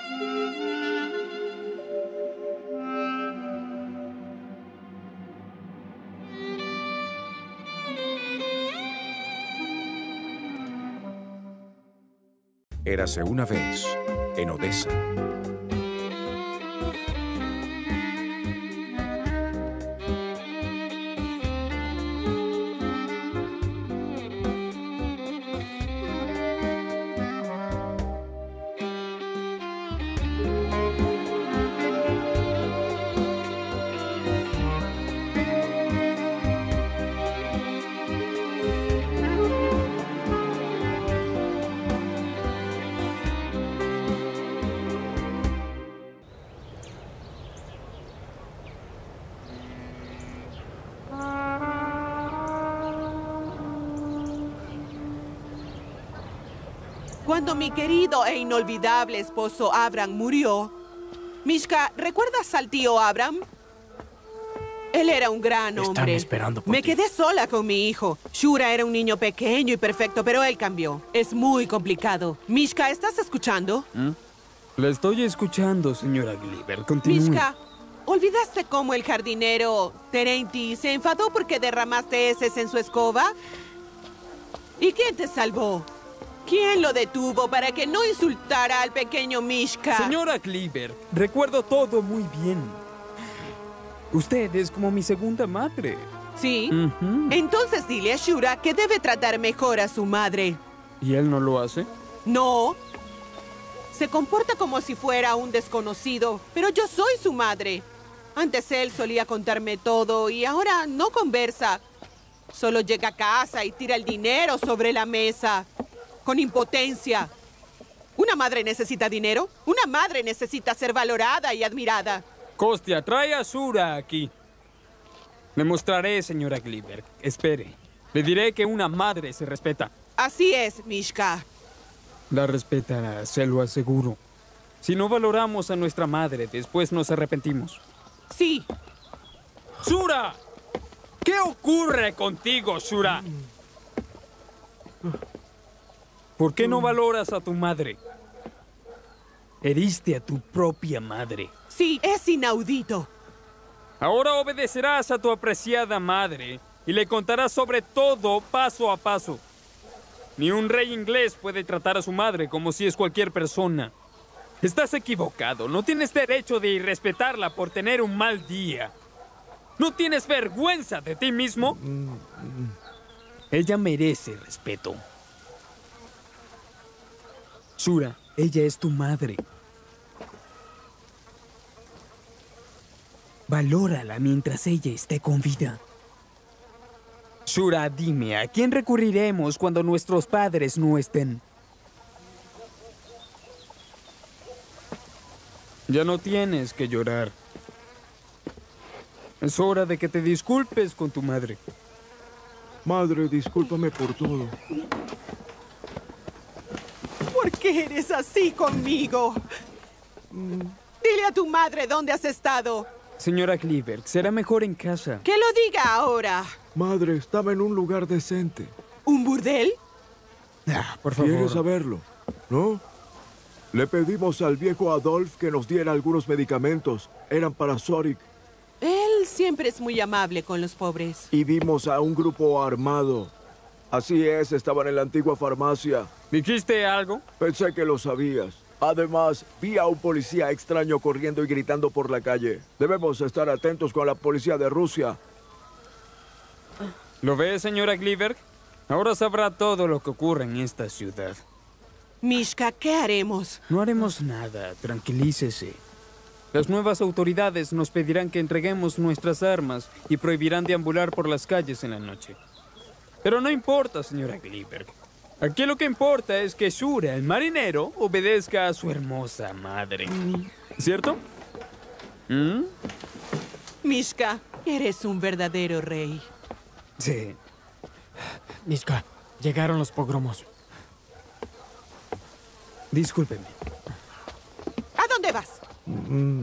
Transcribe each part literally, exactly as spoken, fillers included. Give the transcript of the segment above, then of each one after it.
Érase una vez en Odessa. Cuando mi querido e inolvidable esposo Abram murió, Mishka, ¿recuerdas al tío Abram? Él era un gran hombre. Están esperando por Me ti. quedé sola con mi hijo. Shura era un niño pequeño y perfecto, pero él cambió. Es muy complicado. Mishka, ¿estás escuchando? ¿Mm? La estoy escuchando, señora Gliver. Continúe. Mishka, ¿olvidaste cómo el jardinero Terenti se enfadó porque derramaste heces en su escoba? ¿Y quién te salvó? ¿Quién lo detuvo para que no insultara al pequeño Mishka? Señora Gliver, recuerdo todo muy bien. Usted es como mi segunda madre. ¿Sí? Uh-huh. Entonces dile a Shura que debe tratar mejor a su madre. ¿Y él no lo hace? No. Se comporta como si fuera un desconocido, pero yo soy su madre. Antes él solía contarme todo y ahora no conversa. Solo llega a casa y tira el dinero sobre la mesa. Con impotencia. ¿Una madre necesita dinero? Una madre necesita ser valorada y admirada. Kostya, trae a Shura aquí. Le mostraré, señora Gliver. Espere. Le diré que una madre se respeta. Así es, Mishka. La respetará, se lo aseguro. Si no valoramos a nuestra madre, después nos arrepentimos. Sí. ¡Shura! ¿Qué ocurre contigo, Shura? ¿Por qué no valoras a tu madre? Heriste a tu propia madre. Sí, es inaudito. Ahora obedecerás a tu apreciada madre y le contarás sobre todo paso a paso. Ni un rey inglés puede tratar a su madre como si es cualquier persona. Estás equivocado. No tienes derecho de irrespetarla por tener un mal día. ¿No tienes vergüenza de ti mismo? Ella merece respeto. Shura, ella es tu madre. Valórala mientras ella esté con vida. Shura, dime, ¿a quién recurriremos cuando nuestros padres no estén? Ya no tienes que llorar. Es hora de que te disculpes con tu madre. Madre, discúlpame por todo. ¿Por qué eres así conmigo? Dile a tu madre dónde has estado. Señora Gliver, será mejor en casa. Que lo diga ahora. Madre, estaba en un lugar decente. ¿Un burdel? Ah, por favor. ¿Quieres saberlo? ¿No? Le pedimos al viejo Adolf que nos diera algunos medicamentos. Eran para Zorik. Él siempre es muy amable con los pobres. Y vimos a un grupo armado. Así es, estaban en la antigua farmacia. ¿Dijiste algo? Pensé que lo sabías. Además, vi a un policía extraño corriendo y gritando por la calle. Debemos estar atentos con la policía de Rusia. ¿Lo ve, señora Gliver? Ahora sabrá todo lo que ocurre en esta ciudad. Mishka, ¿qué haremos? No haremos nada, tranquilícese. Las nuevas autoridades nos pedirán que entreguemos nuestras armas y prohibirán deambular por las calles en la noche. Pero no importa, señora Gliver. Aquí lo que importa es que Shura, el marinero, obedezca a su hermosa madre. ¿Cierto? ¿Mm? Mishka, eres un verdadero rey. Sí. Mishka, llegaron los pogromos. Discúlpeme. ¿A dónde vas? Mm.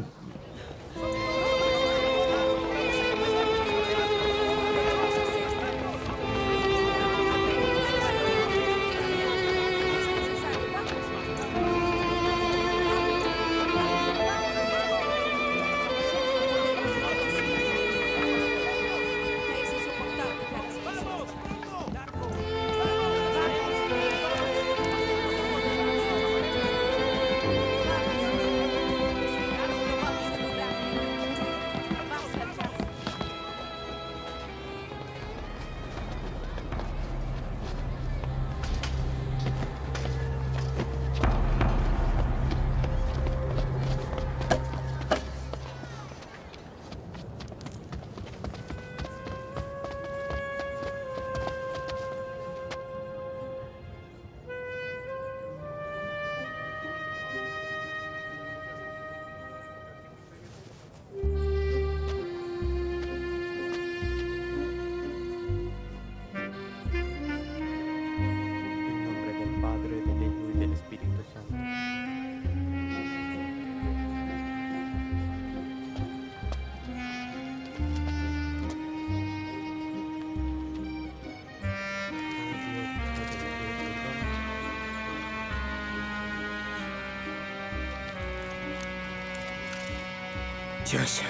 Yasha.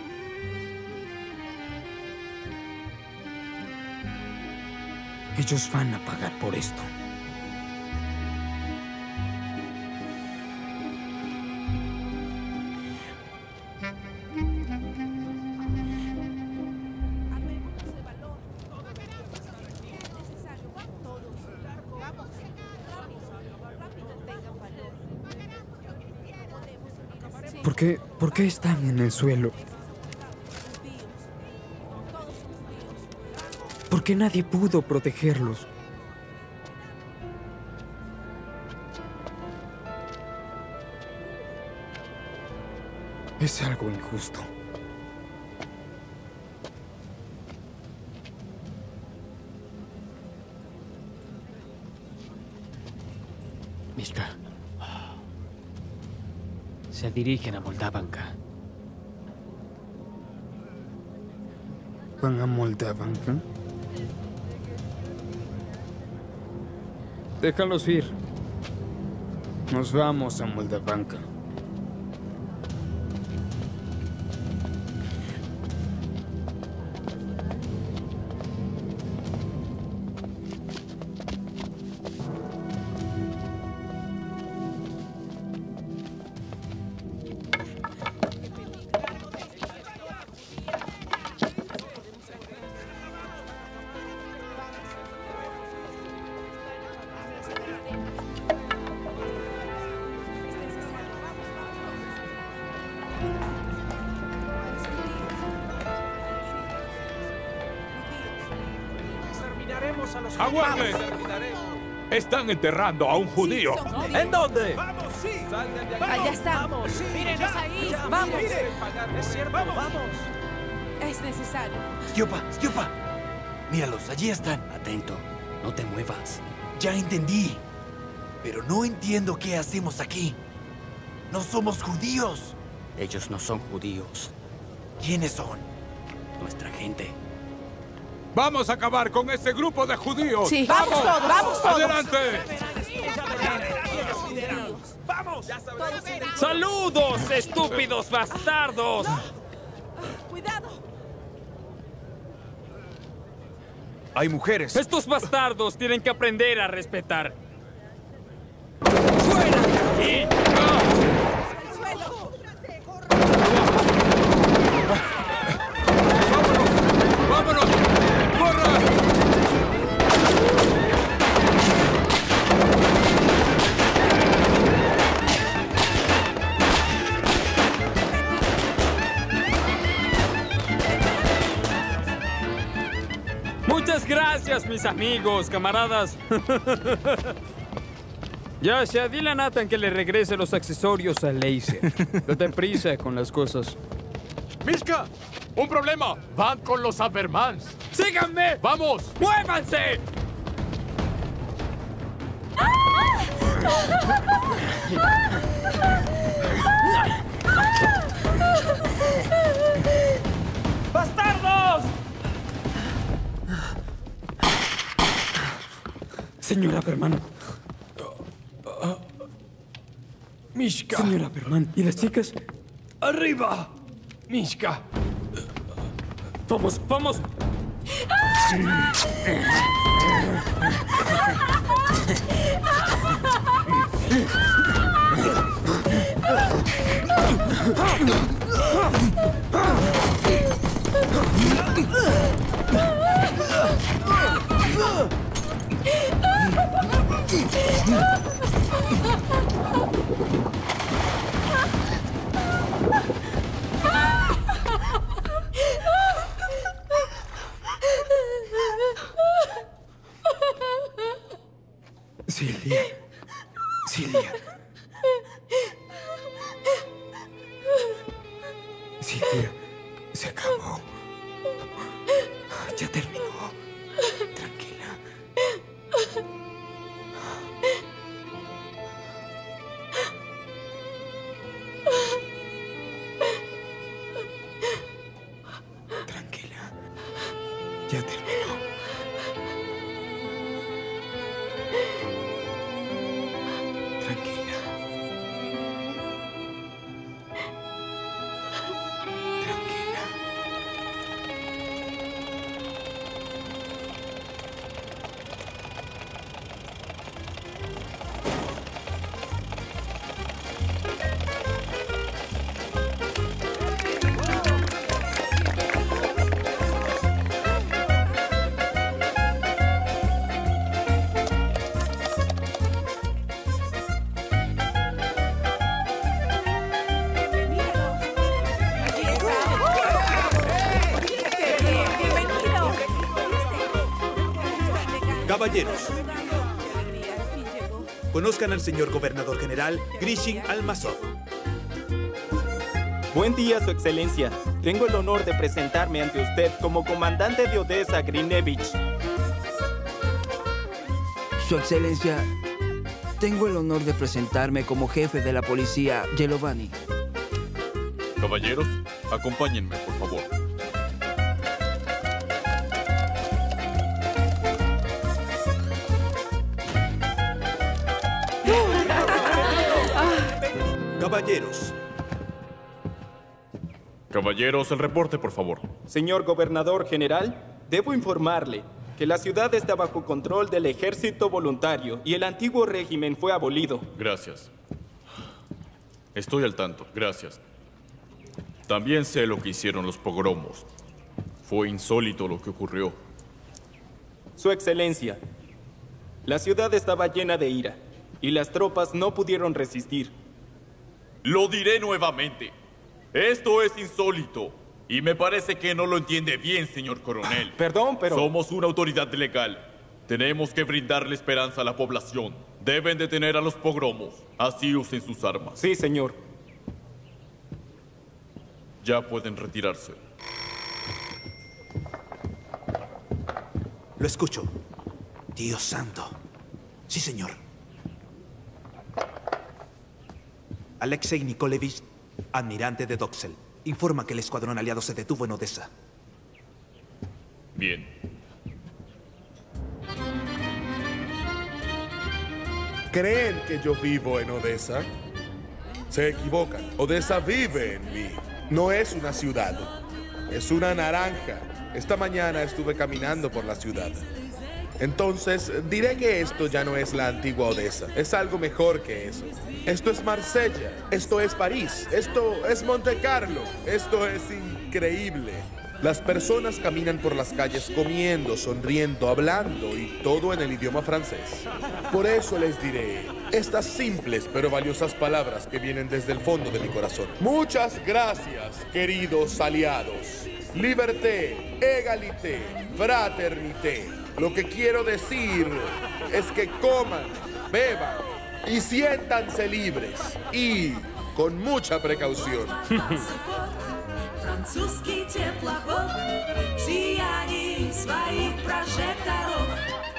Ellos van a pagar por esto. ¿Por qué, ¿Por qué están en el suelo? ¿Por qué nadie pudo protegerlos? Es algo injusto. Mishka. Se dirigen a Moldavanka. ¿Van a Moldavanka? Déjalos ir. Nos vamos a Moldavanka. ¡Aguarden! Están enterrando a un judío. ¿En dónde? ¡Vamos, sí! ¡Salgan de aquí! Allá está. Vamos, sí. Mírenos ahí. Ya, Vamos. miren. Es cierto, vamos. Es necesario. Stiopa, Stiopa. Míralos, allí están. Atento, no te muevas. Ya entendí. Pero no entiendo qué hacemos aquí. No somos judíos. Ellos no son judíos. ¿Quiénes son? Nuestra gente. ¡Vamos a acabar con este grupo de judíos! Sí, vamos todos, vamos todos. ¡Adelante! ¡Vamos! ¡Saludos, estúpidos bastardos! Cuidado. Hay mujeres. Estos bastardos tienen que aprender a respetar. ¡Fuera de aquí! ¡Vámonos! ¡Corra! Muchas gracias, mis amigos, camaradas. Yasha, dile a Nathan que le regrese los accesorios a Laser. Date prisa con las cosas. ¡Mishka! ¡Un problema! ¡Van con los Abermans! ¡Síganme! ¡Vamos! ¡Muévanse! ¡Bastardos! Señora Berman. ¡Mishka! Señora Berman. ¿Y las chicas? ¡Arriba! ¡Mishka! ¡Vamos, vamos! Silvia. Silvia. Silvia. Se acabó. Ya terminó. Tranquila. Tranquila. Ya terminó. Tranquila. Caballeros, conozcan al señor gobernador general Grishin Almazov. Buen día, Su Excelencia. Tengo el honor de presentarme ante usted como comandante de Odessa, Grinevich. Su Excelencia, tengo el honor de presentarme como jefe de la policía, Yelovani. Caballeros, acompáñenme, por favor. Caballeros. Caballeros, el reporte, por favor. Señor gobernador general, debo informarle que la ciudad está bajo control del ejército voluntario y el antiguo régimen fue abolido. Gracias. Estoy al tanto, gracias. También sé lo que hicieron los pogromos. Fue insólito lo que ocurrió. Su Excelencia, la ciudad estaba llena de ira y las tropas no pudieron resistir. Lo diré nuevamente. Esto es insólito. Y me parece que no lo entiende bien, señor coronel. Perdón, pero... Somos una autoridad legal. Tenemos que brindarle esperanza a la población. Deben detener a los pogromos. Así usen sus armas. Sí, señor. Ya pueden retirarse. Lo escucho. Dios santo. Sí, señor. Alexei Nikolevich, almirante de Doxel, informa que el escuadrón aliado se detuvo en Odessa. Bien. ¿Creen que yo vivo en Odessa? Se equivocan. Odessa vive en mí. No es una ciudad. Es una naranja. Esta mañana estuve caminando por la ciudad. Entonces, diré que esto ya no es la antigua Odessa. Es algo mejor que eso. Esto es Marsella. Esto es París. Esto es Monte Carlo. Esto es increíble. Las personas caminan por las calles comiendo, sonriendo, hablando y todo en el idioma francés. Por eso les diré estas simples pero valiosas palabras que vienen desde el fondo de mi corazón. Muchas gracias, queridos aliados. Liberté, égalité, fraternité. Lo que quiero decir es que coman, beban y siéntanse libres y con mucha precaución. Французский теплоход в сиянии своих прожекторов.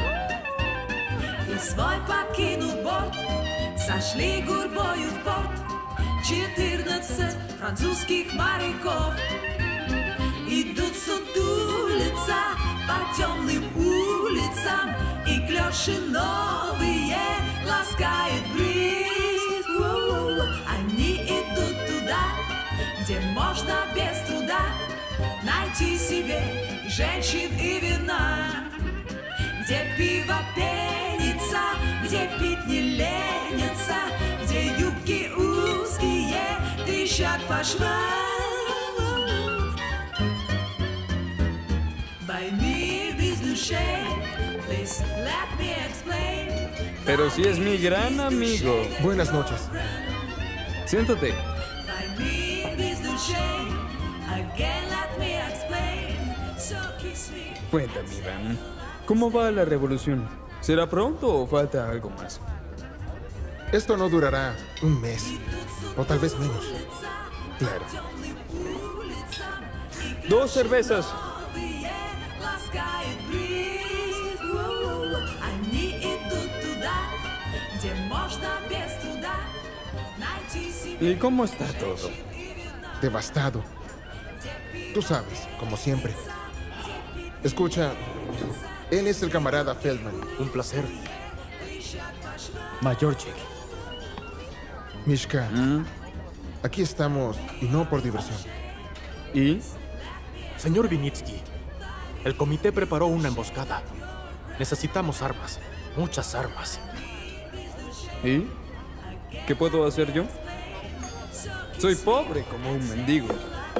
И свой покинув борт, сошли гурьбою в порт четырнадцать французских моряков. Идут сутулица по темным улицам, и клёши новые ласкает бриз. Они идут туда, где можно без труда найти себе и женщин, и вина, где пиво пенится, где пить не ленится, где юбки узкие трещат по швам. Pero si es mi gran amigo. Buenas noches. Siéntate. Cuéntame, Iván. ¿Cómo va la revolución? ¿Será pronto o falta algo más? Esto no durará un mes, o tal vez menos. Claro. Dos cervezas. ¿Y cómo está todo? Devastado. Tú sabes, como siempre. Escucha, él es el camarada Feldman. Un placer. Mayorchik. Mishka, ¿Mm? Aquí estamos, y no por diversión. ¿Y? Señor Vinitsky, el comité preparó una emboscada. Necesitamos armas, muchas armas. ¿Y? ¿Qué puedo hacer yo? Soy pobre como un mendigo.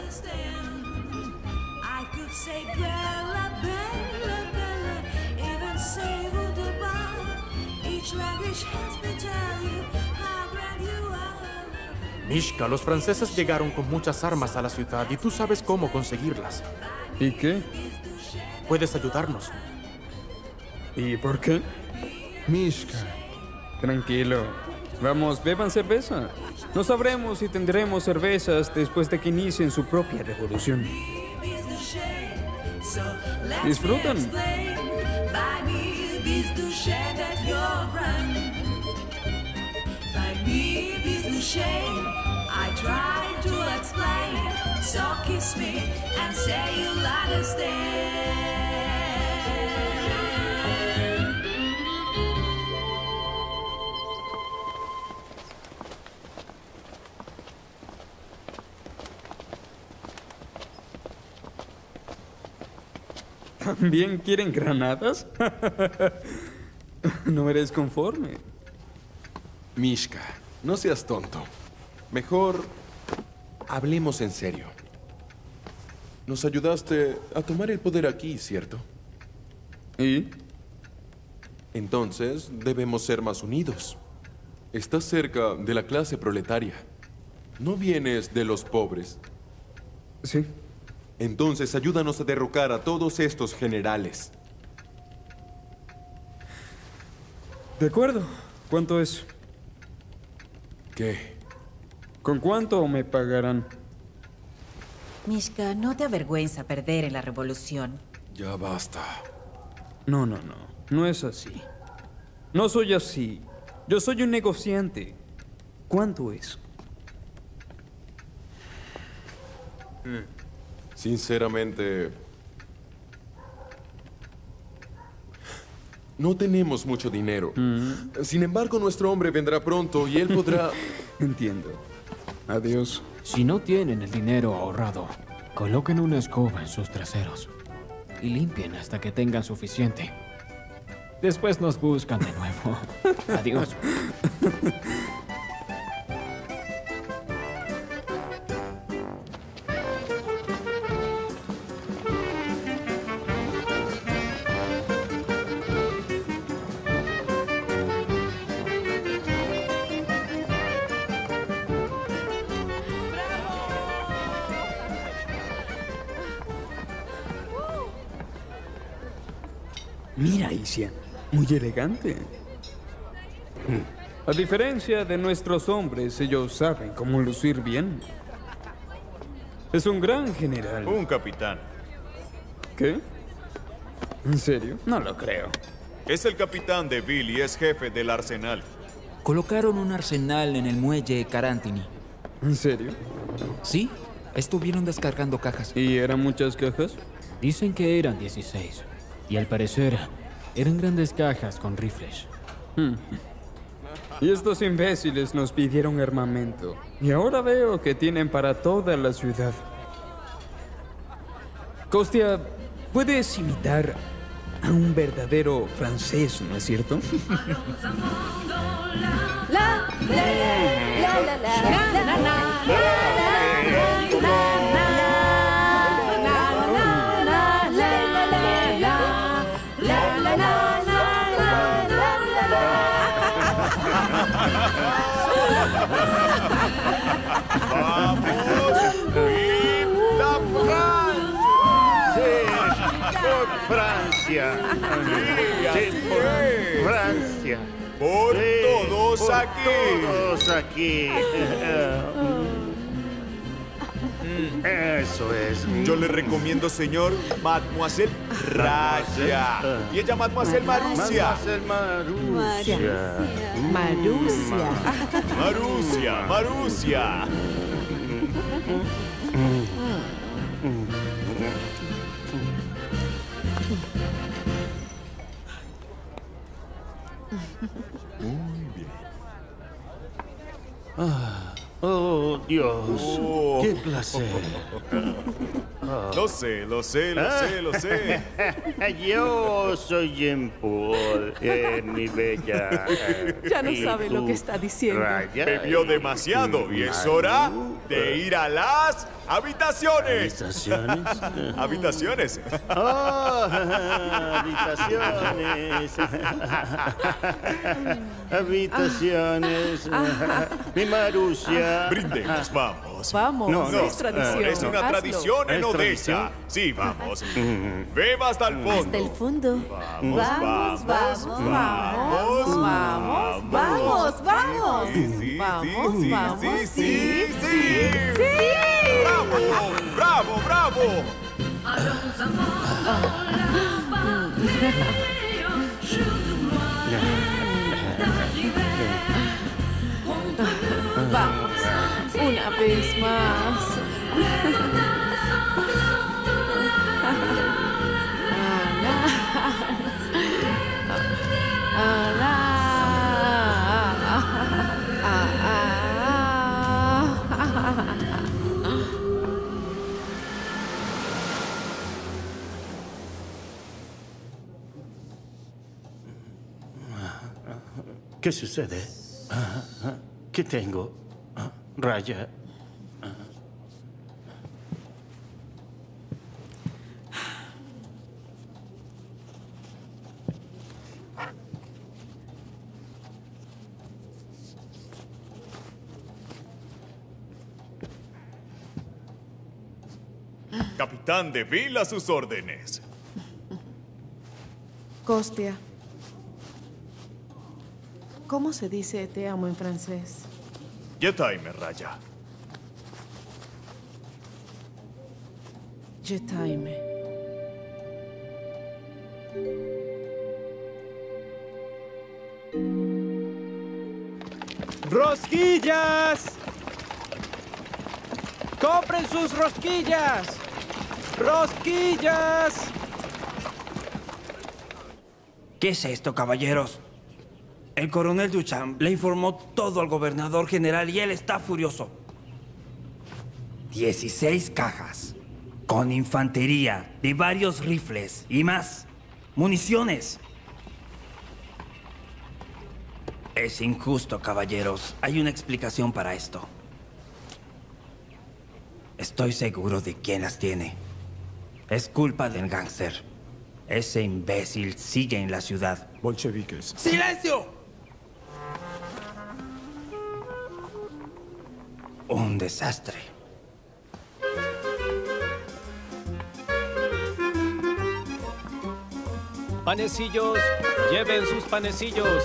Mishka, los franceses llegaron con muchas armas a la ciudad y tú sabes cómo conseguirlas. ¿Y qué? Puedes ayudarnos. ¿Y por qué? Mishka. Tranquilo. Vamos, beban cerveza. No sabremos si tendremos cervezas después de que inicien su propia revolución. Disfrutan. I try to explain, so kiss me and say you'll understand. ¿También quieren granadas? No eres conforme. Mishka, no seas tonto. Mejor hablemos en serio. Nos ayudaste a tomar el poder aquí, ¿cierto? ¿Y? Entonces debemos ser más unidos. Estás cerca de la clase proletaria. ¿No vienes de los pobres? Sí. Entonces ayúdanos a derrocar a todos estos generales. De acuerdo. ¿Cuánto es? ¿Qué? ¿Con cuánto me pagarán? Mishka, no te avergüenza perder en la revolución. Ya basta. No, no, no. No es así. No soy así. Yo soy un negociante. ¿Cuánto es? Sinceramente, no tenemos mucho dinero. Mm. Sin embargo, nuestro hombre vendrá pronto y él podrá... Entiendo. Adiós. Si no tienen el dinero ahorrado, coloquen una escoba en sus traseros y limpien hasta que tengan suficiente. Después nos buscan de nuevo. Adiós. Mira, Isia. Muy elegante. A diferencia de nuestros hombres, ellos saben cómo lucir bien. Es un gran general. Un capitán. ¿Qué? ¿En serio? No lo creo. Es el capitán de Bill y es jefe del arsenal. Colocaron un arsenal en el muelle Carantini. ¿En serio? Sí, estuvieron descargando cajas. ¿Y eran muchas cajas? Dicen que eran dieciséis. Y al parecer, eran grandes cajas con rifles. Hmm. Y estos imbéciles nos pidieron armamento. Y ahora veo que tienen para toda la ciudad. Kostya, puedes imitar a un verdadero francés, ¿no es cierto? La, la, la, la, la, la, la, la. Francia. Sí, por Francia. Por sí, todos por aquí. Todos aquí. Eso es. Yo le recomiendo, señor, Mademoiselle Raya. Y ella, Mademoiselle Marusia. Mademoiselle Marusia. Marusia. Marusia, Marusia. Muy bien. Ah, oh, Dios. Oh. Qué placer. Oh. Lo sé, lo sé, lo sé, lo sé. Yo soy Jean Paul, eh, mi bella. Ya no sabe lo que está diciendo. Raya, Bebió demasiado y es hora de ir a las habitaciones. ¿Habitaciones? Habitaciones. Oh, habitaciones. Habitaciones. Mi Marusia. Brindemos, vamos. Vamos, No, no, es tradición. Es una Hazlo. tradición en ¿Es Odessa. tradición? Sí, vamos. Beba hasta el fondo. Hasta el fondo. Vamos, Vamos, vamos, vamos, vamos, vamos, vamos. Sí, Vamos, sí, vamos, sí, sí, sí, sí. ¡Bravo! ¡Bravo, bravo! Vamos, una vez más. ¿Qué sucede? ¿Qué tengo? Raya. Capitán de Vil a sus órdenes. Costia. ¿Cómo se dice te amo en francés? Je t'aime, Raya. Je t'aime. ¡Rosquillas! ¡Compren sus rosquillas! ¡Rosquillas! ¿Qué es esto, caballeros? El coronel Duchamp le informó todo al gobernador general y él está furioso. dieciséis cajas con infantería de varios rifles y más municiones. Es injusto, caballeros. Hay una explicación para esto. Estoy seguro de quién las tiene. Es culpa del gángster. Ese imbécil sigue en la ciudad. Bolcheviques. ¡Silencio! Un desastre. Panecillos, lleven sus panecillos.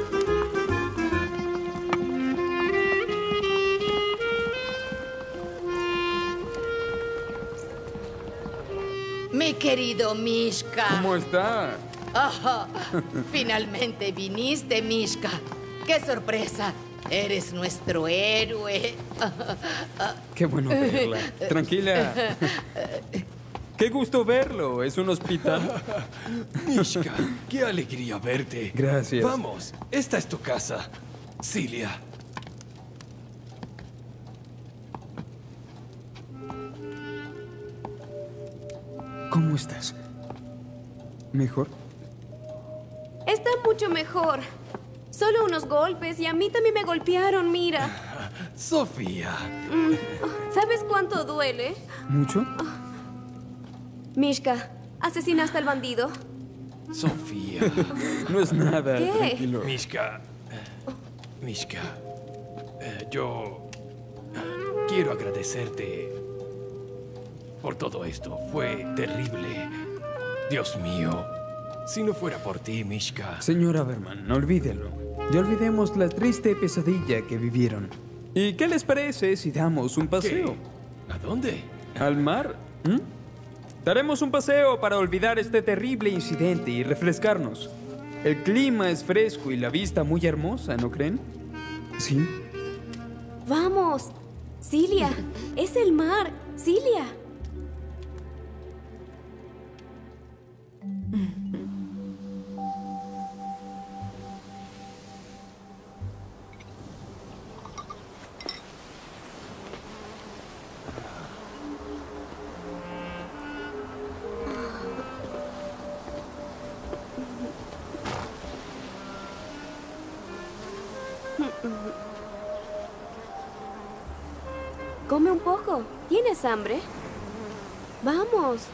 Mi querido Mishka. ¿Cómo está? Oh, finalmente viniste, Mishka. ¡Qué sorpresa! Eres nuestro héroe. Qué bueno verla. Tranquila. Qué gusto verlo. Es un hospital. Mishka, qué alegría verte. Gracias. Vamos, esta es tu casa. Cilia. ¿Cómo estás? ¿Mejor? Está mucho mejor. Solo unos golpes y a mí también me golpearon, mira. Sofía. Mm, ¿Sabes cuánto duele? ¿Mucho? Mishka, ¿asesinaste al bandido? Sofía. No es nada. ¿Qué? Tranquilo. Mishka. Mishka. eh, yo eh, quiero agradecerte por todo esto. Fue terrible. Dios mío. Si no fuera por ti, Mishka. Señora Berman, no olvídelo. Ya olvidemos la triste pesadilla que vivieron. ¿Y qué les parece si damos un paseo? ¿A dónde? ¿Al mar? ¿Mm? Daremos un paseo para olvidar este terrible incidente y refrescarnos. El clima es fresco y la vista muy hermosa, ¿no creen? ¿Sí? Vamos. Cilia, es el mar. Cilia. Come un poco. ¿Tienes hambre? Vamos.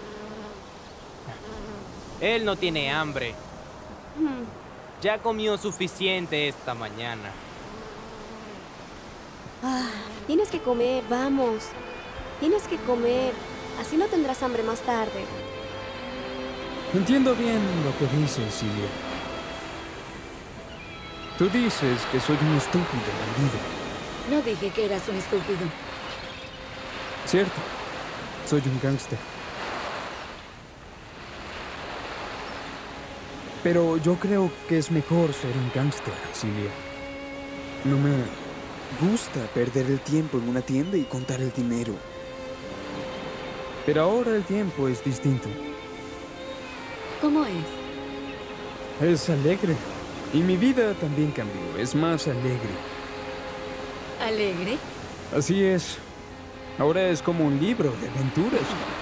Él no tiene hambre. Hmm. Ya comió suficiente esta mañana. Ah. Tienes que comer, vamos. Tienes que comer. Así no tendrás hambre más tarde. Entiendo bien lo que dices, Cilia. Tú dices que soy un estúpido bandido. No dije que eras un estúpido. Cierto, soy un gángster. Pero yo creo que es mejor ser un gángster, Cilia. No me gusta perder el tiempo en una tienda y contar el dinero. Pero ahora el tiempo es distinto. ¿Cómo es? Es alegre. Y mi vida también cambió. Es más alegre. ¿Alegre? Así es. Ahora es como un libro de aventuras.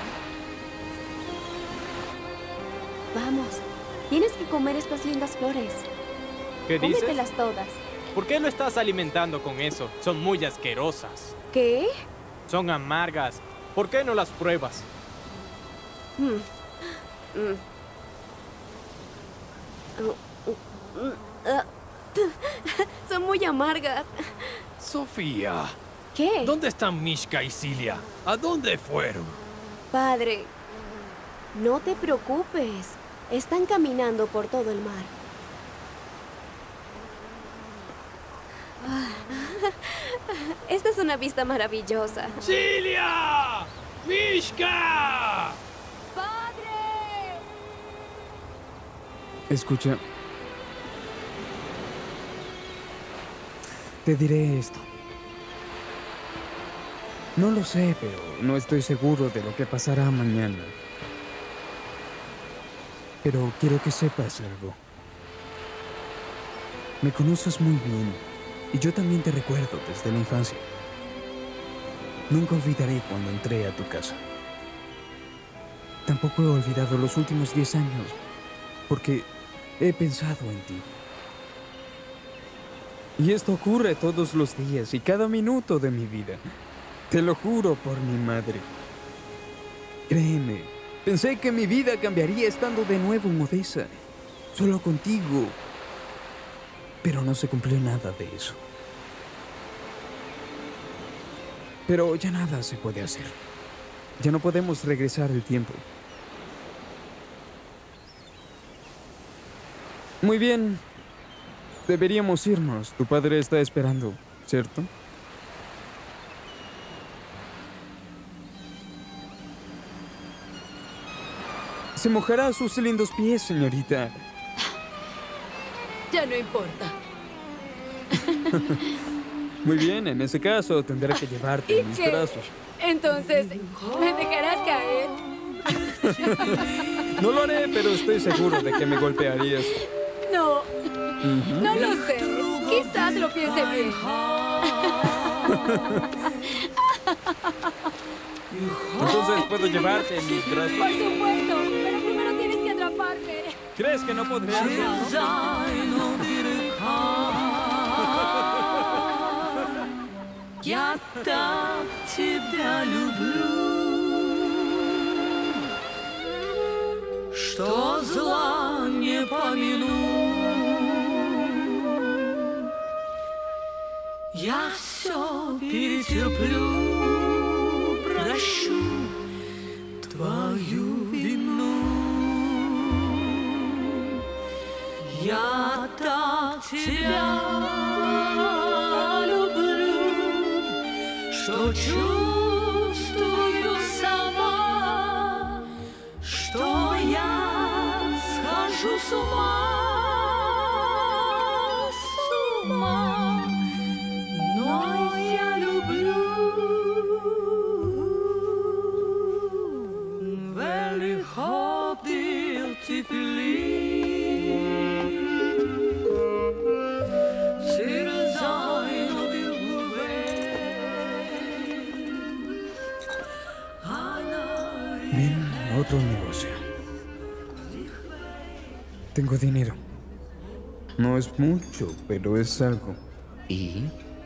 Vamos. Tienes que comer estas lindas flores. ¿Qué dices? Cómetelas todas. ¿Por qué lo estás alimentando con eso? Son muy asquerosas. ¿Qué? Son amargas. ¿Por qué no las pruebas? Mm. Mm. Uh, uh, uh, Son muy amargas. Sofía. ¿Qué? ¿Dónde están Mishka y Cilia? ¿A dónde fueron? Padre, no te preocupes. Están caminando por todo el mar. Esta es una vista maravillosa. ¡Cilia! ¡Mishka! ¡Padre! Escucha. Te diré esto. No lo sé, pero no estoy seguro de lo que pasará mañana. Pero quiero que sepas algo. Me conoces muy bien y yo también te recuerdo desde la infancia. Nunca olvidaré cuando entré a tu casa. Tampoco he olvidado los últimos diez años, porque he pensado en ti. Y esto ocurre todos los días y cada minuto de mi vida. Te lo juro por mi madre. Créeme, pensé que mi vida cambiaría estando de nuevo en Odessa, solo contigo. Pero no se cumplió nada de eso. Pero ya nada se puede hacer. Ya no podemos regresar el tiempo. Muy bien. Deberíamos irnos. Tu padre está esperando, ¿cierto? Se mojará sus lindos pies, señorita. Ya no importa. Muy bien, en ese caso tendré que llevarte en mis qué? brazos. Entonces, ¿me dejarás caer? No lo haré, pero estoy seguro de que me golpearías. No, Ujú. no lo sé. Quizás lo piense bien. Entonces puedo llevarte en mis brazos. Por supuesto, pero primero tienes que atraparme. ¿Crees que no podría hacerlo? Я так тебя люблю, что зла не помяну. Я все перетерплю, прощу твою вину. Я так тебя что чувствую сама, что я схожу с ума, с ума, но я люблю. Väldigt hopp dir till liv, till sein och vill gå Ven a otro negocio. Tengo dinero. No es mucho, pero es algo. ¿Y?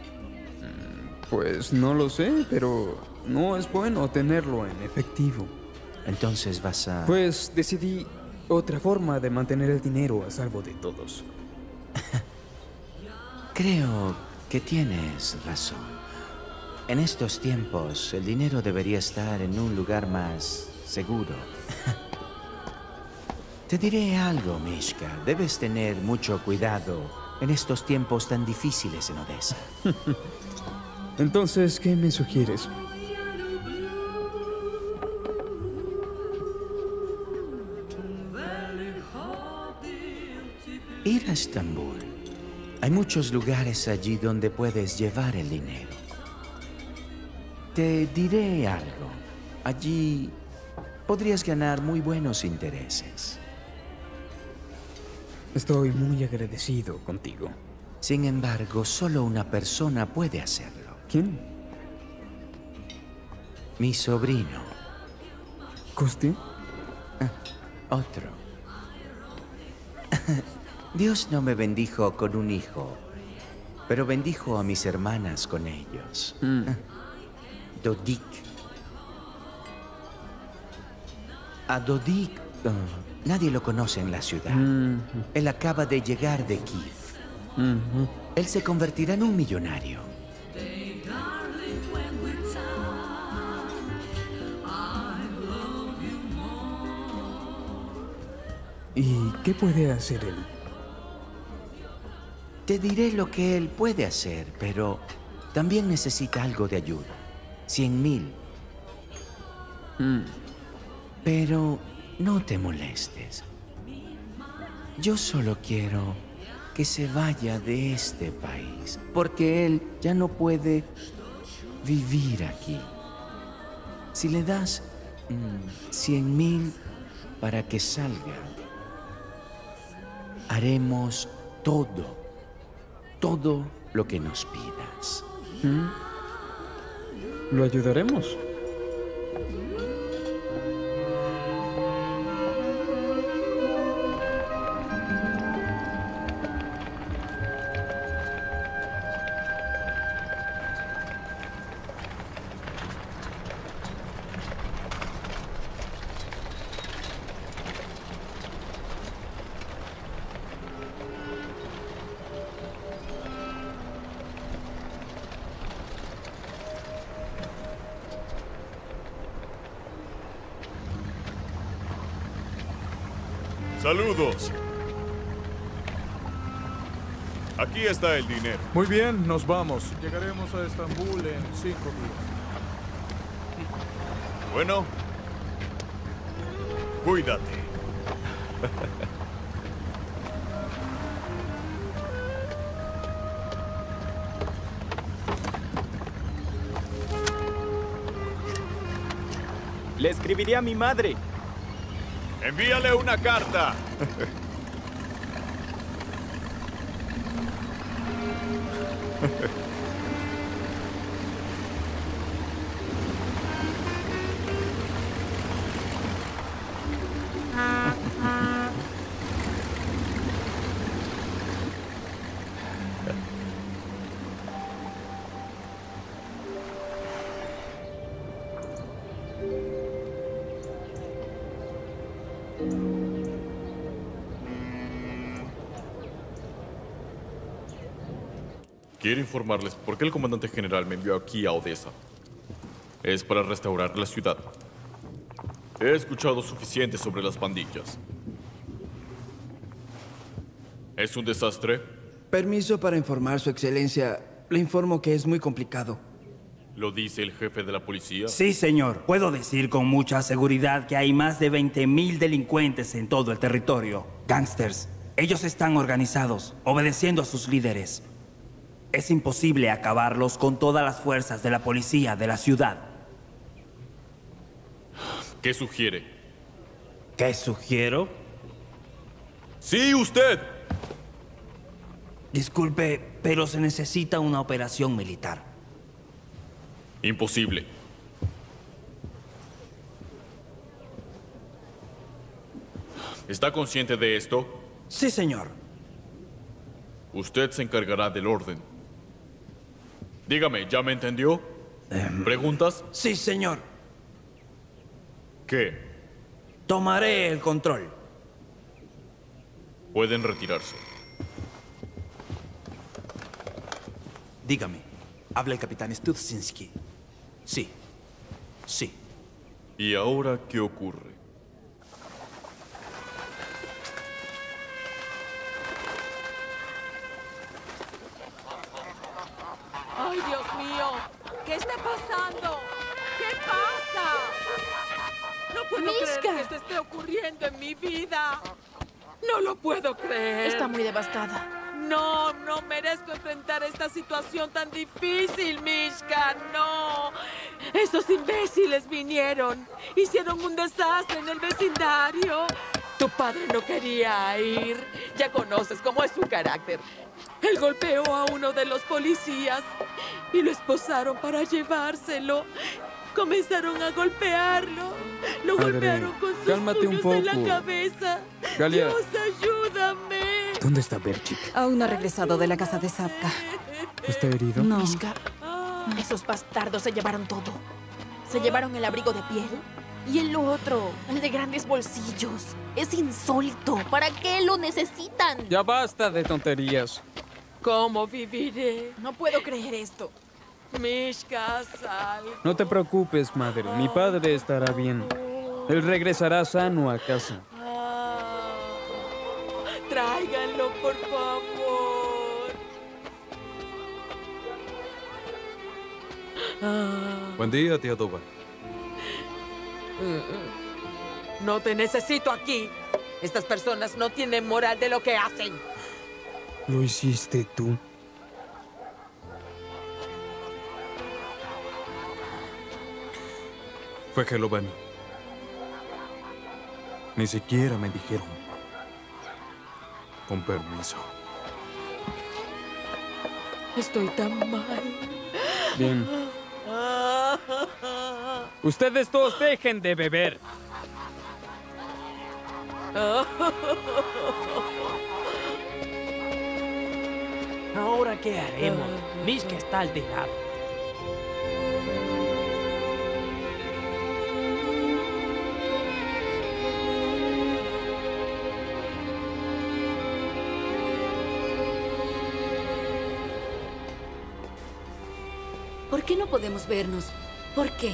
Pues no lo sé, pero no es bueno tenerlo en efectivo. Entonces vas a... Pues decidí otra forma de mantener el dinero a salvo de todos. Creo que tienes razón. En estos tiempos, el dinero debería estar en un lugar más seguro. Te diré algo, Mishka. Debes tener mucho cuidado en estos tiempos tan difíciles en Odessa. Entonces, ¿qué me sugieres? Ir a Estambul. Hay muchos lugares allí donde puedes llevar el dinero. Te diré algo. Allí podrías ganar muy buenos intereses. Estoy muy agradecido contigo. Sin embargo, solo una persona puede hacerlo. ¿Quién? Mi sobrino. ¿Coste? Ah, otro. Dios no me bendijo con un hijo, pero bendijo a mis hermanas con ellos. Mm. Dodik. A Dodik oh, nadie lo conoce en la ciudad. Mm. Él acaba de llegar de Kiev. Mm-hmm. Él se convertirá en un millonario. ¿Y qué puede hacer él? Te diré lo que él puede hacer, pero también necesita algo de ayuda. Cien mil. Mm. Pero no te molestes. Yo solo quiero que se vaya de este país, porque él ya no puede vivir aquí. Si le das mm, cien mil para que salga, haremos todo, todo lo que nos pidas. ¿Mm? Lo ayudaremos. Saludos. Aquí está el dinero. Muy bien, nos vamos. Llegaremos a Estambul en cinco días. Bueno, cuídate. Le escribiré a mi madre. Envíale una carta. Quiero informarles por qué el comandante general me envió aquí a Odessa. Es para restaurar la ciudad. He escuchado suficiente sobre las pandillas. ¿Es un desastre? Permiso para informar, Su Excelencia. Le informo que es muy complicado. ¿Lo dice el jefe de la policía? Sí, señor. Puedo decir con mucha seguridad que hay más de veinte mil delincuentes en todo el territorio. Gangsters. Ellos están organizados, obedeciendo a sus líderes. Es imposible acabarlos con todas las fuerzas de la policía de la ciudad. ¿Qué sugiere? ¿Qué sugiero? ¡Sí, usted! Disculpe, pero se necesita una operación militar. Imposible. ¿Está consciente de esto? Sí, señor. Usted se encargará del orden. Dígame, ¿ya me entendió? ¿Preguntas? Sí, señor. ¿Qué? Tomaré el control. Pueden retirarse. Dígame, habla el capitán Studzinski. Sí. Sí. ¿Y ahora qué ocurre? ¡Ay, Dios mío! ¿Qué está pasando? ¿Qué pasa? No puedo Mishka. creer que esto esté ocurriendo en mi vida. No lo puedo creer. Está muy devastada. No, no merezco enfrentar esta situación tan difícil, Mishka. No. Esos imbéciles vinieron. Hicieron un desastre en el vecindario. Tu padre no quería ir. Ya conoces cómo es su carácter. Él golpeó a uno de los policías y lo esposaron para llevárselo. Comenzaron a golpearlo. Lo Madre, golpearon con sus cálmate un puños en la poco. cabeza. Galia. Dios, ayúdame. ¿Dónde está Berchik? Aún no ha regresado de la casa de Savka. ¿Está herido? No. Mishka, esos bastardos se llevaron todo. Se llevaron el abrigo de piel y el otro, el de grandes bolsillos. Es insólito. ¿Para qué lo necesitan? Ya basta de tonterías. ¿Cómo viviré? No puedo creer esto. Mishka, sal. No te preocupes, madre. Mi padre estará bien. Él regresará sano a casa. Tráiganlo, por favor. Ah. Buen día, tía Toba. No te necesito aquí. Estas personas no tienen moral de lo que hacen. ¿Lo hiciste tú? Fue Gelovani. Ni siquiera me dijeron. Con permiso. Estoy tan mal. Bien. Ustedes dos dejen de beber. ¿Ahora qué haremos? Mishka está alterado. ¿Por qué no podemos vernos? ¿Por qué?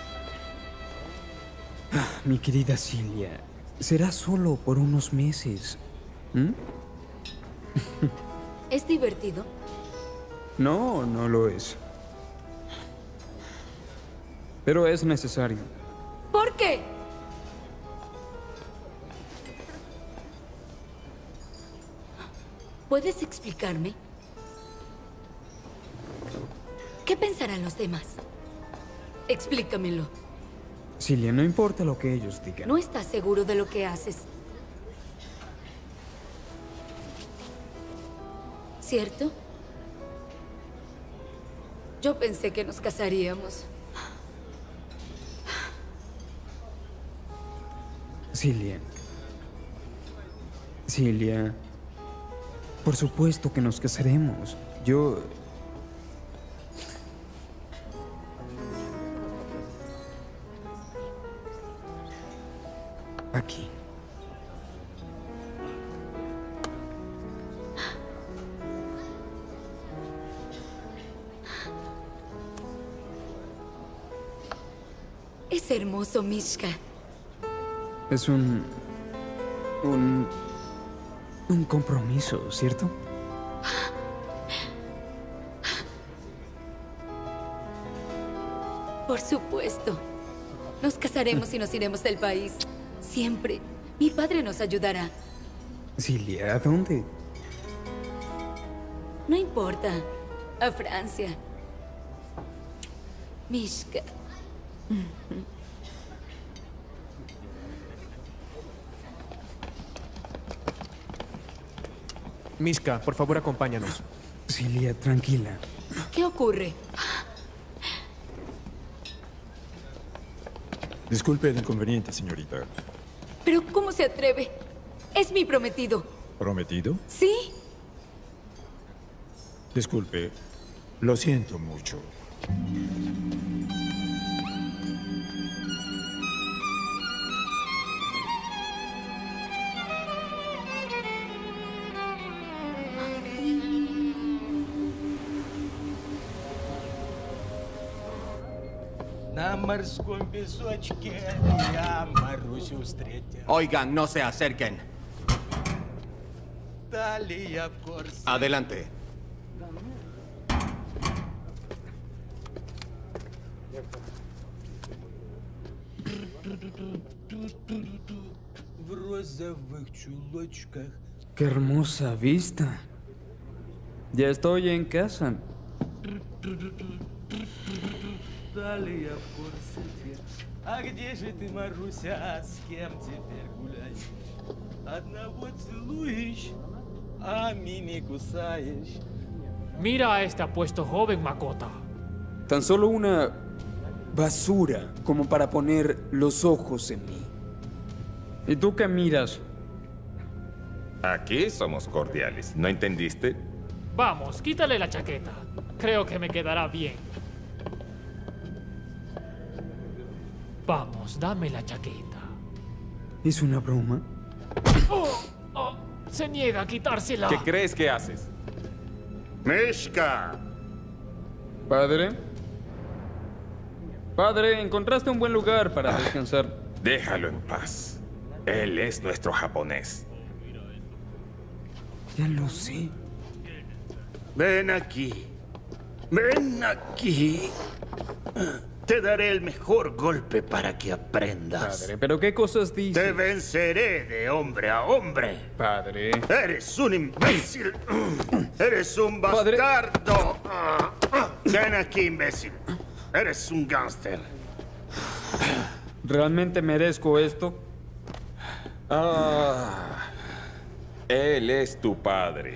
Ah, mi querida Cilia, será solo por unos meses. ¿Mm? ¿Es divertido? No, no lo es. Pero es necesario. ¿Por qué? ¿Puedes explicarme? ¿Qué pensarán los demás? Explícamelo. Cilia, no importa lo que ellos digan. ¿No estás seguro de lo que haces? ¿Cierto? Yo pensé que nos casaríamos. Cilia. Cilia. Por supuesto que nos casaremos. Yo... Aquí. Es hermoso, Mishka. Es un... un... un compromiso, ¿cierto? Por supuesto. Nos casaremos y nos iremos del país. Siempre. Mi padre nos ayudará. Cilia, ¿a dónde? No importa. A Francia. Mishka. Mishka, por favor, acompáñanos. Cilia, tranquila. ¿Qué ocurre? Disculpe el inconveniente, señorita. ¿Pero cómo se atreve? Es mi prometido. ¿Prometido? ¿Sí? Disculpe. Lo siento mucho. Oigan, no se acerquen. Adelante. Qué hermosa vista. Ya estoy en casa. А где же ты, Маруся? С кем теперь гулять? Одного целуешь, а мими кусаешь. Mira a este apuesto joven, Makota. Tan solo una basura como para poner los ojos en mí. ¿Y tú qué miras? Aquí somos cordiales. ¿No entendiste? Vamos, quítale la chaqueta. Creo que me quedará bien. Vamos, dame la chaqueta. ¿Es una broma? Oh, oh, se niega a quitársela. ¿Qué crees que haces? ¡Mishka! Padre. Padre, encontraste un buen lugar para descansar. Déjalo en paz. Él es nuestro japonés. Ya lo sé. Ven aquí. Ven aquí. Te daré el mejor golpe para que aprendas. Padre, ¿pero qué cosas dices? Te venceré de hombre a hombre. Padre. Eres un imbécil. Eres un bastardo. Ven aquí, imbécil. Eres un gángster. ¿Realmente merezco esto? Ah, él es tu padre.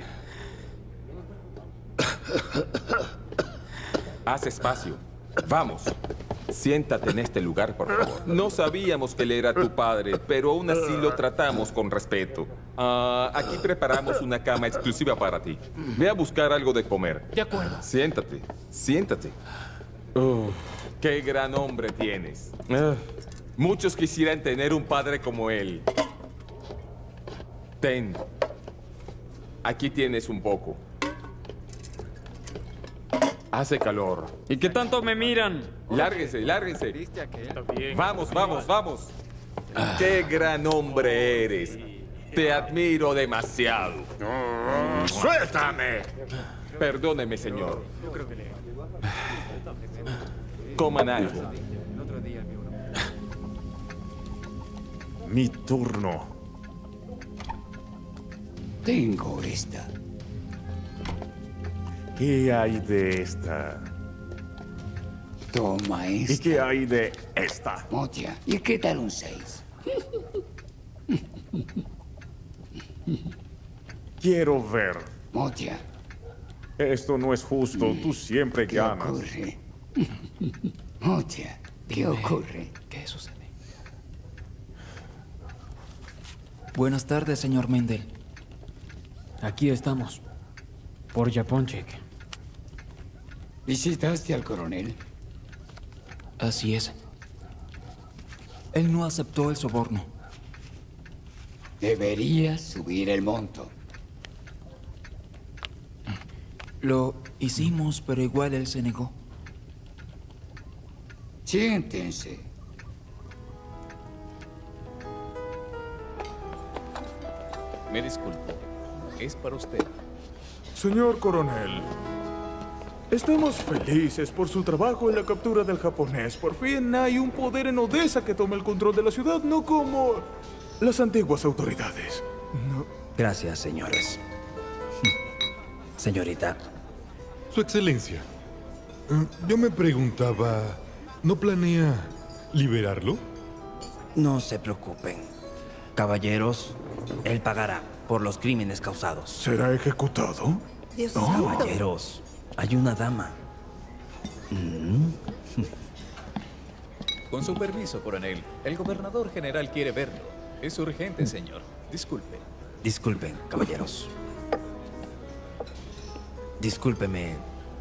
Haz espacio. Vamos. Siéntate en este lugar, por favor. No sabíamos que él era tu padre, pero aún así lo tratamos con respeto. Ah, aquí preparamos una cama exclusiva para ti. Ve a buscar algo de comer. De acuerdo. Siéntate, siéntate. Oh, qué gran hombre tienes. Ah, muchos quisieran tener un padre como él. Ten. Aquí tienes un poco. Hace calor. ¿Y qué tanto me miran? Lárguense, lárguense. Vamos, vamos, vamos. Qué gran hombre eres. Te admiro demasiado. ¡Suéltame! Perdóneme, señor. Coman algo. Mi turno. Tengo esta. ¿Qué hay de esta? Toma esta. ¿Y qué hay de esta? Motia, ¿y qué tal un seis? Quiero ver. Motia. Esto no es justo. Tú siempre ¿Qué ganas. ocurre? Motia, ¿qué Dime, ocurre? ¿Qué sucede? Buenas tardes, señor Mendel. Aquí estamos. Por Japonchik. ¿Visitaste al coronel? Así es. Él no aceptó el soborno. Deberías subir el monto. Lo hicimos, pero igual él se negó. Siéntense. Me disculpo. Es para usted. Señor coronel, estamos felices por su trabajo en la captura del japonés. Por fin hay un poder en Odessa que tome el control de la ciudad, no como las antiguas autoridades. No. Gracias, señores. Señorita. Su Excelencia, eh, yo me preguntaba, ¿no planea liberarlo? No se preocupen. Caballeros, él pagará por los crímenes causados. ¿Será ejecutado? Dios mío. Caballeros, hay una dama. Mm. Con su permiso, coronel. El gobernador general quiere verlo. Es urgente, señor. Disculpe. Disculpen, caballeros. Discúlpeme.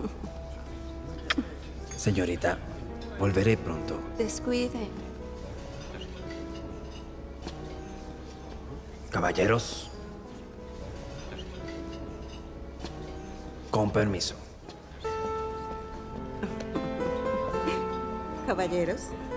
Señorita, volveré pronto. Descuide. Caballeros. Con permiso. caballeros.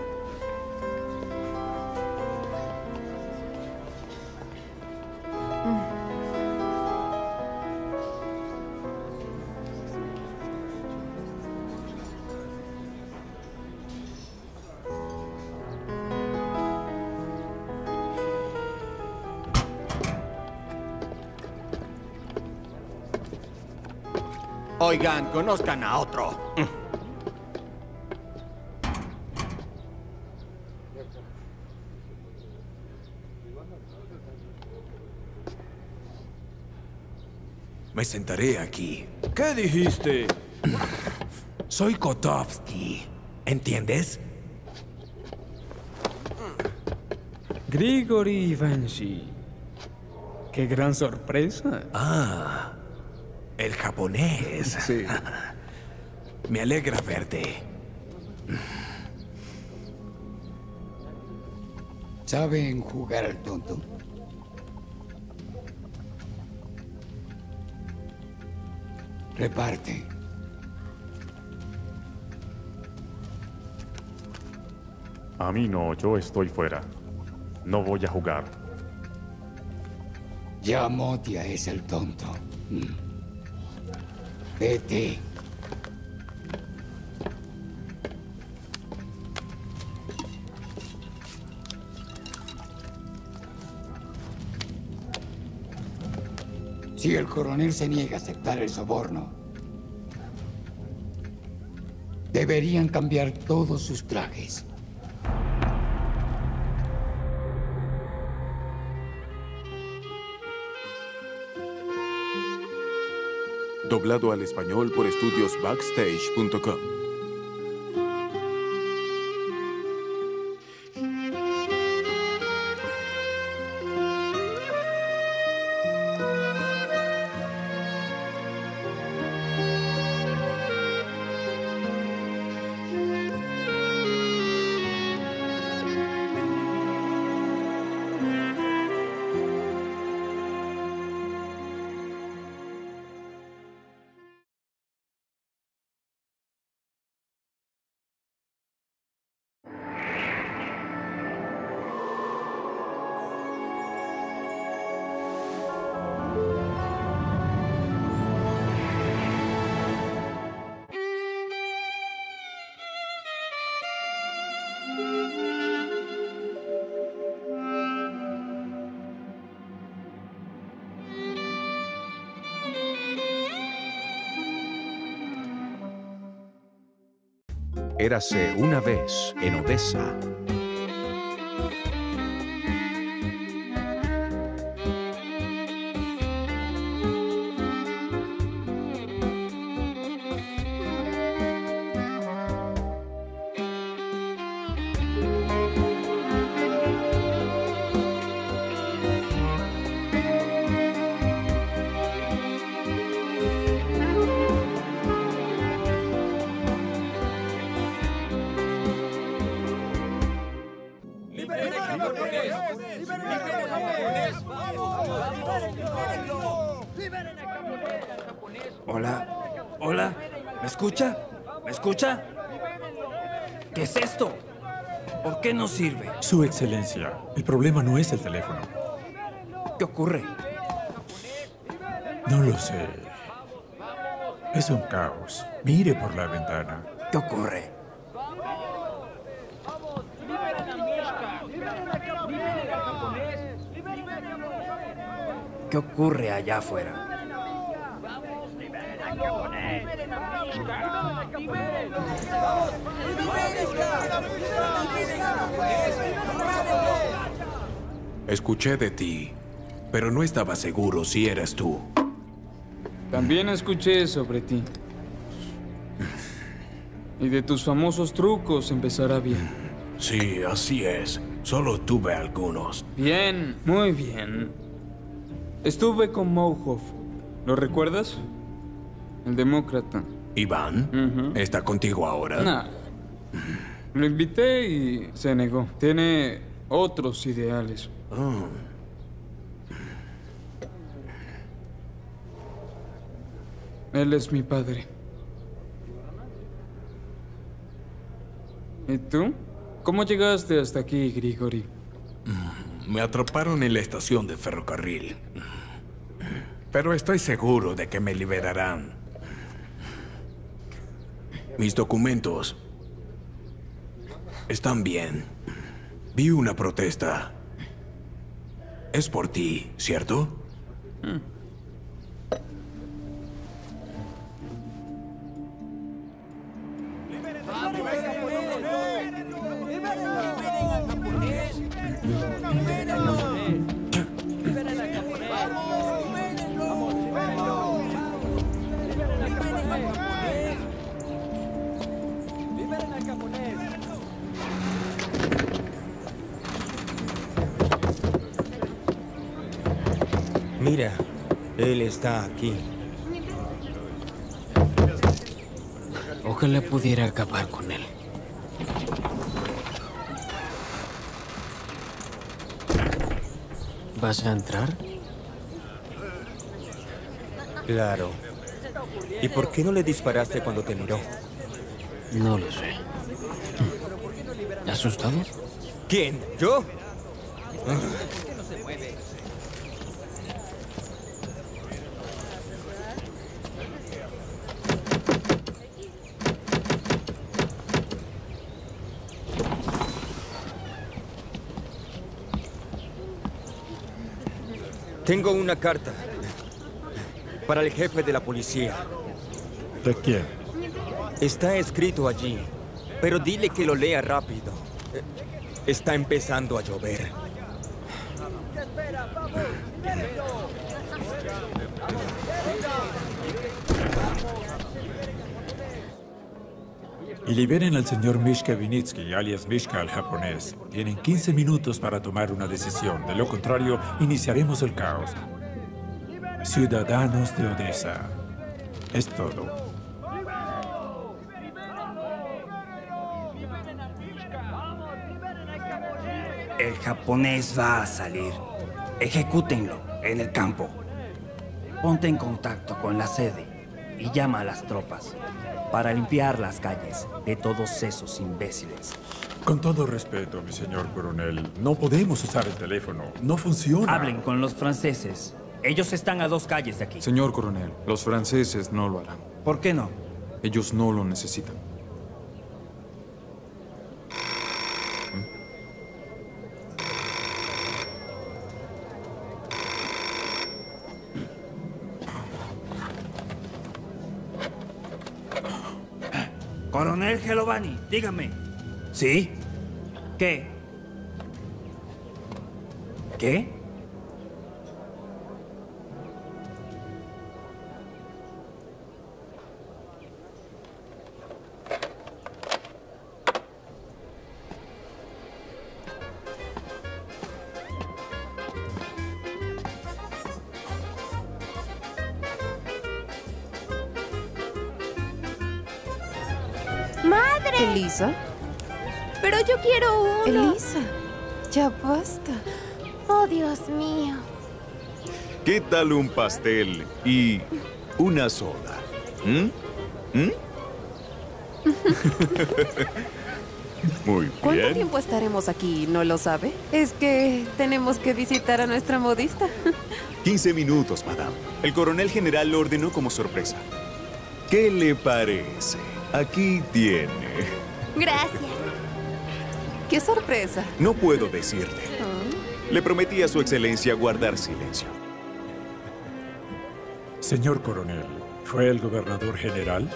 Oigan, conozcan a otro. Me sentaré aquí. ¿Qué dijiste? Soy Kotovsky. ¿Entiendes? Grigori Ivanchi. ¡Qué gran sorpresa! Ah, el japonés. Sí. Me alegra verte. ¿Saben jugar al tonto? Reparte. A mí no, yo estoy fuera. No voy a jugar. Ya Motia es el tonto. Mm. Vete. Si el coronel se niega a aceptar el soborno, deberían cambiar todos sus trajes. Doblado al español por estudios backstage punto com. Érase una vez en Odessa. Hola, hola, ¿me escucha? ¿Me escucha? ¿Qué es esto? ¿Por qué no sirve? Su Excelencia, el problema no es el teléfono. ¿Qué ocurre? No lo sé. Es un caos. Mire por la ventana. ¿Qué ocurre? ¿Qué ocurre allá afuera? Escuché de ti, pero no estaba seguro si eras tú. También escuché sobre ti. Y de tus famosos trucos empezará bien. Sí, así es. Solo tuve algunos. Bien, muy bien. Estuve con Mouhov. ¿Lo recuerdas? El demócrata. ¿Iván? Uh-huh. ¿Está contigo ahora? No. Lo invité y se negó. Tiene otros ideales. Oh. Él es mi padre. ¿Y tú? ¿Cómo llegaste hasta aquí, Grigori? Me atraparon en la estación de ferrocarril. Pero estoy seguro de que me liberarán. Mis documentos están bien. Vi una protesta. Es por ti, ¿cierto? Mm. Mira, él está aquí. Ojalá pudiera acabar con él. ¿Vas a entrar? Claro. ¿Y por qué no le disparaste cuando te miró? No lo sé. ¿Asustado? ¿Quién? ¿Yo? Tengo una carta para el jefe de la policía. ¿De quién? Está escrito allí, pero dile que lo lea rápido. Está empezando a llover. Y liberen al señor Mishka Vinitsky, alias Mishka el japonés. Tienen quince minutos para tomar una decisión. De lo contrario, iniciaremos el caos. Ciudadanos de Odessa. Es todo. El japonés va a salir. Ejecútenlo en el campo. Ponte en contacto con la sede y llama a las tropas para limpiar las calles de todos esos imbéciles. Con todo respeto, mi señor coronel, no podemos usar el teléfono. No funciona. Hablen con los franceses. Ellos están a dos calles de aquí. Señor coronel, los franceses no lo harán. ¿Por qué no? Ellos no lo necesitan. Coronel Gelovani, dígame. ¿Sí? ¿Qué? ¿Qué? ¡Madre! ¿Elisa? Pero yo quiero uno. Elisa, ya basta. Oh, Dios mío. ¿Qué tal un pastel y una soda? ¿Mm? ¿Mm? Muy bien. ¿Cuánto tiempo estaremos aquí? ¿No lo sabe? Es que tenemos que visitar a nuestra modista. quince minutos, madame. El coronel general lo ordenó como sorpresa. ¿Qué le parece? Aquí tiene. Gracias. ¡Qué sorpresa! No puedo decirle. Le prometí a su excelencia guardar silencio. Señor coronel, ¿fue el gobernador general?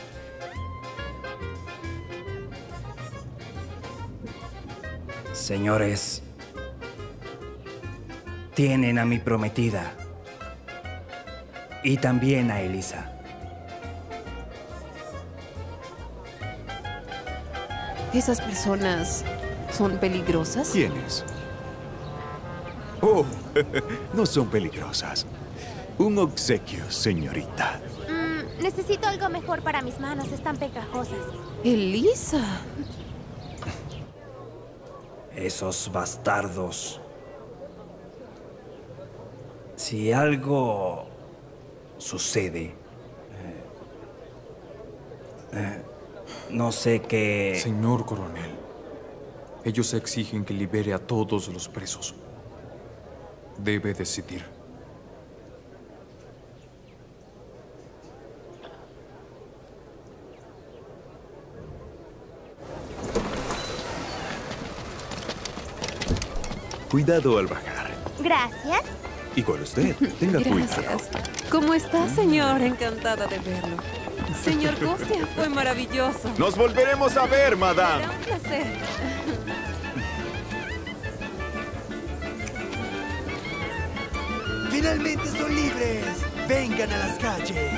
Señores, tienen a mi prometida y también a Elisa. ¿Esas personas son peligrosas? ¿Quiénes? Oh, no son peligrosas. Un obsequio, señorita. Mm, necesito algo mejor para mis manos, están pegajosas. Elisa. Esos bastardos. Si algo sucede, eh, eh, no sé qué... Señor coronel, ellos exigen que libere a todos los presos. Debe decidir. Cuidado al bajar. Gracias. Igual usted, tenga cuidado. Gracias. ¿Cómo está, señor? Encantada de verlo. Señor Costia, fue maravilloso. Nos volveremos a ver, madame. Será un placer. ¡Finalmente son libres! ¡Vengan a las calles!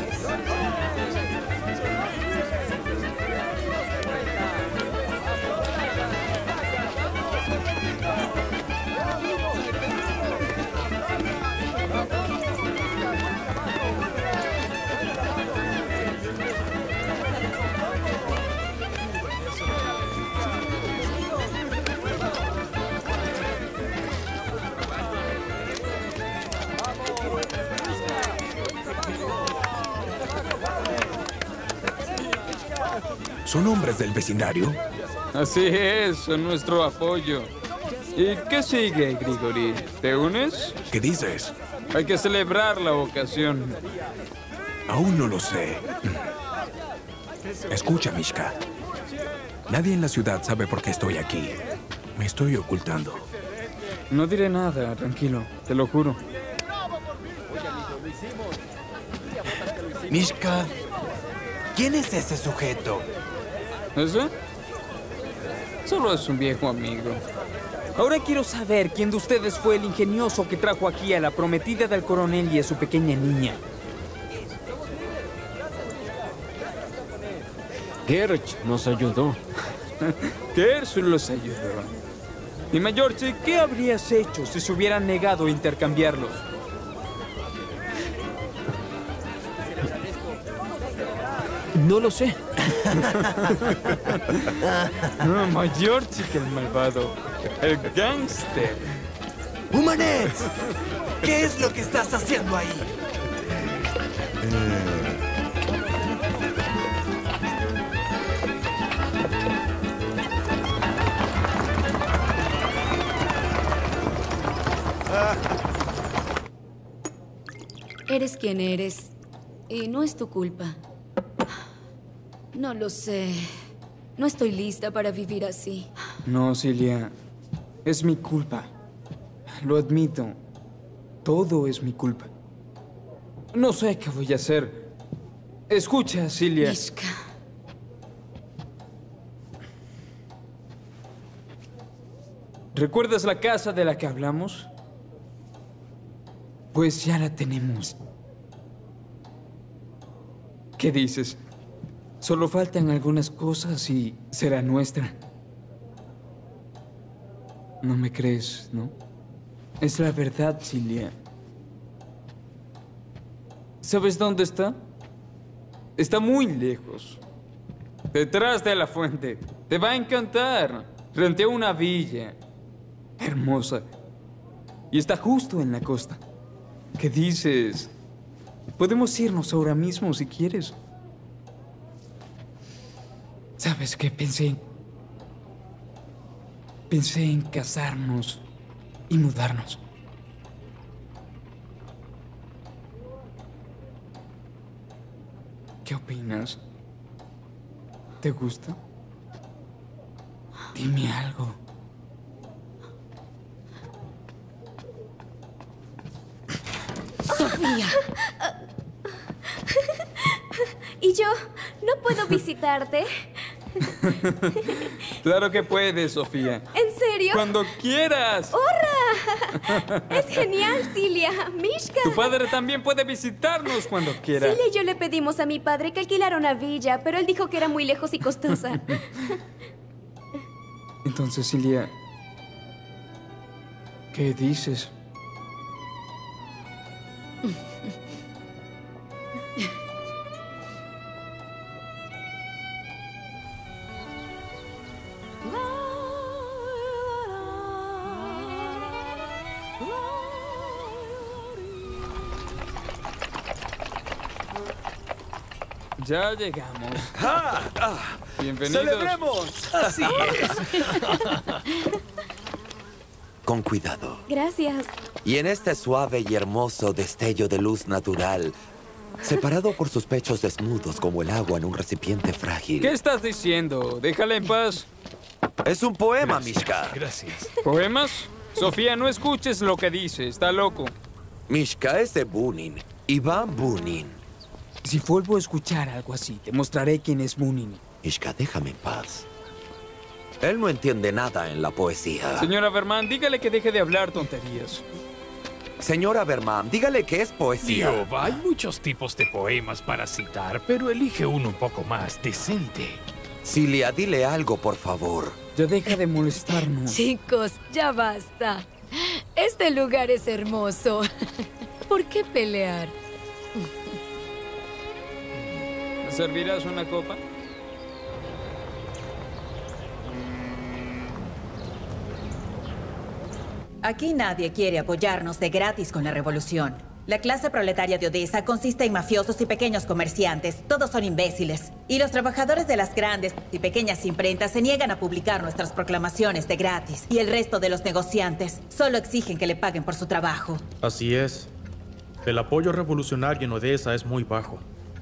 ¿Son hombres del vecindario? Así es, son nuestro apoyo. ¿Y qué sigue, Grigori? ¿Te unes? ¿Qué dices? Hay que celebrar la ocasión. Aún no lo sé. Escucha, Mishka. Nadie en la ciudad sabe por qué estoy aquí. Me estoy ocultando. No diré nada, tranquilo, te lo juro. Mishka, ¿quién es ese sujeto? ¿Ese? Solo es un viejo amigo. Ahora quiero saber quién de ustedes fue el ingenioso que trajo aquí a la prometida del coronel y a su pequeña niña. Gerch nos ayudó. Gerch los ayudó. Y Mayorche, ¿qué habrías hecho si se hubieran negado a intercambiarlos? No lo sé. No, Mayorche que el malvado. El gángster. ¡Humanet! ¿Qué es lo que estás haciendo ahí? Eres quien eres. Y no es tu culpa. No lo sé. No estoy lista para vivir así. No, Cilia. Es mi culpa. Lo admito. Todo es mi culpa. No sé qué voy a hacer. Escucha, Cilia. Mishka. ¿Recuerdas la casa de la que hablamos? Pues ya la tenemos. ¿Qué dices? Solo faltan algunas cosas y será nuestra. No me crees, ¿no? Es la verdad, Cilia. ¿Sabes dónde está? Está muy lejos. Detrás de la fuente. Te va a encantar. Frente a una villa. Hermosa. Y está justo en la costa. ¿Qué dices? Podemos irnos ahora mismo si quieres. ¿Sabes qué pensé? Pensé en casarnos y mudarnos. ¿Qué opinas? ¿Te gusta? Dime algo. Sofía. ¿Y yo? ¿No puedo visitarte? Claro que puedes, Sofía. ¿En serio? Cuando quieras. ¡Hurra! Es genial, Cilia. Mishka. Tu padre también puede visitarnos cuando quiera. Cilia y yo le pedimos a mi padre que alquilara una villa, pero él dijo que era muy lejos y costosa. Entonces, Cilia, ¿qué dices? Ya llegamos. ¡Ah! ah. Bienvenidos. ¡Celebremos! Así es. Con cuidado. Gracias. Y en este suave y hermoso destello de luz natural, separado por sus pechos desnudos como el agua en un recipiente frágil. ¿Qué estás diciendo? Déjala en paz. Es un poema, Gracias, Mishka. Gracias. ¿Poemas? Sofía, no escuches lo que dice. Está loco. Mishka es de Bunin. Iván Bunin. Si vuelvo a escuchar algo así, te mostraré quién es Bunin. Mishka, déjame en paz. Él no entiende nada en la poesía. Señora Berman, dígale que deje de hablar tonterías. Señora Berman, dígale que es poesía. Tío, hay muchos tipos de poemas para citar, pero elige uno un poco más decente. Cilia, dile algo, por favor. Ya deja de molestarnos. Chicos, ya basta. Este lugar es hermoso. ¿Por qué pelear? ¿Me servirás una copa? Aquí nadie quiere apoyarnos de gratis con la revolución. La clase proletaria de Odessa consiste en mafiosos y pequeños comerciantes. Todos son imbéciles. Y los trabajadores de las grandes y pequeñas imprentas se niegan a publicar nuestras proclamaciones de gratis. Y el resto de los negociantes solo exigen que le paguen por su trabajo. Así es. El apoyo revolucionario en Odessa es muy bajo.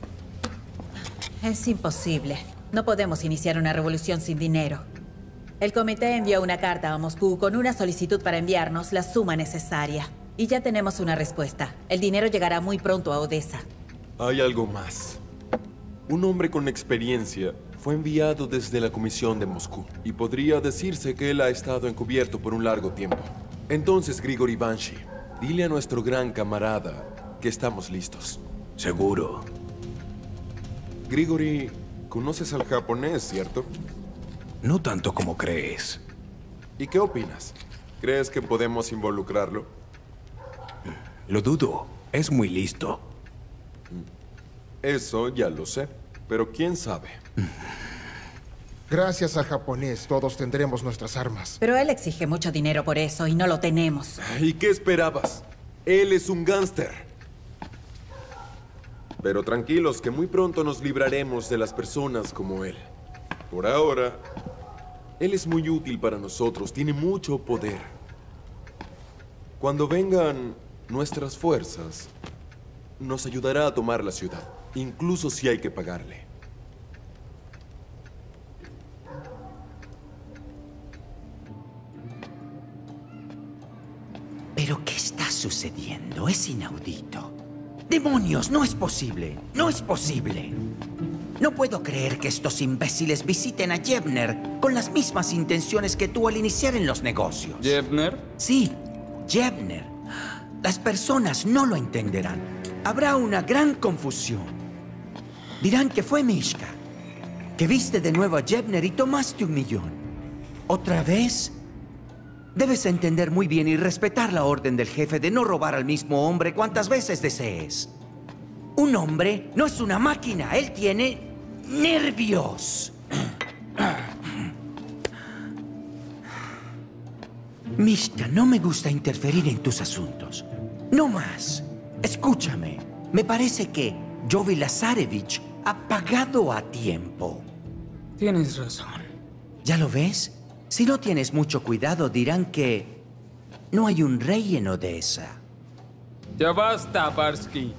Es imposible. No podemos iniciar una revolución sin dinero. El comité envió una carta a Moscú con una solicitud para enviarnos la suma necesaria. Y ya tenemos una respuesta. El dinero llegará muy pronto a Odessa. Hay algo más. Un hombre con experiencia fue enviado desde la comisión de Moscú. Y podría decirse que él ha estado encubierto por un largo tiempo. Entonces, Grigori Banshee, dile a nuestro gran camarada que estamos listos. Seguro. Grigori, conoces al japonés, ¿cierto? No tanto como crees. ¿Y qué opinas? ¿Crees que podemos involucrarlo? Lo dudo. Es muy listo. Eso ya lo sé. Pero quién sabe. Gracias al japonés, todos tendremos nuestras armas. Pero él exige mucho dinero por eso y no lo tenemos. ¿Y qué esperabas? Él es un gángster. Pero tranquilos, que muy pronto nos libraremos de las personas como él. Por ahora, él es muy útil para nosotros, tiene mucho poder. Cuando vengan nuestras fuerzas, nos ayudará a tomar la ciudad, incluso si hay que pagarle. ¿Pero qué está sucediendo? Es inaudito. ¡Demonios! No es posible. No es posible. No puedo creer que estos imbéciles visiten a Jebner con las mismas intenciones que tú al iniciar en los negocios. ¿Jebner? Sí, Jebner. Las personas no lo entenderán. Habrá una gran confusión. Dirán que fue Mishka, que viste de nuevo a Jebner y tomaste un millón. ¿Otra vez? Debes entender muy bien y respetar la orden del jefe de no robar al mismo hombre cuantas veces desees. Un hombre no es una máquina, él tiene nervios. Mishka, no me gusta interferir en tus asuntos. No más. Escúchame. Me parece que Jovi Lazarevich ha pagado a tiempo. Tienes razón. ¿Ya lo ves? Si no tienes mucho cuidado, dirán que no hay un rey en Odessa. Ya basta, Barsky.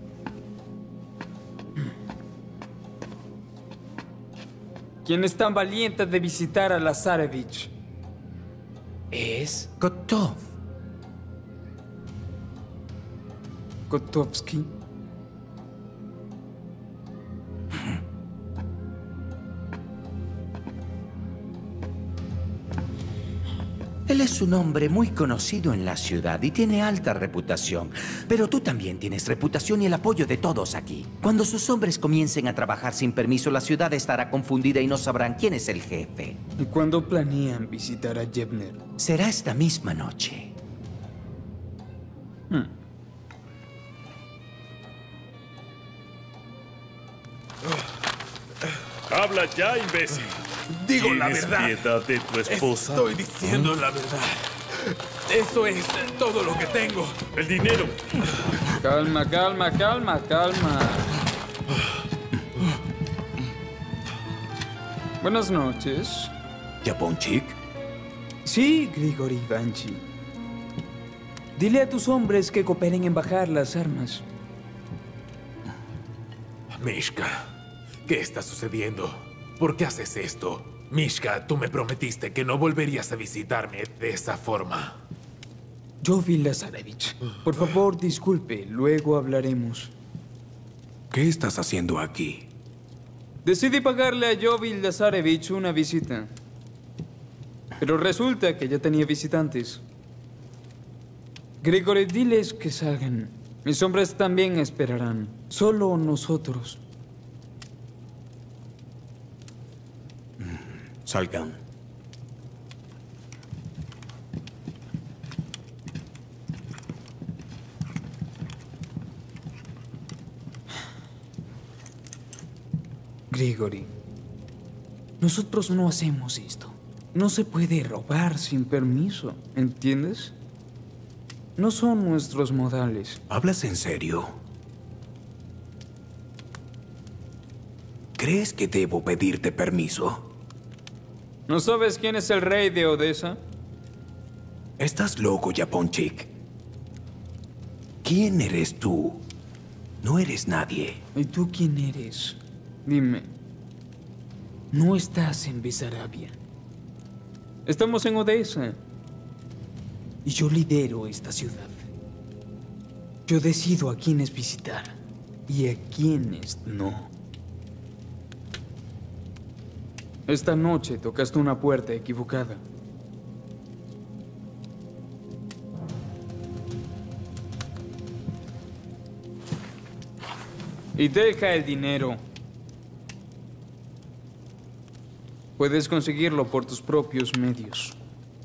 ¿Quién es tan valiente de visitar a Lazarevich? Es Kotov. Kotovsky. Él es un hombre muy conocido en la ciudad y tiene alta reputación. Pero tú también tienes reputación y el apoyo de todos aquí. Cuando sus hombres comiencen a trabajar sin permiso, la ciudad estará confundida y no sabrán quién es el jefe. ¿Y cuándo planean visitar a Jebner? Será esta misma noche. Hmm. Habla ya, imbécil. Digo la ¿Tienes verdad. piedad de tu esposa? Estoy diciendo la verdad. Eso es todo lo que tengo. El dinero. Calma, calma, calma, calma. Buenas noches. ¿Japonchik? Sí, Grigori Ivanchi. Dile a tus hombres que cooperen en bajar las armas. Mishka, ¿qué está sucediendo? ¿Por qué haces esto? Mishka, tú me prometiste que no volverías a visitarme de esa forma. Jovi Lazarevich, por favor, disculpe, luego hablaremos. ¿Qué estás haciendo aquí? Decidí pagarle a Jovi Lazarevich una visita. Pero resulta que ya tenía visitantes. Grigori, diles que salgan. Mis hombres también esperarán. Solo nosotros. Salgan. Grigori, nosotros no hacemos esto. No se puede robar sin permiso, ¿entiendes? No son nuestros modales. ¿Hablas en serio? ¿Crees que debo pedirte permiso? ¿No sabes quién es el rey de Odessa? Estás loco, Japonchik. ¿Quién eres tú? No eres nadie. ¿Y tú quién eres? Dime. No estás en Besarabia. Estamos en Odessa. Y yo lidero esta ciudad. Yo decido a quiénes visitar y a quiénes no. Esta noche tocaste una puerta equivocada. Y deja el dinero. Puedes conseguirlo por tus propios medios.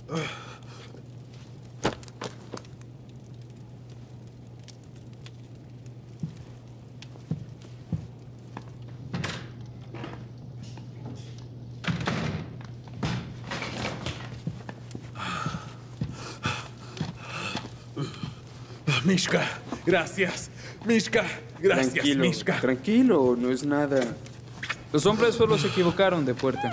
Mishka, gracias. Mishka, gracias, Tranquilo, Mishka. Tranquilo, no es nada. Los hombres solo se equivocaron de puerta.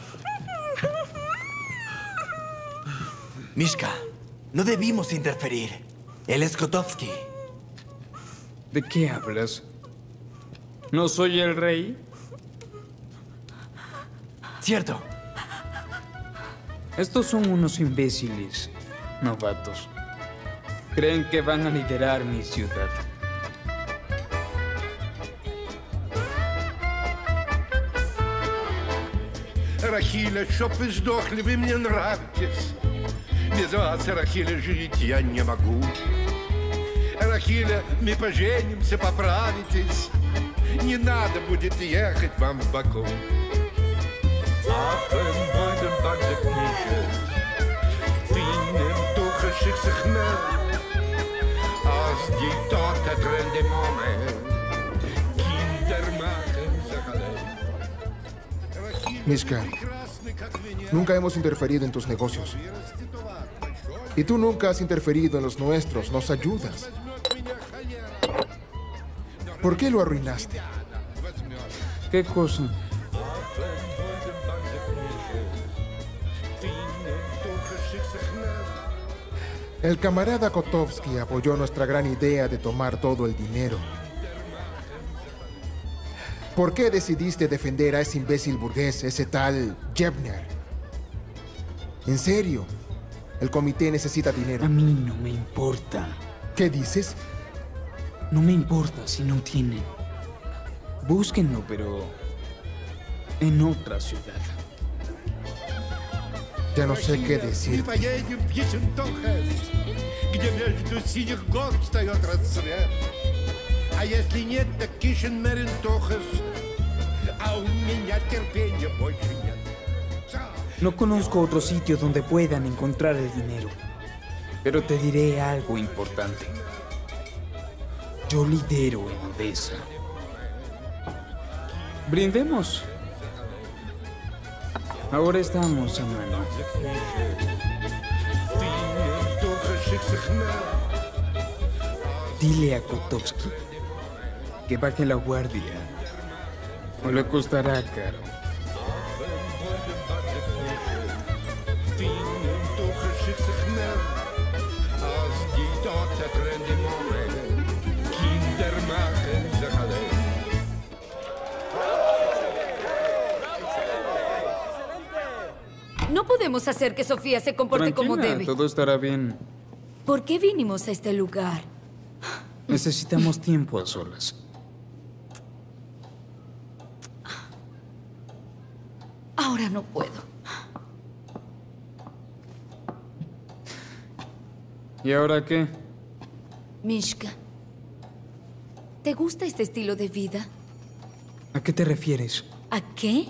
Mishka, no debimos interferir. Él es Kotovsky. ¿De qué hablas? ¿No soy el rey? Cierto. Estos son unos imbéciles, novatos. Creen que van a liderar mi ciudad. Рахиля, чтоб вы сдохли, вы мне нравитесь. Без вас, Рахиля, жить я не могу. Рахиля, мы поженимся, поправитесь. Не надо будет ехать вам в Баку. Ach, een mooie bandje Vrienden toegeschikt zich snel. Als die tot het rendement. Kinder maken zich alleen. Mishka, nunca hemos interferido en tus negocios. Y tú nunca has interferido en los nuestros. Nos ayudas. ¿Por qué lo arruinaste? ¿Qué cosa? El camarada Kotovsky apoyó nuestra gran idea de tomar todo el dinero. ¿Por qué decidiste defender a ese imbécil burgués, ese tal Jebner? En serio, el comité necesita dinero. A mí no me importa. ¿Qué dices? No me importa si no tienen. Búsquenlo, pero en otra ciudad. Ya no sé qué decir. Где между синих гор встает рассвет. А если нет, так Кишин Мерентохас. А у меня терпения больше нет. No conozco otro sitio donde puedan encontrar el dinero. Pero te diré algo importante. Yo lidero en Odessa. Brindemos. Ahora estamos a mano. Dile a Kotovsky que baje la guardia. O le costará caro. zich zich mer. Als die tot het rendement, kinder maken zich alleen. No podemos hacer que Sofía se comporte como Tranquila, debe. todo estará bien. ¿Por qué vinimos a este lugar? Necesitamos tiempo a solas. Ahora no puedo. ¿Y ahora qué? Mishka, ¿te gusta este estilo de vida? ¿A qué te refieres? ¿A qué?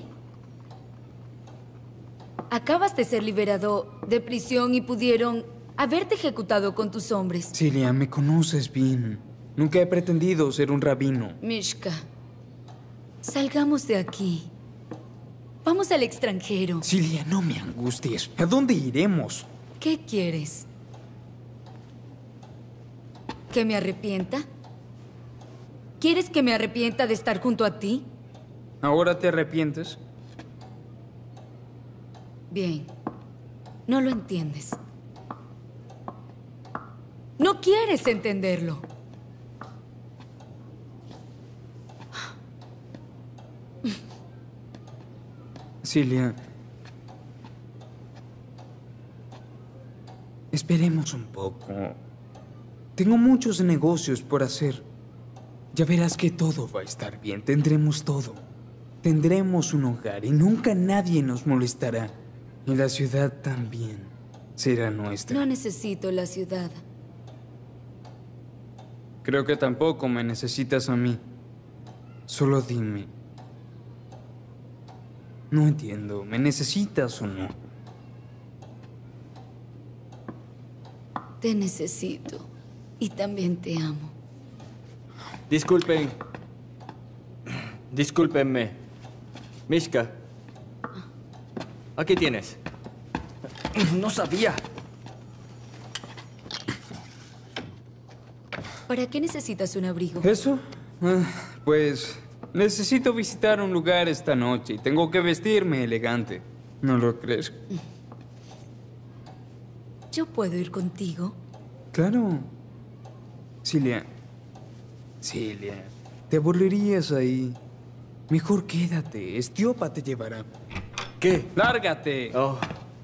Acabas de ser liberado de prisión y pudieron haberte ejecutado con tus hombres. Cilia, me conoces bien. Nunca he pretendido ser un rabino. Mishka, salgamos de aquí. Vamos al extranjero. Cilia, no me angusties. ¿A dónde iremos? ¿Qué quieres? ¿Que me arrepienta? ¿Quieres que me arrepienta de estar junto a ti? ¿Ahora te arrepientes? Bien. No lo entiendes. No quieres entenderlo. Cilia. Esperemos un poco. Tengo muchos negocios por hacer. Ya verás que todo va a estar bien. Tendremos todo. Tendremos un hogar y nunca nadie nos molestará. Y la ciudad también será nuestra. No necesito la ciudad. Creo que tampoco me necesitas a mí. Solo dime. No entiendo. ¿Me necesitas o no? Te necesito. Y también te amo. Disculpen. Discúlpenme. Mishka. Aquí tienes. No sabía. ¿Para qué necesitas un abrigo? ¿Eso? Ah, pues necesito visitar un lugar esta noche y tengo que vestirme elegante. ¿No lo crees? ¿Yo puedo ir contigo? Claro. Cilia. Cilia, te aburrirías ahí. Mejor quédate. Estiopa te llevará. ¿Qué? ¡Lárgate! Oh.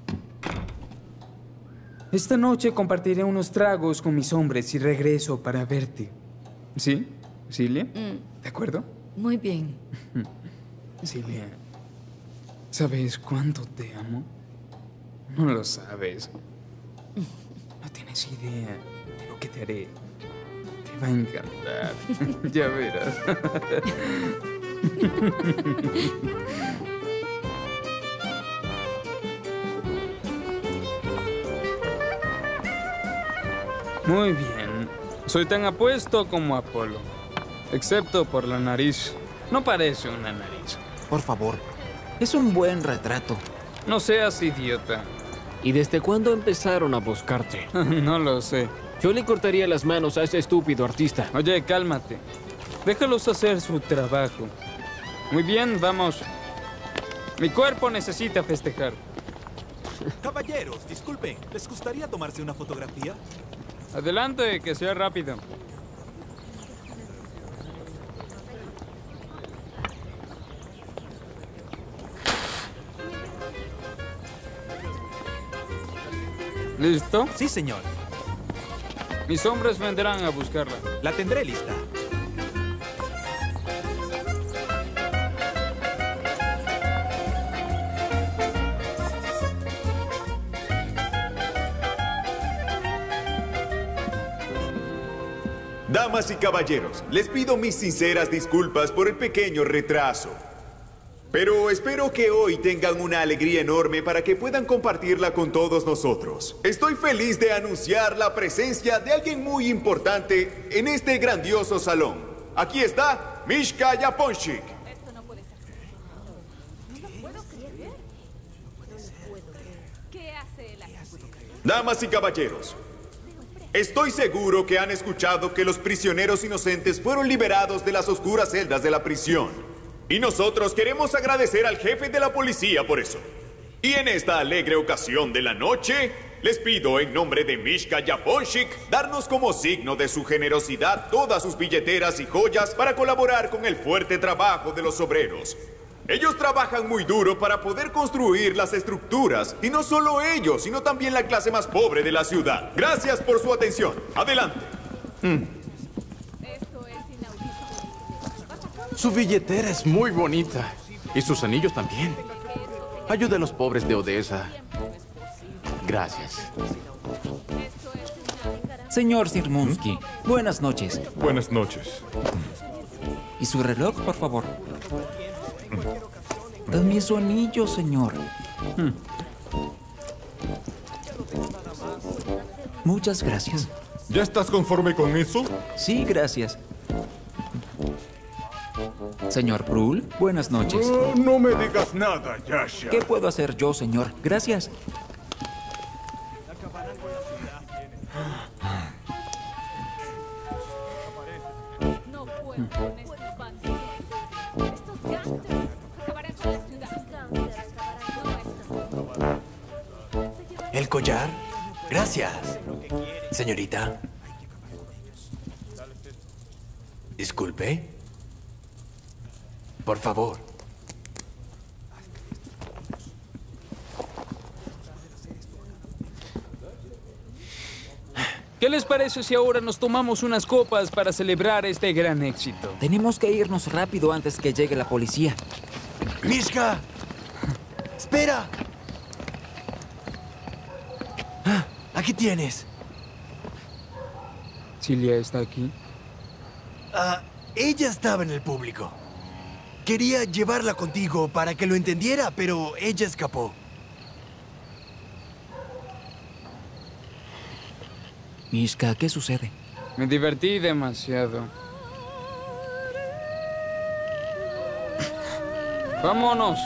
Esta noche compartiré unos tragos con mis hombres y regreso para verte. ¿Sí? ¿Cilia? Mm. ¿De acuerdo? Muy bien. Cilia, ¿sabes cuánto te amo? No lo sabes. No tienes idea de lo que te haré. Te va a encantar. Ya verás. Muy bien. Soy tan apuesto como Apolo. Excepto por la nariz. No parece una nariz. Por favor. Es un buen retrato. No seas idiota. ¿Y desde cuándo empezaron a buscarte? No lo sé. Yo le cortaría las manos a ese estúpido artista. Oye, cálmate. Déjalos hacer su trabajo. Muy bien, vamos. Mi cuerpo necesita festejar. Caballeros, disculpen. ¿Les gustaría tomarse una fotografía? Adelante, que sea rápido. ¿Listo? Sí, señor. Mis hombres vendrán a buscarla. La tendré lista. Damas y caballeros, les pido mis sinceras disculpas por el pequeño retraso. Pero espero que hoy tengan una alegría enorme para que puedan compartirla con todos nosotros. Estoy feliz de anunciar la presencia de alguien muy importante en este grandioso salón. Aquí está Mishka Yaponchik. Esto no puede ser. No lo puedo creer. ¿Qué hace la... Damas y caballeros, estoy seguro que han escuchado que los prisioneros inocentes fueron liberados de las oscuras celdas de la prisión. Y nosotros queremos agradecer al jefe de la policía por eso. Y en esta alegre ocasión de la noche, les pido en nombre de Mishka Yaponchik darnos como signo de su generosidad todas sus billeteras y joyas para colaborar con el fuerte trabajo de los obreros. Ellos trabajan muy duro para poder construir las estructuras, y no solo ellos, sino también la clase más pobre de la ciudad. Gracias por su atención. Adelante. Mm. Su billetera es muy bonita. Y sus anillos también. Ayude a los pobres de Odessa. Gracias. Señor Sirmunsky, buenas noches. Buenas noches. ¿Y su reloj, por favor? Dame su anillo, señor. Hmm. Muchas gracias. ¿Ya estás conforme con eso? Sí, gracias. Señor Brul, buenas noches. Oh, no me digas nada, Yasha. ¿Qué puedo hacer yo, señor? Gracias. ¿El collar? Gracias. Señorita. Disculpe. Por favor. ¿Qué les parece si ahora nos tomamos unas copas para celebrar este gran éxito? Tenemos que irnos rápido antes que llegue la policía. ¡Mishka! ¡Espera! Ah, aquí tienes. ¿Cilia está aquí? Ah, ella estaba en el público. Quería llevarla contigo para que lo entendiera, pero ella escapó. Mishka, ¿qué sucede? Me divertí demasiado. ¡Vámonos!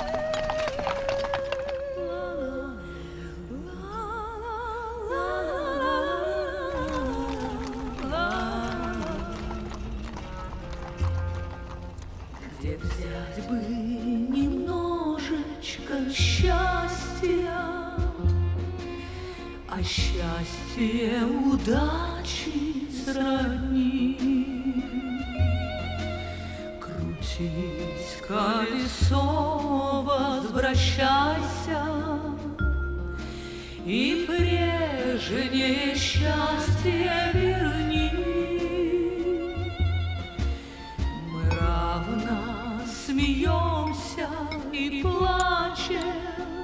А счастье удачи сродни. Крутись, колесо, возвращайся, и прежнее счастье верни. Мы равно смеемся и плачем,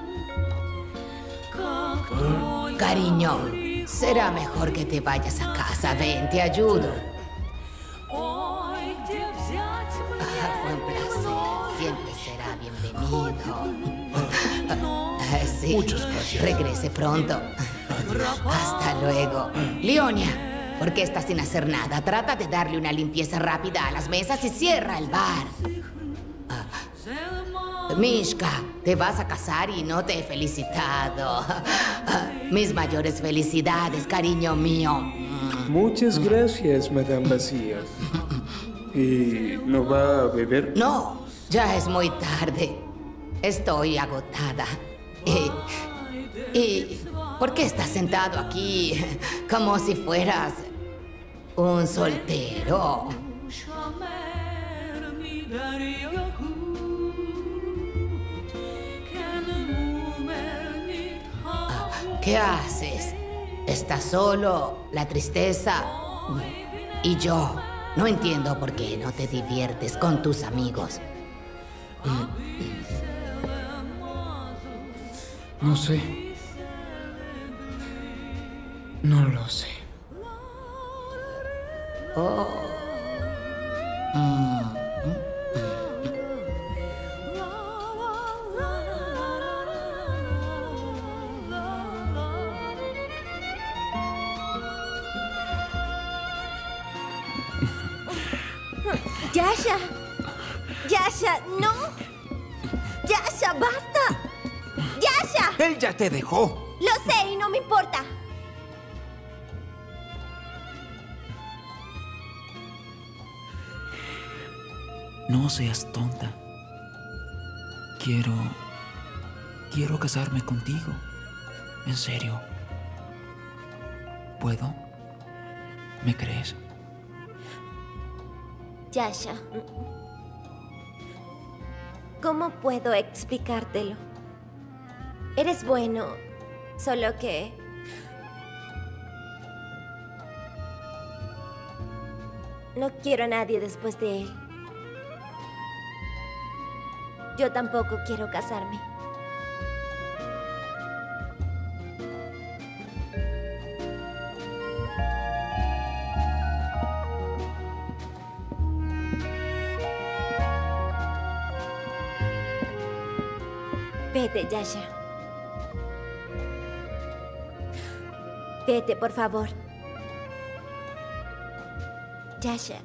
как только... Cariño, será mejor que te vayas a casa. Ven, te ayudo. Ah, fue un placer. Siempre será bienvenido. Ah, sí. Muchas gracias. Regrese pronto. Hasta luego. Leonia, ¿por qué estás sin hacer nada? Trata de darle una limpieza rápida a las mesas y cierra el bar. Ah. Mishka, te vas a casar y no te he felicitado. Mis mayores felicidades, cariño mío. Muchas gracias, Madame Vacía. ¿Y no va a beber? No, ya es muy tarde. Estoy agotada. Y, y ¿por qué estás sentado aquí como si fueras un soltero? ¿Qué haces? ¿Estás solo? ¿La tristeza? Y yo no entiendo por qué no te diviertes con tus amigos. No sé. No lo sé. Oh. Mm. Yasha, Yasha, no. Yasha, basta. Yasha. Él ya te dejó. Lo sé y no me importa. No seas tonta. Quiero... Quiero casarme contigo. En serio. ¿Puedo? ¿Me crees? Yasha, ¿cómo puedo explicártelo? Eres bueno, solo que... no quiero a nadie después de él. Yo tampoco quiero casarme. Vete, Yasha. Vete, por favor. Yasha.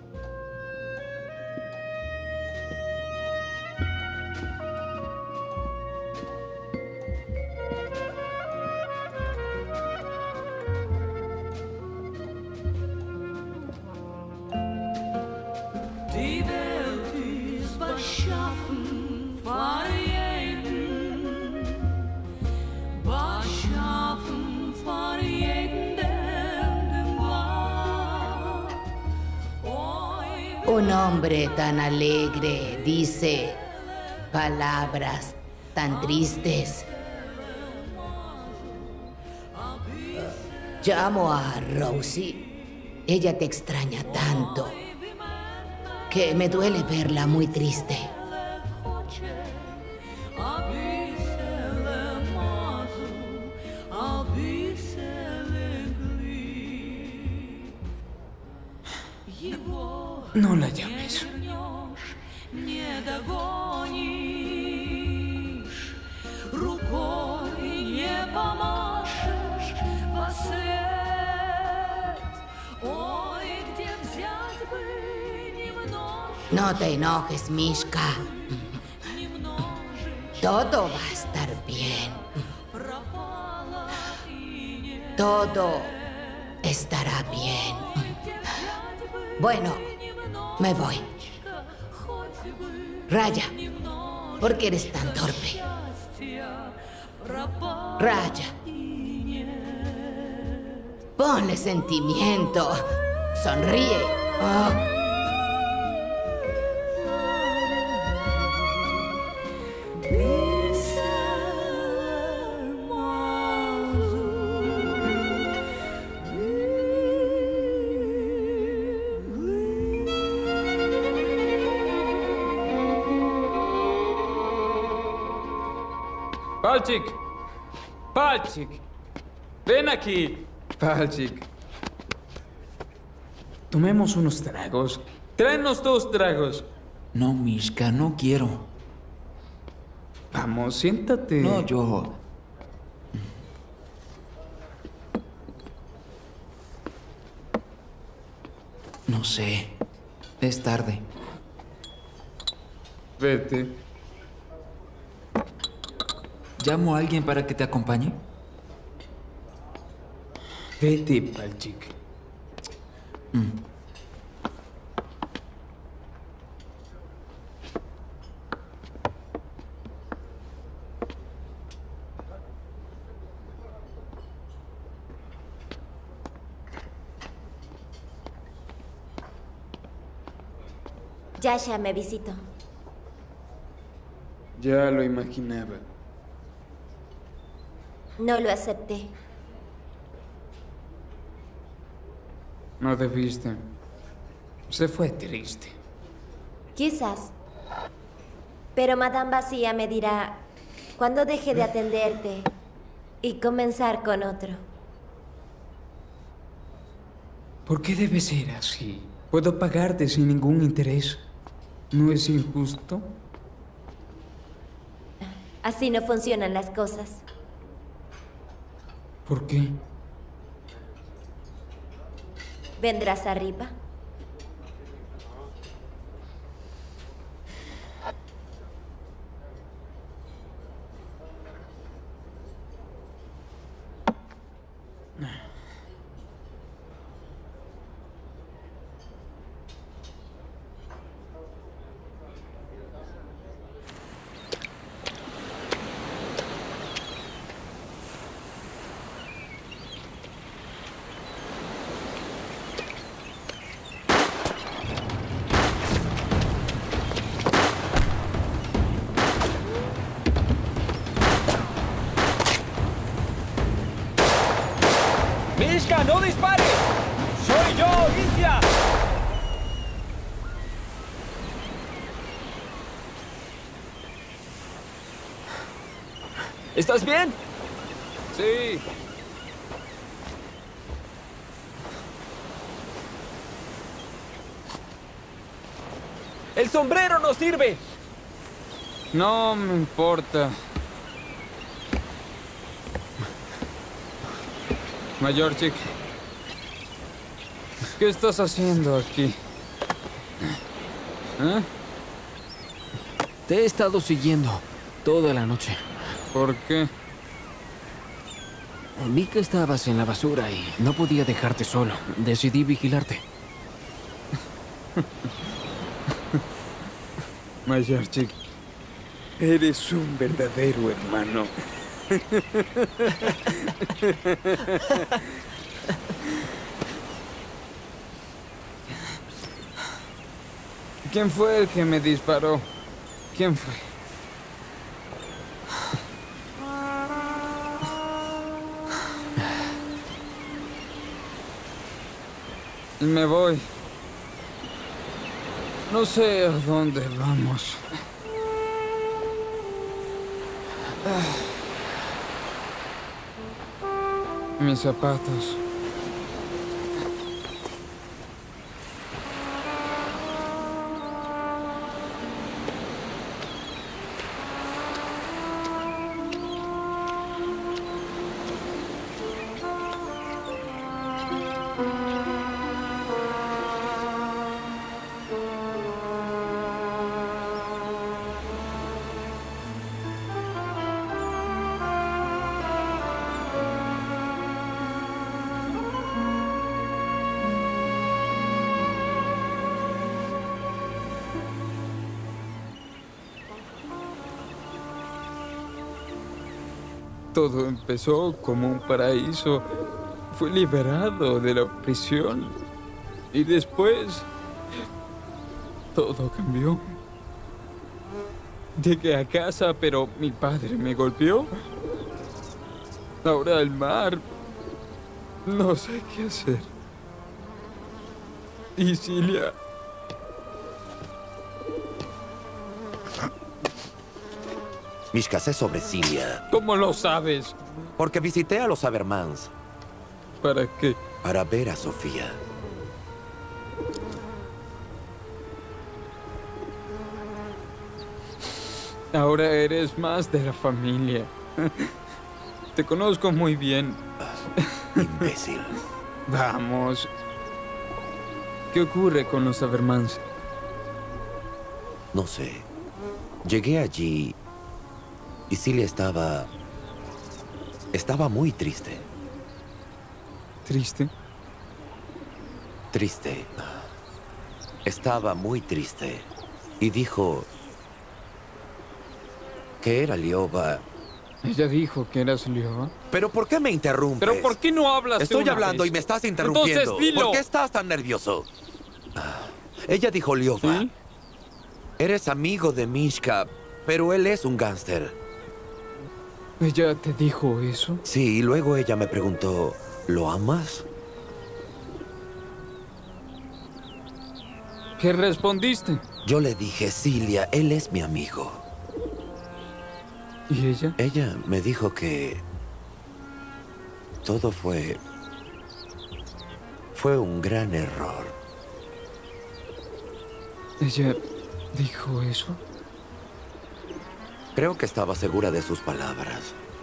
Die Welt ist beschaffen von jedem, beschaffen von jedem, der den Gott. Un hombre tan alegre dice palabras tan tristes. Llamo a Rosie. Ella te extraña tanto que me duele verla muy triste. No la llames. Не догонишь, рукой не помашешь во след. Ой, где взять бы немножко, No te enojes, Mishka. Todo va a estar bien. Todo estará bien. Bueno, me voy. Raya, ¿por qué eres tan torpe? Raya, ponle sentimiento. Sonríe. Oh. Palchik, Palchik, ven aquí. Palchik. Tomemos unos tragos. Tráenos dos tragos. No, Mishka, no quiero. Vamos, siéntate. No, yo... No sé. Es tarde. Vete. ¿Llamo a alguien para que te acompañe? Vete, Palchik. Mm. Yasha me visitó. Ya lo imaginaba. No lo acepté. No debiste. Se fue triste. Quizás. Pero Madame Vacía me dirá cuando deje de atenderte y comenzar con otro. ¿Por qué debe ser así? Puedo pagarte sin ningún interés. ¿No es injusto? Así no funcionan las cosas. ¿Por qué? ¿Vendrás arriba? ¡Mishka, no dispares! ¡Soy yo, Isia! ¿Estás bien? Sí. ¡El sombrero no sirve! No me importa. Mayorchik, ¿qué estás haciendo aquí? ¿Eh? Te he estado siguiendo toda la noche. ¿Por qué? Vi que estabas en la basura y no podía dejarte solo. Decidí vigilarte. Mayorchik, eres un verdadero hermano. ¿Quién fue el que me disparó? ¿Quién fue? Y me voy. No sé a dónde vamos. Mis zapatos. Todo empezó como un paraíso. Fui liberado de la prisión. Y después... todo cambió. Llegué a casa, pero mi padre me golpeó. Ahora el mar... no sé qué hacer. Y Cilia... Mishka, sé sobre Cilia. ¿Cómo lo sabes? Porque visité a los Habermans. ¿Para qué? Para ver a Sofía. Ahora eres más de la familia. Te conozco muy bien. Imbécil. Vamos. ¿Qué ocurre con los Habermans? No sé. Llegué allí y Cilia estaba... estaba muy triste. ¿Triste? Triste. Estaba muy triste. Y dijo... que era Liova. Ella dijo que eras Liova. ¿Pero por qué me interrumpes? ¿Pero por qué no hablas de Estoy una hablando vez? y me estás interrumpiendo. Entonces, dilo. ¿Por qué estás tan nervioso? Ah, ella dijo Liova. ¿Sí? Eres amigo de Mishka, pero él es un gángster. ¿Ella te dijo eso? Sí, y luego ella me preguntó, ¿lo amas? ¿Qué respondiste? Yo le dije, Cilia, él es mi amigo. ¿Y ella? Ella me dijo que... todo fue... fue un gran error. ¿Ella dijo eso? Creo que estaba segura de sus palabras.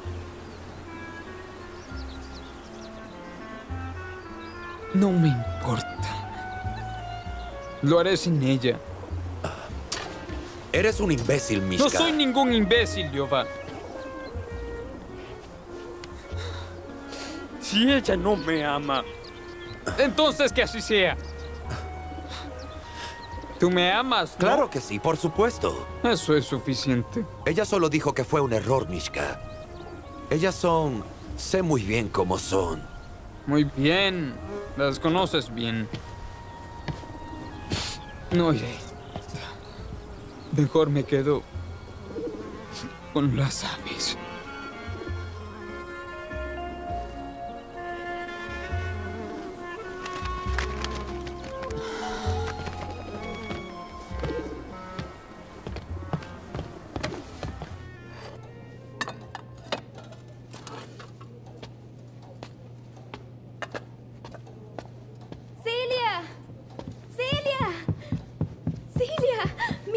No me importa. Lo haré sin ella. Eres un imbécil, Mishka. No soy ningún imbécil, Liova. Si ella no me ama, entonces que así sea. ¿Tú me amas, no? Claro que sí, por supuesto. Eso es suficiente. Ella solo dijo que fue un error, Mishka. Ellas son... sé muy bien cómo son. Muy bien. Las conoces bien. No iré. Mejor me quedo con las aves.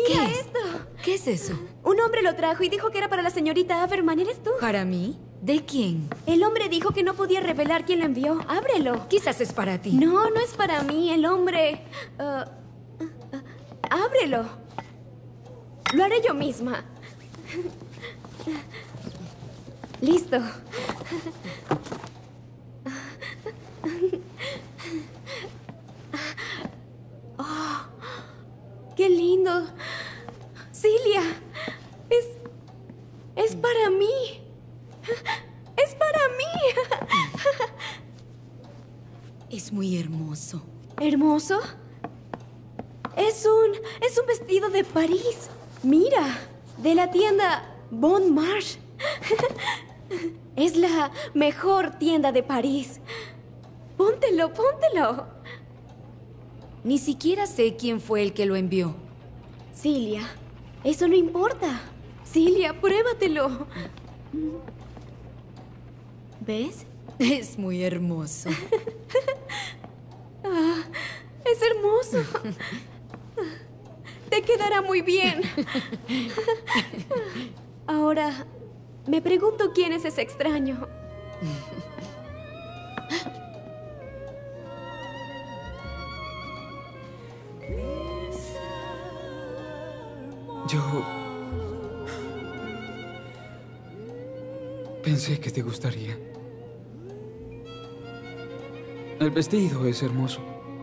Mira ¿Qué es? esto. ¿Qué es eso? Un hombre lo trajo y dijo que era para la señorita Averman. ¿Eres tú? ¿Para mí? ¿De quién? El hombre dijo que no podía revelar quién lo envió. Ábrelo. Quizás es para ti. No, no es para mí. El hombre... uh, uh, uh, ábrelo. Lo haré yo misma. Listo. Oh, ¡qué lindo! Cilia, es... es para mí. ¡Es para mí! Es muy hermoso. ¿Hermoso? Es un... es un vestido de París. Mira, de la tienda Bon Marche. Es la mejor tienda de París. Póntelo, póntelo. Ni siquiera sé quién fue el que lo envió. Cilia, eso no importa. Cilia, pruébatelo. ¿Ves? Es muy hermoso. Ah, es hermoso. Te quedará muy bien. Ahora, me pregunto quién es ese extraño. Yo... pensé que te gustaría. El vestido es hermoso.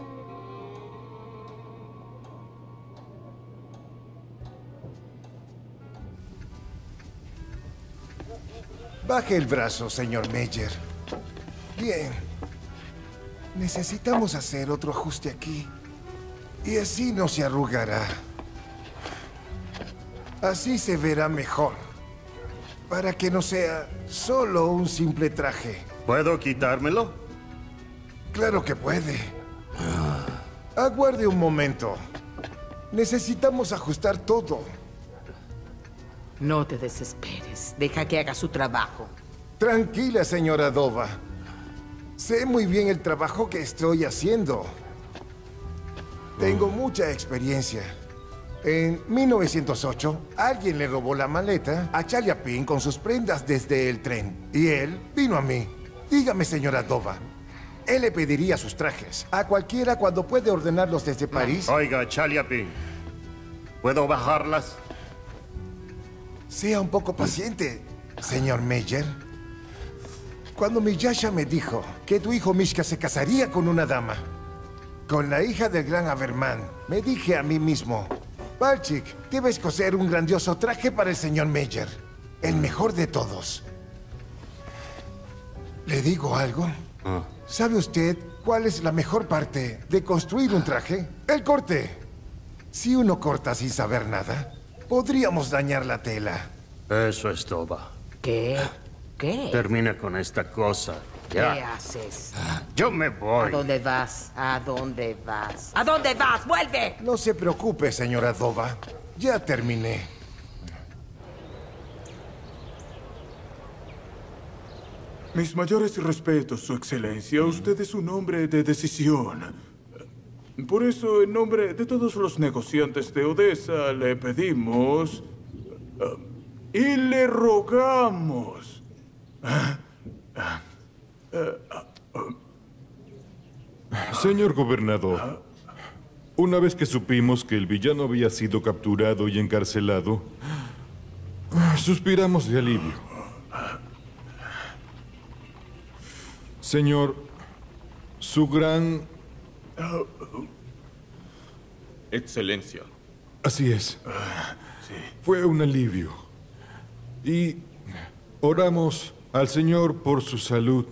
Baje el brazo, señor Meyer. Bien. Necesitamos hacer otro ajuste aquí. Y así no se arrugará. Así se verá mejor. Para que no sea solo un simple traje. ¿Puedo quitármelo? Claro que puede. Aguarde un momento. Necesitamos ajustar todo. No te desesperes. Deja que haga su trabajo. Tranquila, señora Dova. Sé muy bien el trabajo que estoy haciendo. Tengo mucha experiencia. En mil novecientos ocho, alguien le robó la maleta a Chaliapin con sus prendas desde el tren. Y él vino a mí. Dígame, señora Dova, él le pediría sus trajes a cualquiera cuando puede ordenarlos desde París. Oiga, Chaliapin, ¿puedo bajarlas? Sea un poco paciente, señor Meyer. Cuando mi Yasha me dijo que tu hijo Mishka se casaría con una dama, con la hija del gran Averman, me dije a mí mismo, Balchik, debes coser un grandioso traje para el señor Meyer, el mejor de todos. ¿Le digo algo? Ah. ¿Sabe usted cuál es la mejor parte de construir un traje? El corte. Si uno corta sin saber nada, podríamos dañar la tela. Eso es Dova. ¿Qué? ¿Qué? Termina con esta cosa. Ya. ¿Qué haces? Yo me voy. ¿A dónde vas? ¿A dónde vas? ¿A dónde vas? ¡Vuelve! No se preocupe, señora Dova. Ya terminé. Mis mayores respetos, Su Excelencia. Usted es un hombre de decisión. Por eso, en nombre de todos los negociantes de Odessa, le pedimos... uh, y le rogamos... Uh, uh, uh, uh, Señor gobernador, una vez que supimos que el villano había sido capturado y encarcelado, suspiramos de alivio. Señor, su gran... Excelencia. Así es. Fue un alivio. Y oramos al Señor por su salud.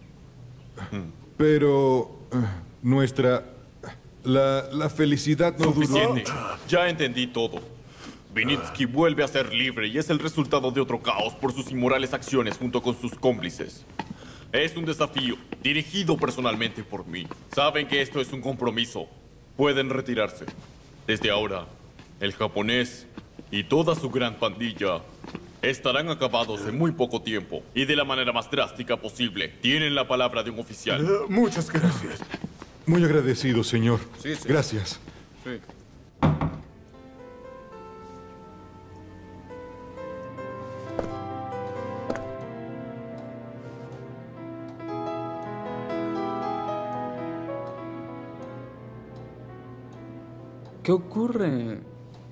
Pero uh, nuestra... La, la felicidad no duró. Suficiente. Ya entendí todo. Vinitsky vuelve a ser libre y es el resultado de otro caos por sus inmorales acciones junto con sus cómplices. Es un desafío, dirigido personalmente por mí. Saben que esto es un compromiso. Pueden retirarse. Desde ahora, el japonés y toda su gran pandilla estarán acabados en muy poco tiempo y de la manera más drástica posible. Tienen la palabra de un oficial. Uh, muchas gracias. Muy agradecido, señor. Sí, sí. Gracias. Sí. ¿Qué ocurre?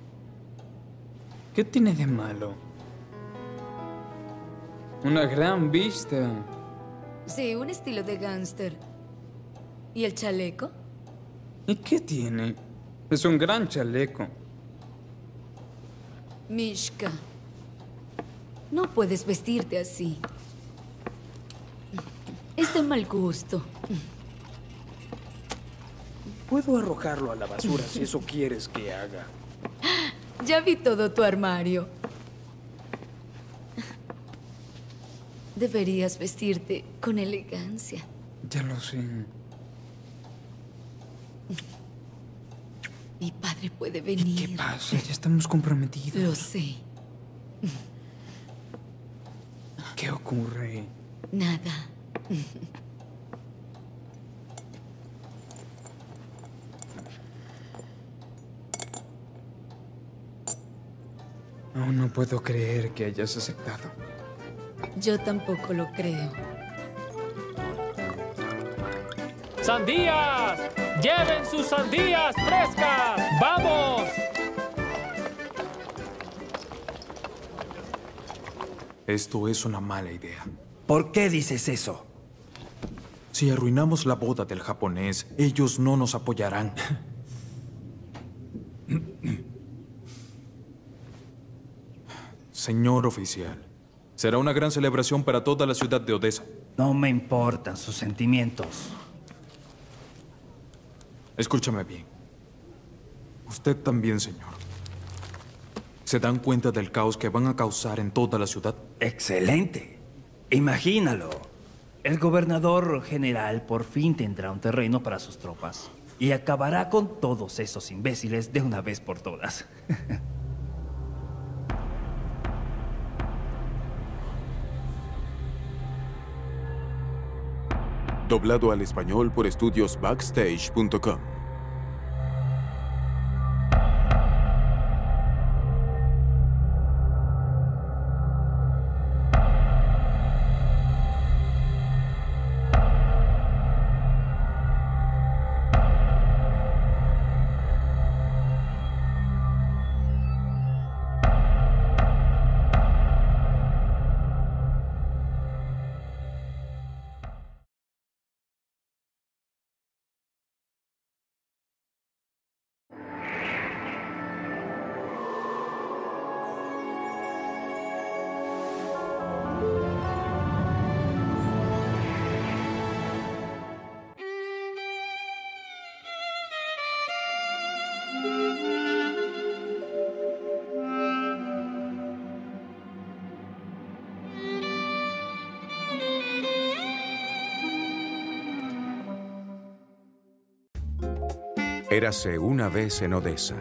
¿Qué tiene de malo? Una gran vista. Sí, un estilo de gángster. ¿Y el chaleco? ¿Y qué tiene? Es un gran chaleco. Mishka, no puedes vestirte así. Es de mal gusto. Puedo arrojarlo a la basura si eso quieres que haga. Ya vi todo tu armario. Deberías vestirte con elegancia. Ya lo sé. Mi padre puede venir. ¿Qué pasa? Ya estamos comprometidos. Lo sé. ¿Qué ocurre? Nada. Aún no puedo creer que hayas aceptado. Yo tampoco lo creo. ¡Sandías! ¡Lleven sus sandías frescas! ¡Vamos! Esto es una mala idea. ¿Por qué dices eso? Si arruinamos la boda del japonés, ellos no nos apoyarán. Señor oficial, será una gran celebración para toda la ciudad de Odessa. No me importan sus sentimientos. Escúchame bien. Usted también, señor. ¿Se dan cuenta del caos que van a causar en toda la ciudad? ¡Excelente! Imagínalo. El gobernador general por fin tendrá un terreno para sus tropas y acabará con todos esos imbéciles de una vez por todas. Doblado al español por estudios backstage punto com. Érase una vez en Odessa.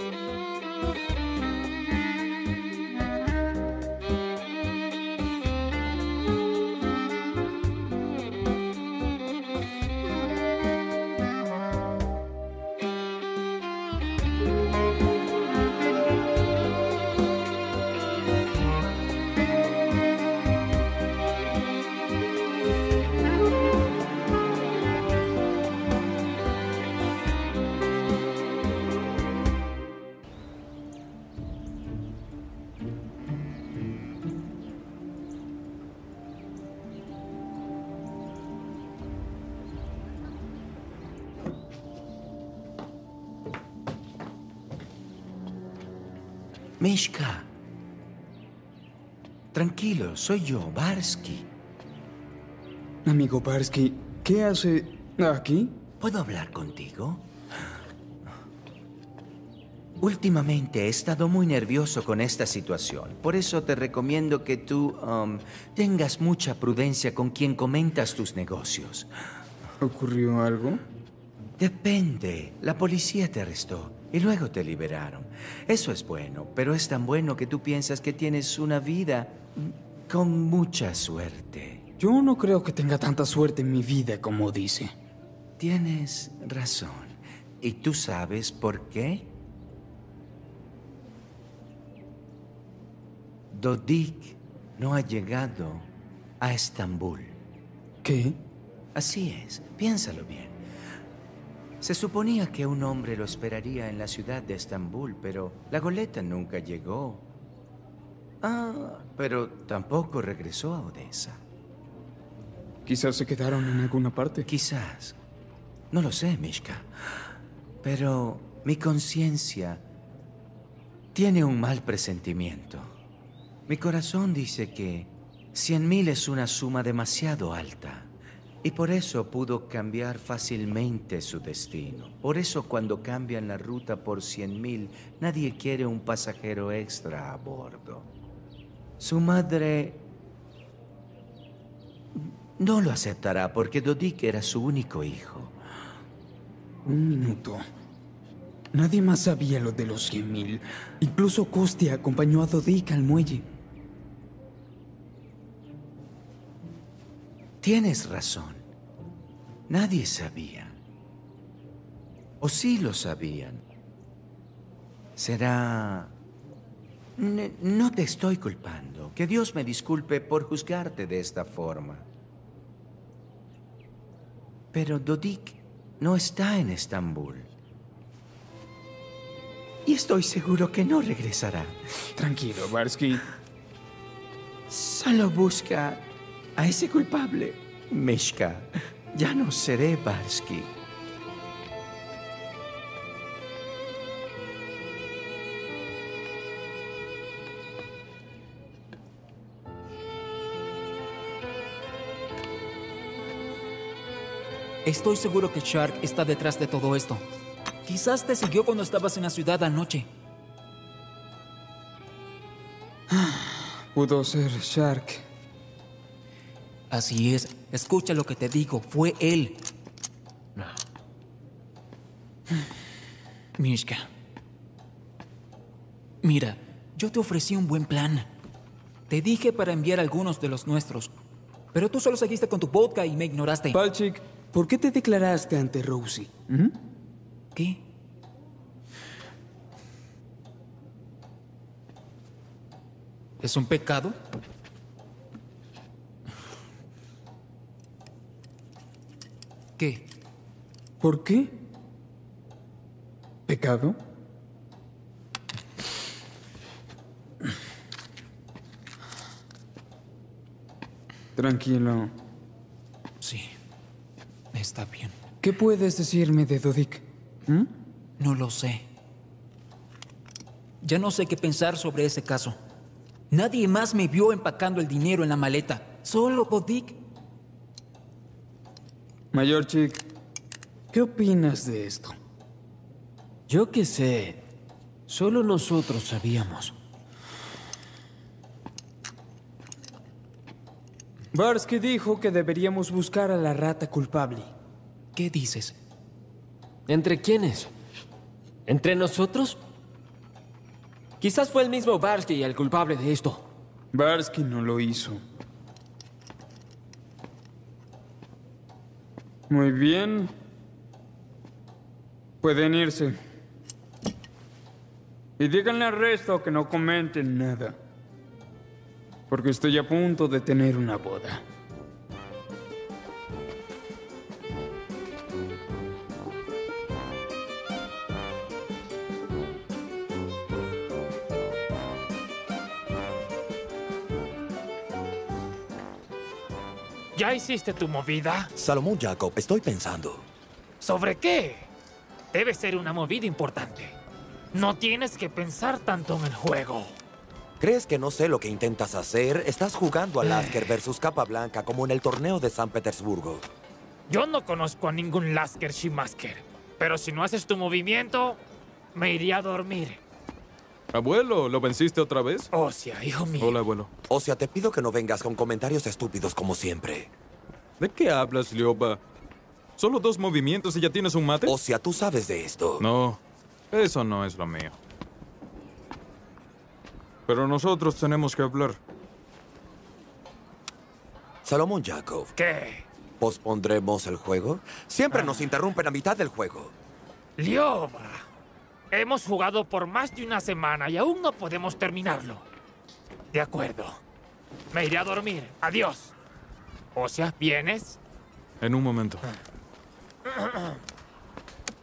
Mishka. Tranquilo, soy yo, Barsky. Amigo Barsky, ¿qué hace aquí? ¿Puedo hablar contigo? Últimamente he estado muy nervioso con esta situación. Por eso te recomiendo que tú um, tengas mucha prudencia con quien comentas tus negocios. ¿Ocurrió algo? Depende. La policía te arrestó y luego te liberaron. Eso es bueno, pero es tan bueno que tú piensas que tienes una vida con mucha suerte. Yo no creo que tenga tanta suerte en mi vida como dice. Tienes razón. ¿Y tú sabes por qué? Dodik no ha llegado a Estambul. ¿Qué? Así es. Piénsalo bien. Se suponía que un hombre lo esperaría en la ciudad de Estambul, pero la goleta nunca llegó. Ah, pero tampoco regresó a Odessa. Quizás se quedaron en alguna parte. Quizás. No lo sé, Mishka. Pero mi conciencia tiene un mal presentimiento. Mi corazón dice que cien mil es una suma demasiado alta. Y por eso pudo cambiar fácilmente su destino. Por eso cuando cambian la ruta por cien mil, nadie quiere un pasajero extra a bordo. Su madre no lo aceptará porque Dodik era su único hijo. Un minuto. Nadie más sabía lo de los cien mil. Incluso Kostia acompañó a Dodik al muelle. Tienes razón. Nadie sabía. O sí lo sabían. Será... N- no te estoy culpando. Que Dios me disculpe por juzgarte de esta forma. Pero Dodik no está en Estambul. Y estoy seguro que no regresará. Tranquilo, Barsky. Solo busca a ese culpable. Mishka, ya no seré Barsky. Estoy seguro que Shark está detrás de todo esto. Quizás te siguió cuando estabas en la ciudad anoche. Pudo ser Shark. Así es. Escucha lo que te digo. Fue él. Mishka. Mira, yo te ofrecí un buen plan. Te dije para enviar algunos de los nuestros. Pero tú solo seguiste con tu vodka y me ignoraste. Palchik, ¿por qué te declaraste ante Rosie? ¿Mm? ¿Qué? ¿Es un pecado? ¿Qué? ¿Por qué? ¿Pecado? Tranquilo. Sí, está bien. ¿Qué puedes decirme de Dodik? ¿Mm? No lo sé. Ya no sé qué pensar sobre ese caso. Nadie más me vio empacando el dinero en la maleta. Solo Dodik. Mayor Chick, ¿qué opinas de esto? Yo qué sé. Solo nosotros sabíamos. Barsky dijo que deberíamos buscar a la rata culpable. ¿Qué dices? ¿Entre quiénes? ¿Entre nosotros? Quizás fue el mismo Barsky el culpable de esto. Barsky no lo hizo. Muy bien. Pueden irse. Y díganle al resto que no comenten nada. Porque estoy a punto de tener una boda. ¿Ya hiciste tu movida? Salomón Jacob, estoy pensando. ¿Sobre qué? Debe ser una movida importante. No tienes que pensar tanto en el juego. ¿Crees que no sé lo que intentas hacer? Estás jugando a Lasker versus Capablanca como en el torneo de San Petersburgo. Yo no conozco a ningún Lasker Shimasker. Pero si no haces tu movimiento, me iría a dormir. Abuelo, ¿lo venciste otra vez? Osia, hijo mío. Hola, abuelo. Osia, te pido que no vengas con comentarios estúpidos como siempre. ¿De qué hablas, Lioba? ¿Solo dos movimientos y ya tienes un mate? Osia, tú sabes de esto. No, eso no es lo mío. Pero nosotros tenemos que hablar. Salomón Jacob. ¿Qué? ¿Pospondremos el juego? Siempre ah. nos interrumpen a mitad del juego. Lioba. Hemos jugado por más de una semana y aún no podemos terminarlo. De acuerdo. Me iré a dormir. Adiós. O sea, ¿vienes? En un momento.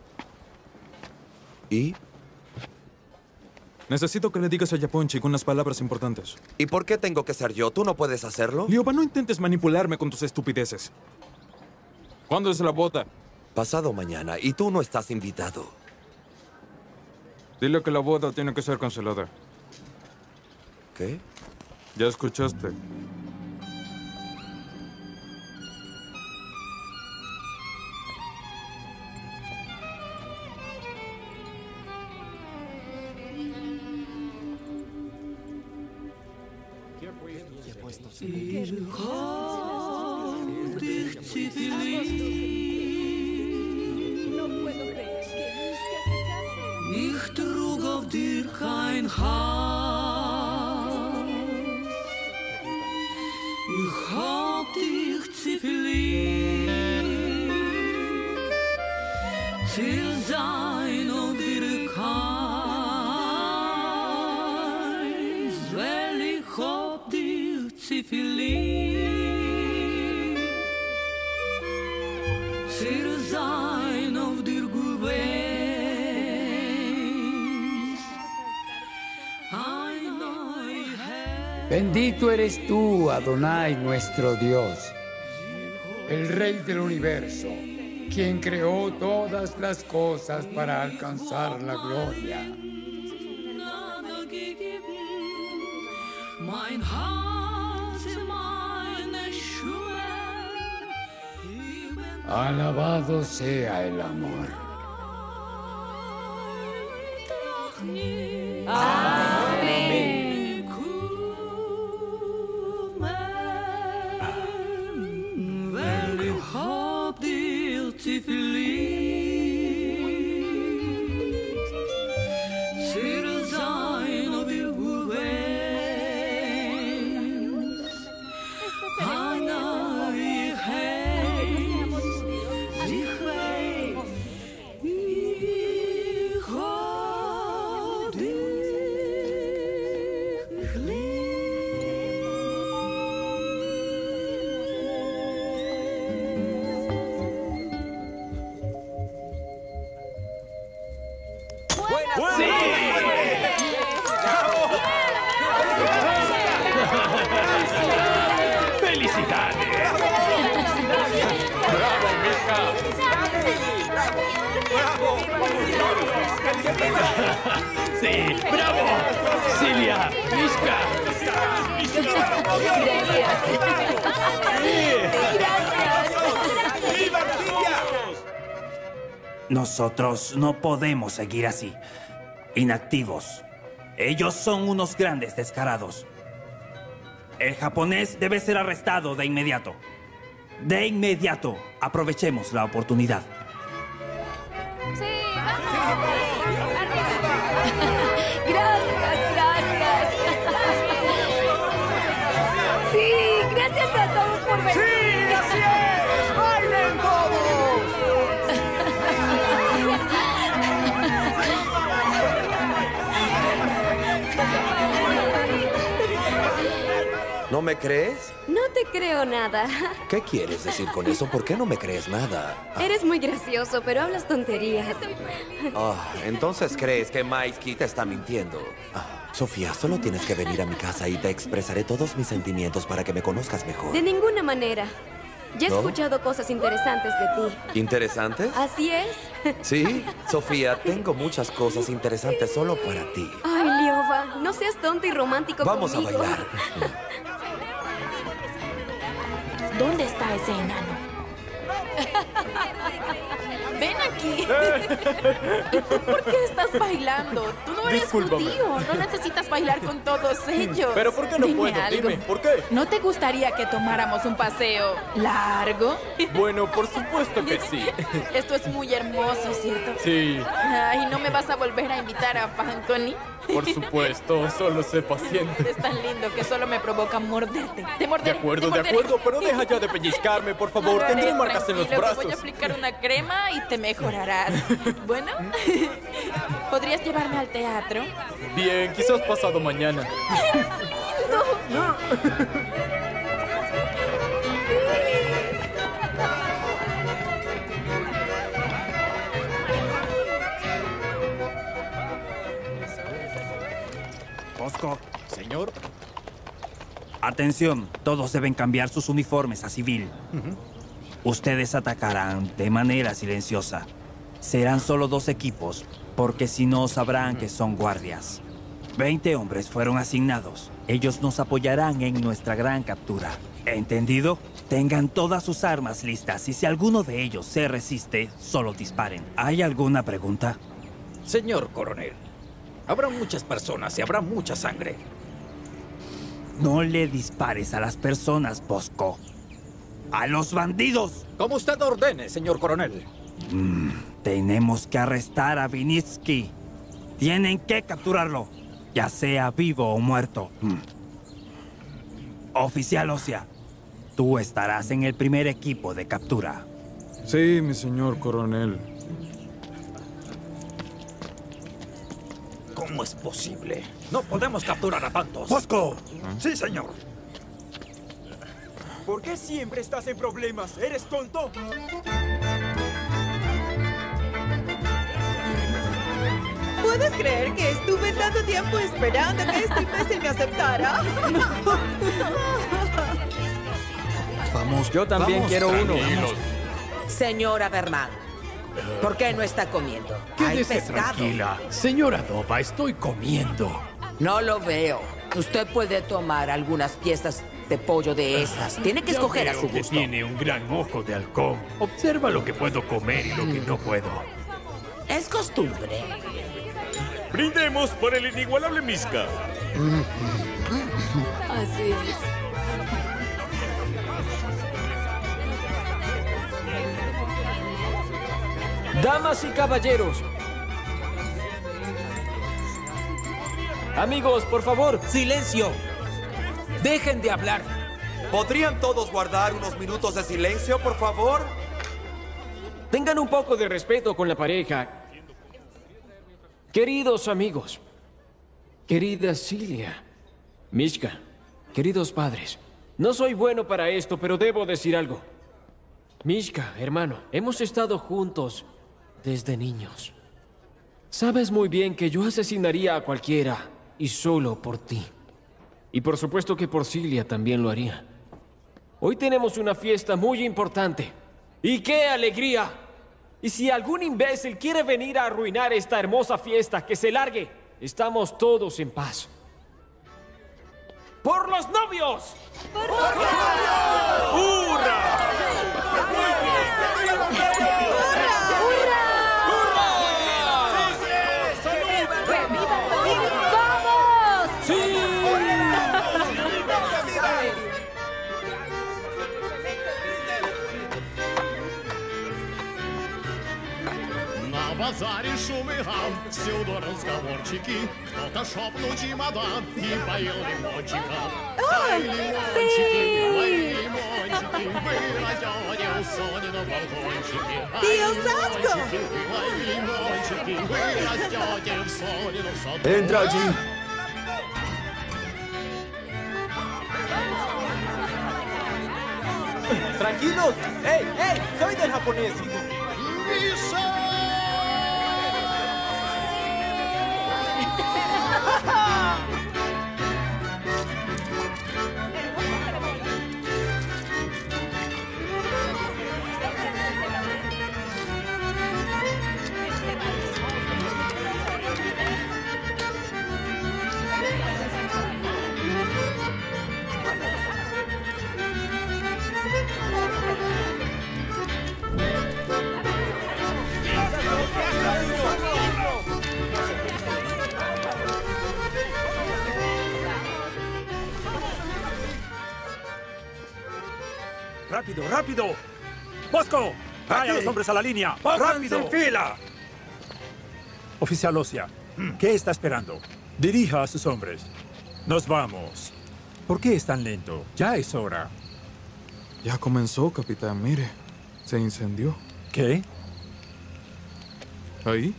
¿Y? Necesito que le digas a Yaponchi con unas palabras importantes. ¿Y por qué tengo que ser yo? ¿Tú no puedes hacerlo? Lioba, no intentes manipularme con tus estupideces. ¿Cuándo es la boda? Pasado mañana, y tú no estás invitado. Dile que la boda tiene que ser cancelada. ¿Qué? Ya escuchaste. Ich trug auf dir kein Haus. Ich hab dich zu viel lieb. Ziel sein auf dir keins, weil ich hab dich zu viel lieb. Ziel sein auf dir gewählt. Bendito eres tú, Adonai, nuestro Dios, el Rey del universo, quien creó todas las cosas para alcanzar la gloria. Alabado sea el amor. Amén. ¡Sí! ¡Bravo! ¡Cilia! ¡Mishka! Nosotros no podemos seguir así, inactivos. Ellos son unos grandes descarados. El japonés debe ser arrestado de inmediato. De inmediato. Aprovechemos la oportunidad. Sí, vamos. Gracias, gracias. Sí, gracias a todos por venir. ¡Sí, así es! ¡Bailen ¿No me crees? No te creo nada. ¿Qué quieres decir con eso? ¿Por qué no me crees nada? Eres muy gracioso, pero hablas tonterías. Ah, entonces crees que Maisky te está mintiendo. Ah, Sofía, solo tienes que venir a mi casa y te expresaré todos mis sentimientos para que me conozcas mejor. De ninguna manera. Ya he ¿No? escuchado cosas interesantes de ti. ¿Interesantes? ¿Así es? Sí, Sofía, tengo muchas cosas interesantes solo para ti. Ay, Lioba, no seas tonto y romántico Vamos conmigo. a bailar. ¿Dónde está ese enano? Ven aquí. ¿Y tú por qué estás bailando? Tú no eres Discúlpame. judío. No necesitas bailar con todos ellos. ¿Pero por qué no Dime puedo? algo. Dime, ¿por qué? ¿No te gustaría que tomáramos un paseo largo? Bueno, por supuesto que sí. Esto es muy hermoso, ¿cierto? Sí, Ay, ¿no me vas a volver a invitar a Fanconi? por supuesto. Solo sé paciente. Eres tan lindo que solo me provoca morderte. Te De morderé. acuerdo, te de morderé. acuerdo, pero deja ya de pellizcarme, por favor. Lo Tendré haré, marcas en los tranquilo, te brazos. voy a aplicar una crema y te mejorarás. Bueno, ¿podrías llevarme al teatro? Bien, quizás pasado mañana. Bosco. Señor. Atención, todos deben cambiar sus uniformes a civil. Ustedes atacarán de manera silenciosa. Serán solo dos equipos, porque si no sabrán que son guardias. Veinte hombres fueron asignados. Ellos nos apoyarán en nuestra gran captura. ¿Entendido? Tengan todas sus armas listas y si alguno de ellos se resiste, solo disparen. ¿Hay alguna pregunta? Señor coronel, habrá muchas personas y habrá mucha sangre. No le dispares a las personas, Bosco. ¡A los bandidos! Como usted ordene, señor coronel. Mm, tenemos que arrestar a Vinitsky. Tienen que capturarlo, ya sea vivo o muerto. Mm. Oficial Osia, tú estarás en el primer equipo de captura. Sí, mi señor coronel. ¿Cómo es posible? No podemos capturar a tantos. ¡Bosco! Sí, señor. ¿Por qué siempre estás en problemas? ¿Eres tonto? ¿Puedes creer que estuve tanto tiempo esperando que este imbécil me aceptara? Vamos, yo también vamos, quiero uno. Señora Berman, ¿por qué no está comiendo? Hay Quédese pescado. tranquila. Señora Dova, estoy comiendo. No lo veo. Usted puede tomar algunas piezas de pollo de esas. Tiene que Ya escoger a veo su que gusto. tiene un gran ojo de halcón. Observa lo que puedo comer y lo que no puedo. Es costumbre. Brindemos por el inigualable Mishka. Así es. Damas y caballeros. Amigos, por favor. ¡Silencio! ¡Dejen de hablar! ¿Podrían todos guardar unos minutos de silencio, por favor? Tengan un poco de respeto con la pareja. Queridos amigos, querida Cilia, Mishka, queridos padres, no soy bueno para esto, pero debo decir algo. Mishka, hermano, hemos estado juntos desde niños. Sabes muy bien que yo asesinaría a cualquiera y solo por ti. Y por supuesto que por Cilia también lo haría. Hoy tenemos una fiesta muy importante. ¡Y qué alegría! Y si algún imbécil quiere venir a arruinar esta hermosa fiesta, que se largue. Estamos todos en paz. ¡Por los novios! ¡Por los novios! ¡Hurra! На базаре шум и гам, всюду разговорчики. Кто-то шепнул чемодан и поел лимончика. Ай, лимончики, ай, лимончики, вы растете у Сони на балкончике. Tío Sasco. Ай, лимончики, вы растете в Сонином саду. Entra allí. ¡Tranquilos! ¡Ey, ey! ¡Soy del japonés! ¡Rápido, rápido! ¡Bosco! ¡Trae a los hombres a la línea! ¡Rápido! en fila! Oficial Osia, ¿qué está esperando? Dirija a sus hombres. Nos vamos. ¿Por qué es tan lento? Ya es hora. Ya comenzó, capitán. Mire, se incendió. ¿Qué? ¿Ahí?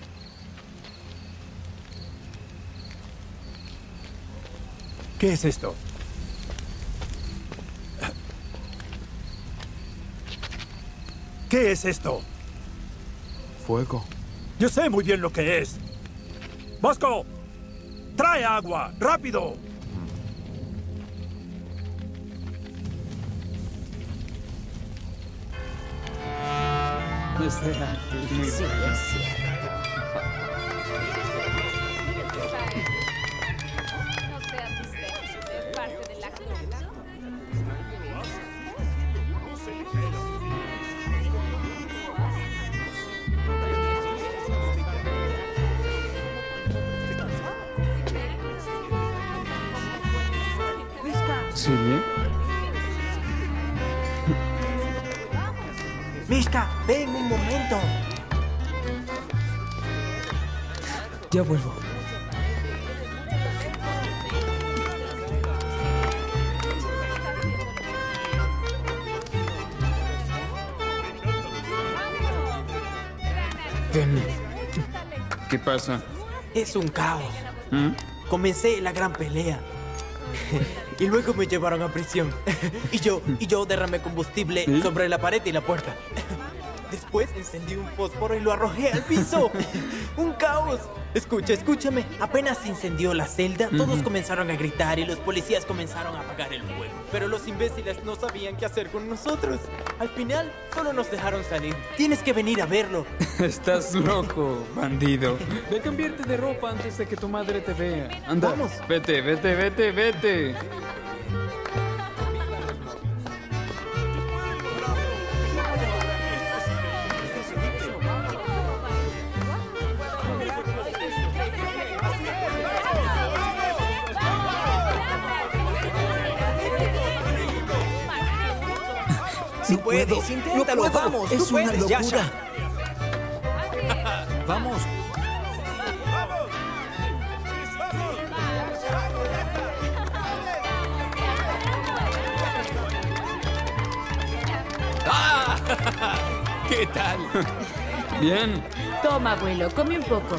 ¿Qué es esto? ¿Qué es esto? Fuego. Yo sé muy bien lo que es. ¡Bosco! ¡Trae agua! ¡Rápido! O sea, muy Sí, bueno. es cierto. ¿Silvia? Mishka, ven un momento. Ya vuelvo. Ven. ¿Qué pasa? Es un caos. ¿Mm? Comencé la gran pelea. Y luego me llevaron a prisión. Y yo, y yo derramé combustible ¿Sí? sobre la pared y la puerta. Después encendí un fósforo y lo arrojé al piso. ¡Un caos! Escucha, escúchame. Apenas se incendió la celda, todos Ujú. comenzaron a gritar y los policías comenzaron a apagar el fuego. Pero los imbéciles no sabían qué hacer con nosotros. Al final, solo nos dejaron salir. Tienes que venir a verlo. Estás loco, bandido. Ve a cambiarte de ropa antes de que tu madre te vea. Anda, Vamos. vete, vete, vete, vete. Si puedes, inténtalo, no puedo. vamos, Es tú una puedes, locura. Yasha. Vamos. ¡Ah! ¿Qué tal? Bien. Toma, abuelo, come un poco.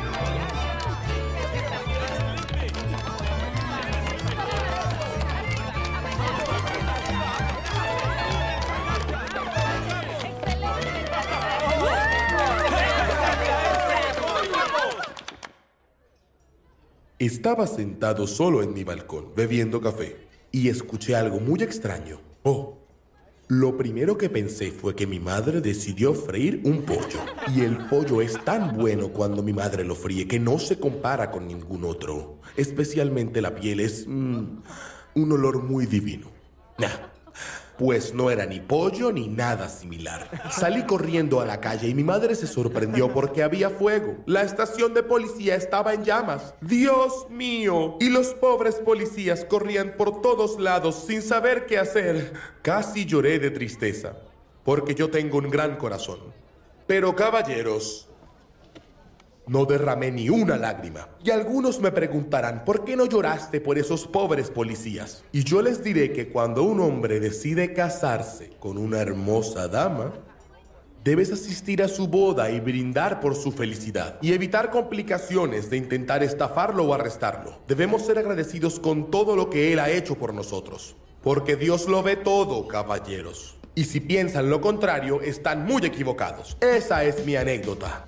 Estaba sentado solo en mi balcón, bebiendo café, y escuché algo muy extraño. Oh, lo primero que pensé fue que mi madre decidió freír un pollo. Y el pollo es tan bueno cuando mi madre lo fríe que no se compara con ningún otro. Especialmente la piel es mm, un olor muy divino. Nah. Pues no era ni pollo ni nada similar. Salí corriendo a la calle y mi madre se sorprendió porque había fuego. La estación de policía estaba en llamas. ¡Dios mío! Y los pobres policías corrían por todos lados sin saber qué hacer. Casi lloré de tristeza, porque yo tengo un gran corazón. Pero caballeros, no derramé ni una lágrima. Y algunos me preguntarán, ¿por qué no lloraste por esos pobres policías? Y yo les diré que cuando un hombre decide casarse con una hermosa dama, debes asistir a su boda y brindar por su felicidad. Y evitar complicaciones de intentar estafarlo o arrestarlo. Debemos ser agradecidos con todo lo que él ha hecho por nosotros. Porque Dios lo ve todo, caballeros. Y si piensan lo contrario, están muy equivocados. Esa es mi anécdota.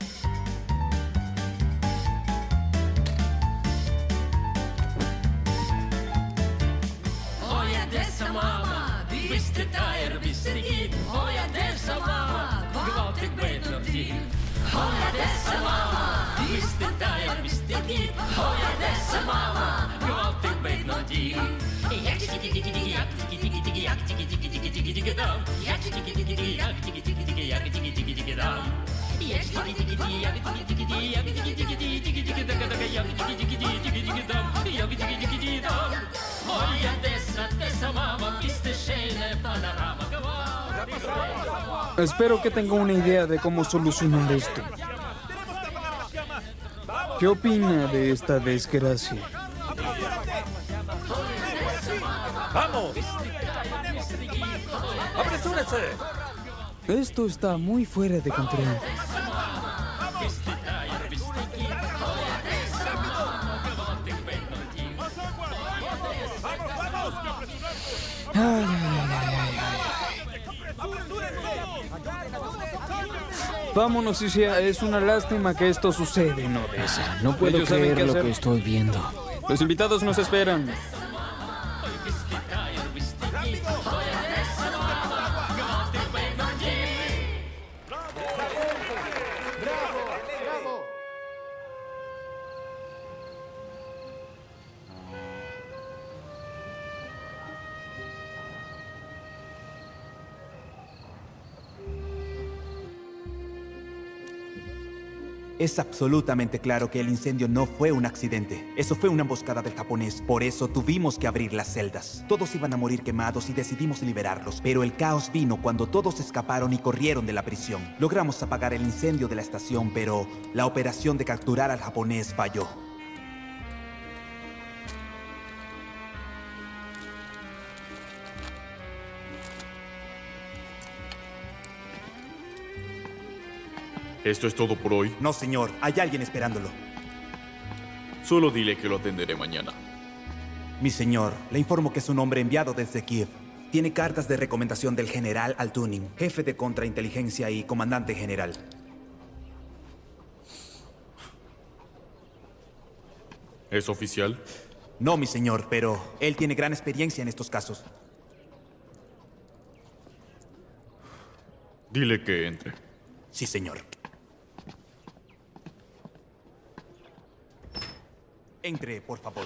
Hoja dessa mama, visste där, visste hit. Hoja dessa mama, kvart ik weet nog niet. Hoja dessa mama, visste där, visste hit. Hoja dessa mama, kvart ik weet nog niet. Jak tiki tiki tiki jak tiki tiki tiki jak tiki tiki tiki tiki tiki dam. Jak tiki tiki tiki jak tiki tiki tiki jak tiki tiki tiki dam. Jak tiki tiki tiki jak tiki tiki tiki jak tiki tiki tiki tiki tiki taka taka jak tiki tiki tiki tiki tiki dam. Jak tiki tiki tiki dam. Hoja dessa dessa mama, visste tjejen panorama. Espero que tenga una idea de cómo solucionar esto. ¿Qué opina de esta desgracia? ¡Vamos! ¡Apresúrese! Esto está muy fuera de control. Ay, ay, ay, ay, ay, ay. Vámonos, Isia. Es una lástima que esto sucede en Odessa. No puedo Ellos creer saben qué lo hacer. que estoy viendo. Los invitados nos esperan. Es absolutamente claro que el incendio no fue un accidente. Eso fue una emboscada del japonés. Por eso tuvimos que abrir las celdas. Todos iban a morir quemados y decidimos liberarlos. Pero el caos vino cuando todos escaparon y corrieron de la prisión. Logramos apagar el incendio de la estación, pero la operación de capturar al japonés falló. ¿Esto es todo por hoy? No, señor. Hay alguien esperándolo. Solo dile que lo atenderé mañana. Mi señor, le informo que es un hombre enviado desde Kiev. Tiene cartas de recomendación del general Altunin, jefe de contrainteligencia y comandante general. ¿Es oficial? No, mi señor, pero él tiene gran experiencia en estos casos. Dile que entre. Sí, señor. Entre, por favor.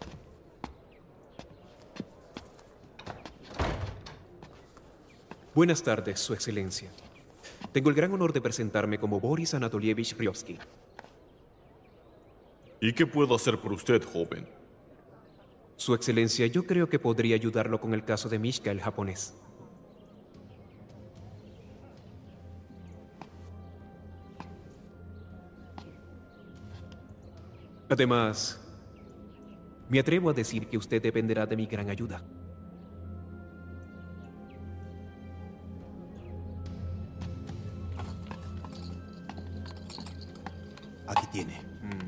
Buenas tardes, Su Excelencia. Tengo el gran honor de presentarme como Boris Anatolievich Ryovsky. ¿Y qué puedo hacer por usted, joven? Su Excelencia, yo creo que podría ayudarlo con el caso de Mishka, el japonés. Además, me atrevo a decir que usted dependerá de mi gran ayuda. Aquí tiene.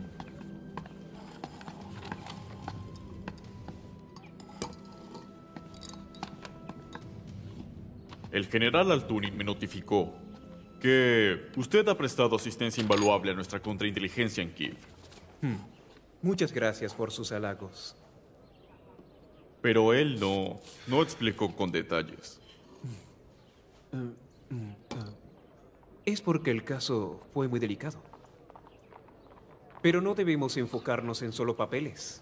El general Altunin me notificó que usted ha prestado asistencia invaluable a nuestra contrainteligencia en Kiev. Hmm. Muchas gracias por sus halagos. Pero él no, no explicó con detalles. Uh, uh, uh. Es porque el caso fue muy delicado. Pero no debemos enfocarnos en solo papeles.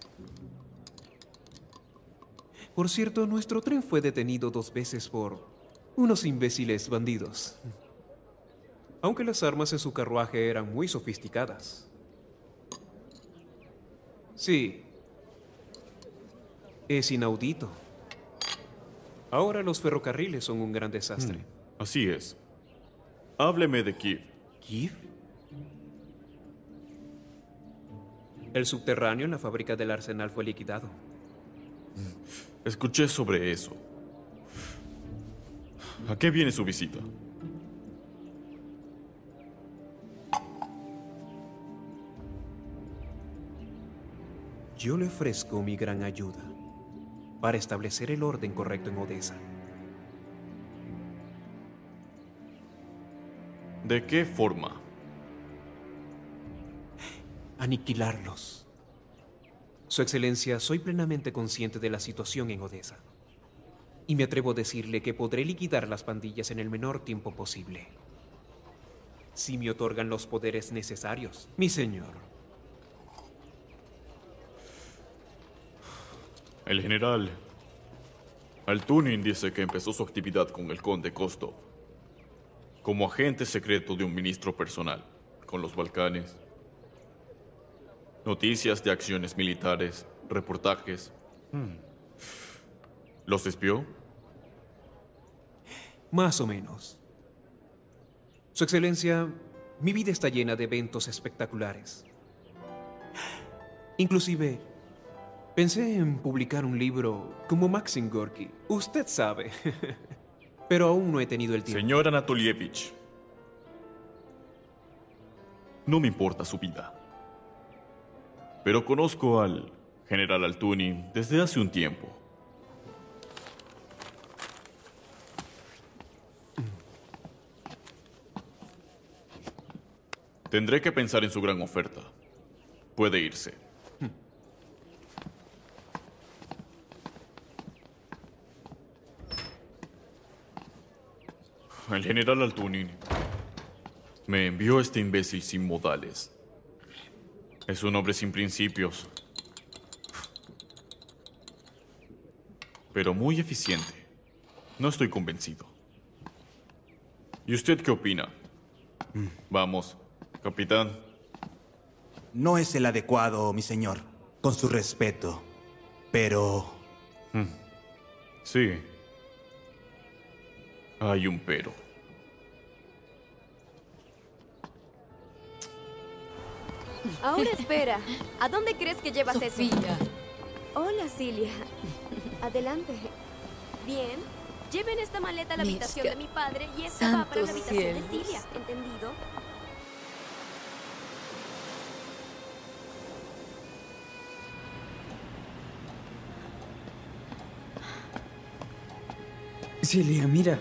Por cierto, nuestro tren fue detenido dos veces por unos imbéciles bandidos. Aunque las armas en su carruaje eran muy sofisticadas. Sí. Es inaudito. Ahora los ferrocarriles son un gran desastre. Mm, así es. Hábleme de Kiev. ¿Kiev? El subterráneo en la fábrica del arsenal fue liquidado. Escuché sobre eso. ¿A qué viene su visita? Yo le ofrezco mi gran ayuda para establecer el orden correcto en Odessa. ¿De qué forma? Aniquilarlos. Su Excelencia, soy plenamente consciente de la situación en Odessa. Y me atrevo a decirle que podré liquidar las pandillas en el menor tiempo posible. Si me otorgan los poderes necesarios, mi señor. El general Altunin dice que empezó su actividad con el conde Kostov, como agente secreto de un ministro personal, con los Balcanes. Noticias de acciones militares, reportajes. Hmm. ¿Los espió? Más o menos. Su Excelencia, mi vida está llena de eventos espectaculares. Inclusive, pensé en publicar un libro como Maxim Gorky. Usted sabe. Pero aún no he tenido el tiempo. Señor Anatolievich, no me importa su vida. Pero conozco al general Altunin desde hace un tiempo. Tendré que pensar en su gran oferta. Puede irse. El general Altunin me envió a este imbécil sin modales. Es un hombre sin principios, pero muy eficiente. No estoy convencido. ¿Y usted qué opina? Vamos, capitán. No es el adecuado, mi señor. Con su respeto. Pero... Sí. Hay un pero. Ahora espera. ¿A dónde crees que llevas eso? Sofía. Hola, Cilia. Adelante. Bien. Lleven esta maleta a la Mishka. habitación de mi padre y esta va para la Santos habitación cielos. de Cilia. ¿Entendido? Cilia, mira.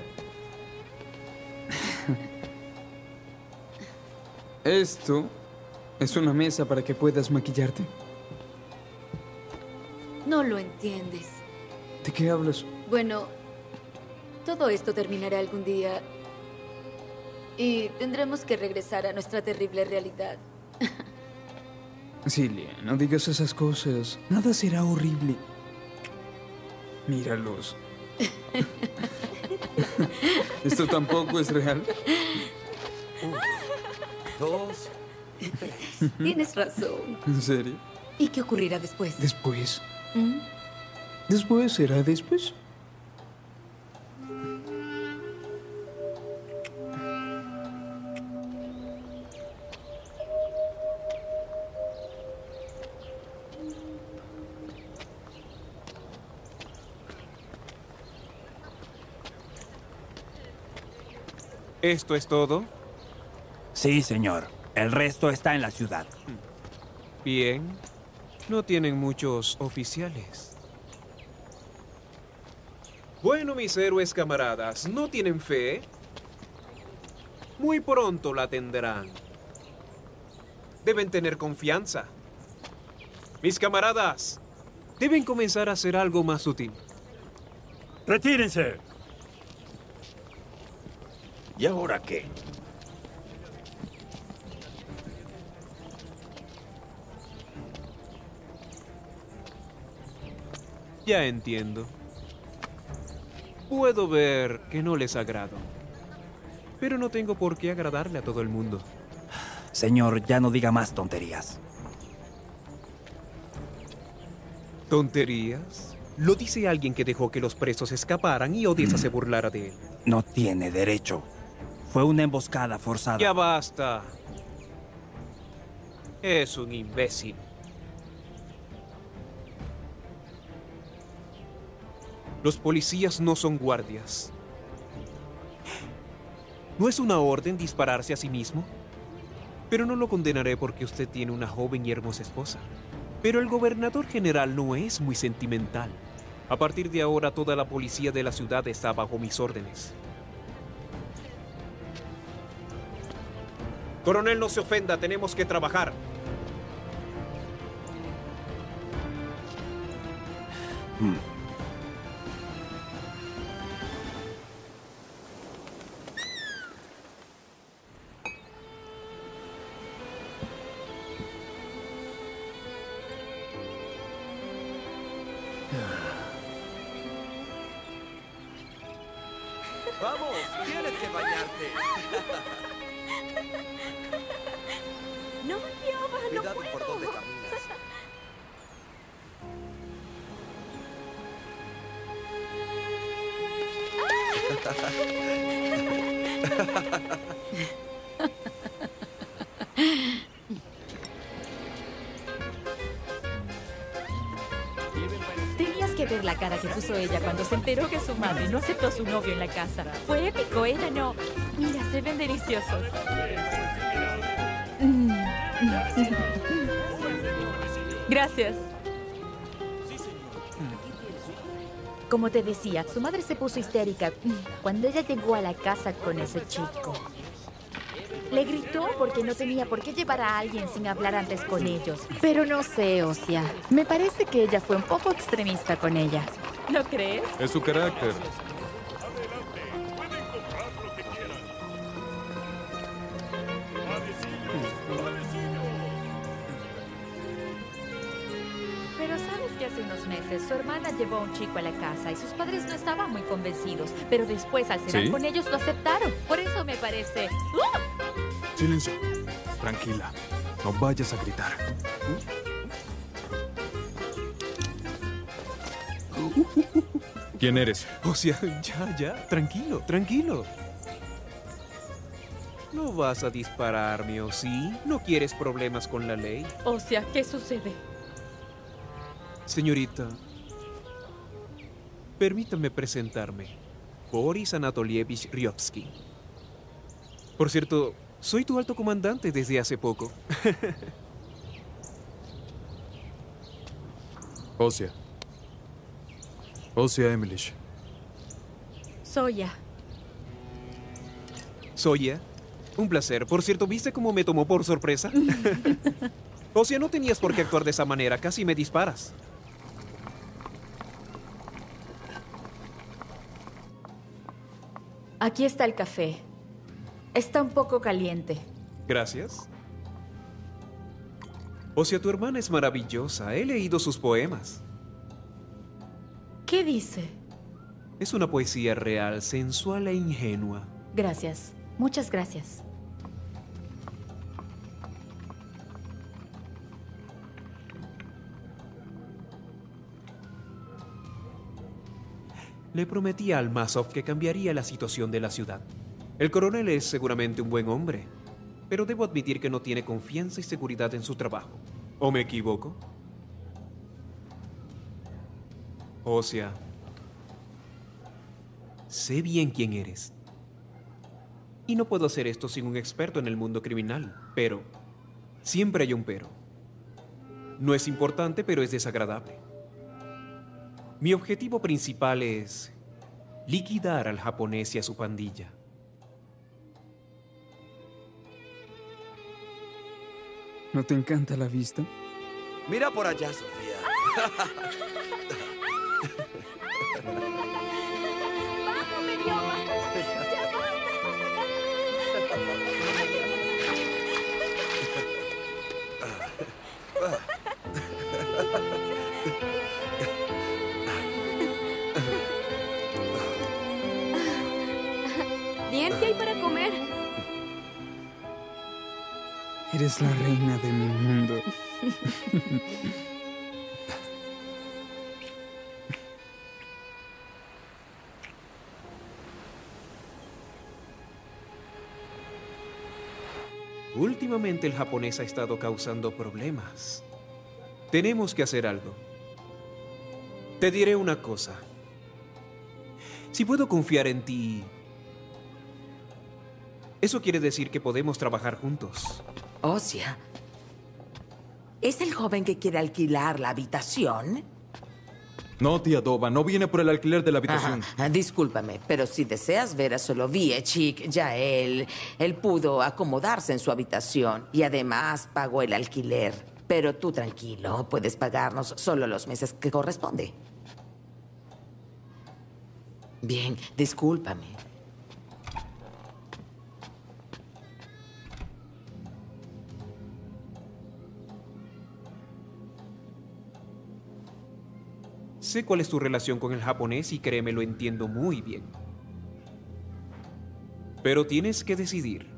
Esto es una mesa para que puedas maquillarte. No lo entiendes. ¿De qué hablas? Bueno, todo esto terminará algún día. Y tendremos que regresar a nuestra terrible realidad. Cilia, no digas esas cosas. Nada será horrible. Míralos. ¿Esto tampoco es real? Dos y tres. Tienes razón. ¿En serio? ¿Y qué ocurrirá después? Después. ¿Mm? Después será después. ¿Esto es todo? Sí, señor. El resto está en la ciudad. Bien. No tienen muchos oficiales. Bueno, mis héroes camaradas, ¿no tienen fe? Muy pronto la tendrán. Deben tener confianza. Mis camaradas, deben comenzar a hacer algo más útil. ¡Retírense! ¿Y ahora qué? Ya entiendo. Puedo ver que no les agrado. Pero no tengo por qué agradarle a todo el mundo. Señor, ya no diga más tonterías. ¿Tonterías? Lo dice alguien que dejó que los presos escaparan y Odessa se burlara de él. No tiene derecho. Fue una emboscada forzada. Ya basta. Es un imbécil. Los policías no son guardias. ¿No es una orden dispararse a sí mismo? Pero no lo condenaré porque usted tiene una joven y hermosa esposa. Pero el gobernador general no es muy sentimental. A partir de ahora, toda la policía de la ciudad está bajo mis órdenes. Coronel, no se ofenda, tenemos que trabajar. Mm. Vamos, tienes que bañarte. No, Jehová, no Cuidado puedo. por dónde caminas. Tenías que ver la cara que puso ella cuando se enteró que su madre no aceptó a su novio en la casa. Fue épico, ella no. Mira, se ven deliciosos. Mm. Gracias. Como te decía, su madre se puso histérica cuando ella llegó a la casa con ese chico. Le gritó porque no tenía por qué llevar a alguien sin hablar antes con ellos. Pero no sé, Osia. Me parece que ella fue un poco extremista con ella. ¿No crees? Es su carácter. Pero sabes que hace unos meses su hermana llevó a un chico a la casa y sus padres no estaban muy convencidos. Pero después, al cenar ¿Sí? con ellos, lo aceptaron. Por eso me parece... ¡Uh! Silencio. Tranquila. No vayas a gritar. ¿Quién eres? O sea, ya, ya, tranquilo, tranquilo. No vas a dispararme, ¿o sí? ¿No quieres problemas con la ley? Osia, ¿qué sucede? Señorita, permítame presentarme. Boris Anatolievich Ryovsky. Por cierto, soy tu alto comandante desde hace poco. Osia. Osia Emilish. Soya. Soya, un placer. Por cierto, ¿viste cómo me tomó por sorpresa? O sea, no tenías por qué actuar de esa manera. Casi me disparas. Aquí está el café. Está un poco caliente. Gracias. O sea, tu hermana es maravillosa. He leído sus poemas. ¿Qué dice? Es una poesía real, sensual e ingenua. Gracias. Muchas gracias. Le prometí a Almazov que cambiaría la situación de la ciudad. El coronel es seguramente un buen hombre, pero debo admitir que no tiene confianza y seguridad en su trabajo. ¿O me equivoco? O sea, sé bien quién eres. Y no puedo hacer esto sin un experto en el mundo criminal, pero siempre hay un pero. No es importante, pero es desagradable. Mi objetivo principal es liquidar al japonés y a su pandilla. ¿No te encanta la vista? Mira por allá, Sofía. Bien, ¿qué hay para comer? Eres la reina de mi mundo. Últimamente el japonés ha estado causando problemas. Tenemos que hacer algo. Te diré una cosa. Si puedo confiar en ti, eso quiere decir que podemos trabajar juntos. Osia, ¿es el joven que quiere alquilar la habitación? No, tía Dova, no viene por el alquiler de la habitación. Ajá, discúlpame, pero si deseas ver a Soloviechik, ya él, él pudo acomodarse en su habitación y además pagó el alquiler. Pero tú tranquilo, puedes pagarnos solo los meses que corresponde. Bien, discúlpame. Sé cuál es tu relación con el japonés y créeme, lo entiendo muy bien. Pero tienes que decidir.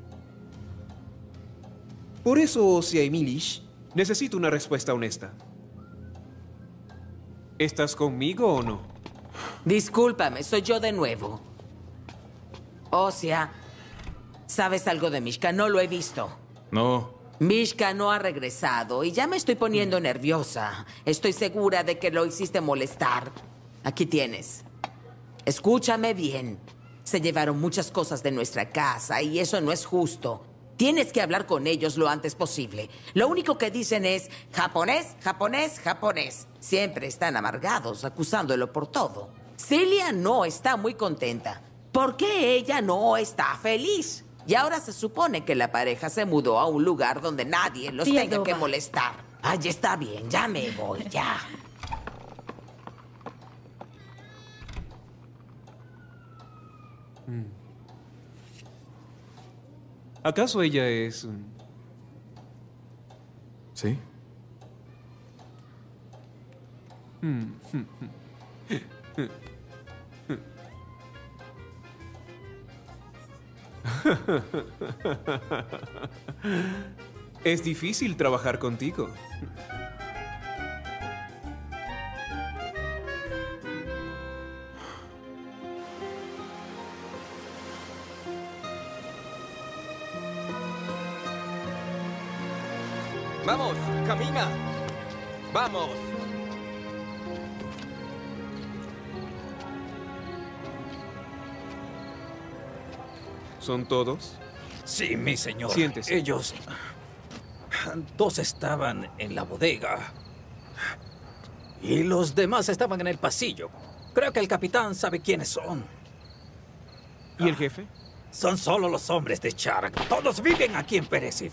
Por eso, Osia Emilish, necesito una respuesta honesta. ¿Estás conmigo o no? Discúlpame, soy yo de nuevo. Osia, ¿sabes algo de Mishka? No lo he visto. No. Mishka no ha regresado y ya me estoy poniendo nerviosa. Estoy segura de que lo hiciste molestar. Aquí tienes. Escúchame bien. Se llevaron muchas cosas de nuestra casa y eso no es justo. Tienes que hablar con ellos lo antes posible. Lo único que dicen es japonés, japonés, japonés. Siempre están amargados, acusándolo por todo. Celia no está muy contenta. ¿Por qué ella no está feliz? Y ahora se supone que la pareja se mudó a un lugar donde nadie los Tía tenga Doba. que molestar. Ay, está bien, ya me voy, ya. Mm. ¿Acaso ella es...? mm, ¿Sí? mm, Es difícil trabajar contigo. ¡Vamos! ¡Camina! ¡Vamos! ¿Son todos? Sí, mi señor. Siéntese. Ellos... Dos estaban en la bodega. Y los demás estaban en el pasillo. Creo que el capitán sabe quiénes son. ¿Y el jefe? Son solo los hombres de Shark. Todos viven aquí en Perecive.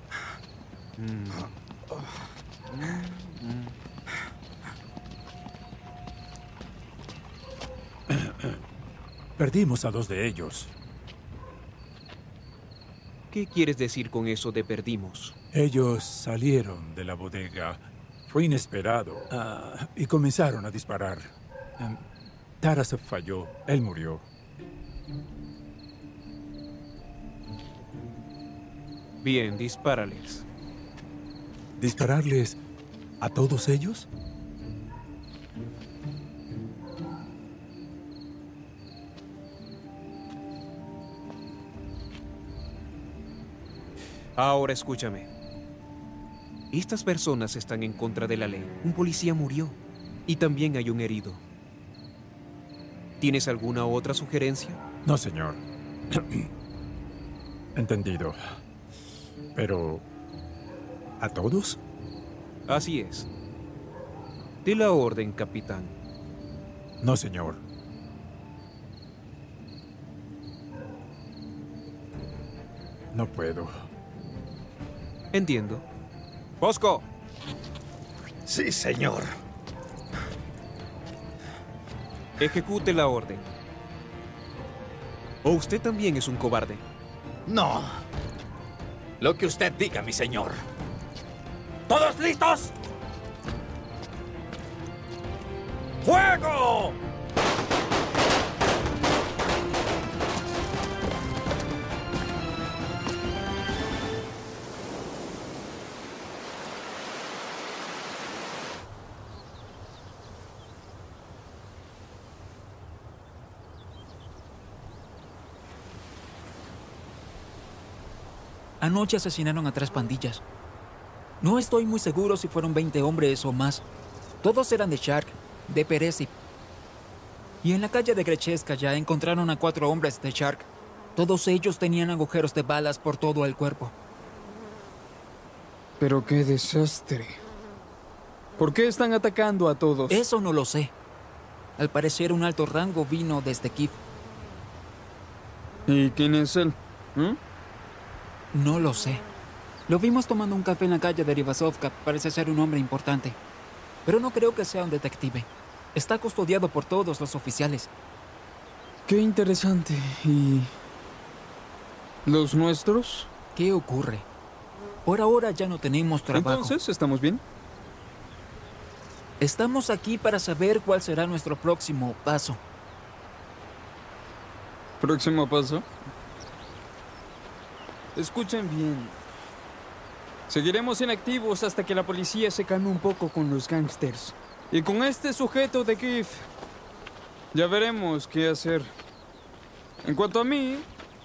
Perdimos a dos de ellos. ¿Qué quieres decir con eso de perdimos? Ellos salieron de la bodega. Fue inesperado. ah, y comenzaron a disparar. Em, Tarasov falló. Él murió. Bien, dispárales. ¿Dispararles a todos ellos? Ahora escúchame. Estas personas están en contra de la ley. Un policía murió. Y también hay un herido. ¿Tienes alguna otra sugerencia? No, señor. Entendido. Pero... ¿a todos? Así es. De la orden, capitán. No, señor. No puedo. Entiendo. Bosco. Sí, señor. Ejecute la orden. ¿O usted también es un cobarde? No. Lo que usted diga, mi señor. ¿Todos listos? ¡Fuego! Anoche asesinaron a tres pandillas. No estoy muy seguro si fueron veinte hombres o más. Todos eran de Shark, de Perecive. Y en la calle de Grechesca ya encontraron a cuatro hombres de Shark. Todos ellos tenían agujeros de balas por todo el cuerpo. Pero qué desastre. ¿Por qué están atacando a todos? Eso no lo sé. Al parecer un alto rango vino desde Kiev. ¿Y quién es él? ¿Mm? No lo sé. Lo vimos tomando un café en la calle de Rivasovka. Parece ser un hombre importante. Pero no creo que sea un detective. Está custodiado por todos los oficiales. Qué interesante. ¿Y los nuestros? ¿Qué ocurre? Por ahora ya no tenemos trabajo. Entonces, ¿estamos bien? Estamos aquí para saber cuál será nuestro próximo paso. ¿Próximo paso? Escuchen bien. Seguiremos inactivos hasta que la policía se calme un poco con los gángsters. Y con este sujeto de Kiev, ya veremos qué hacer. En cuanto a mí,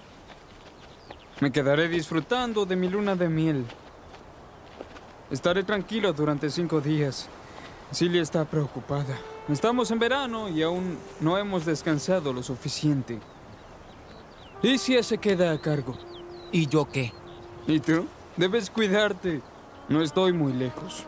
me quedaré disfrutando de mi luna de miel. Estaré tranquilo durante cinco días. Cilia está preocupada. Estamos en verano y aún no hemos descansado lo suficiente. Isia se queda a cargo. ¿Y yo qué? ¿Y tú? Debes cuidarte. No estoy muy lejos.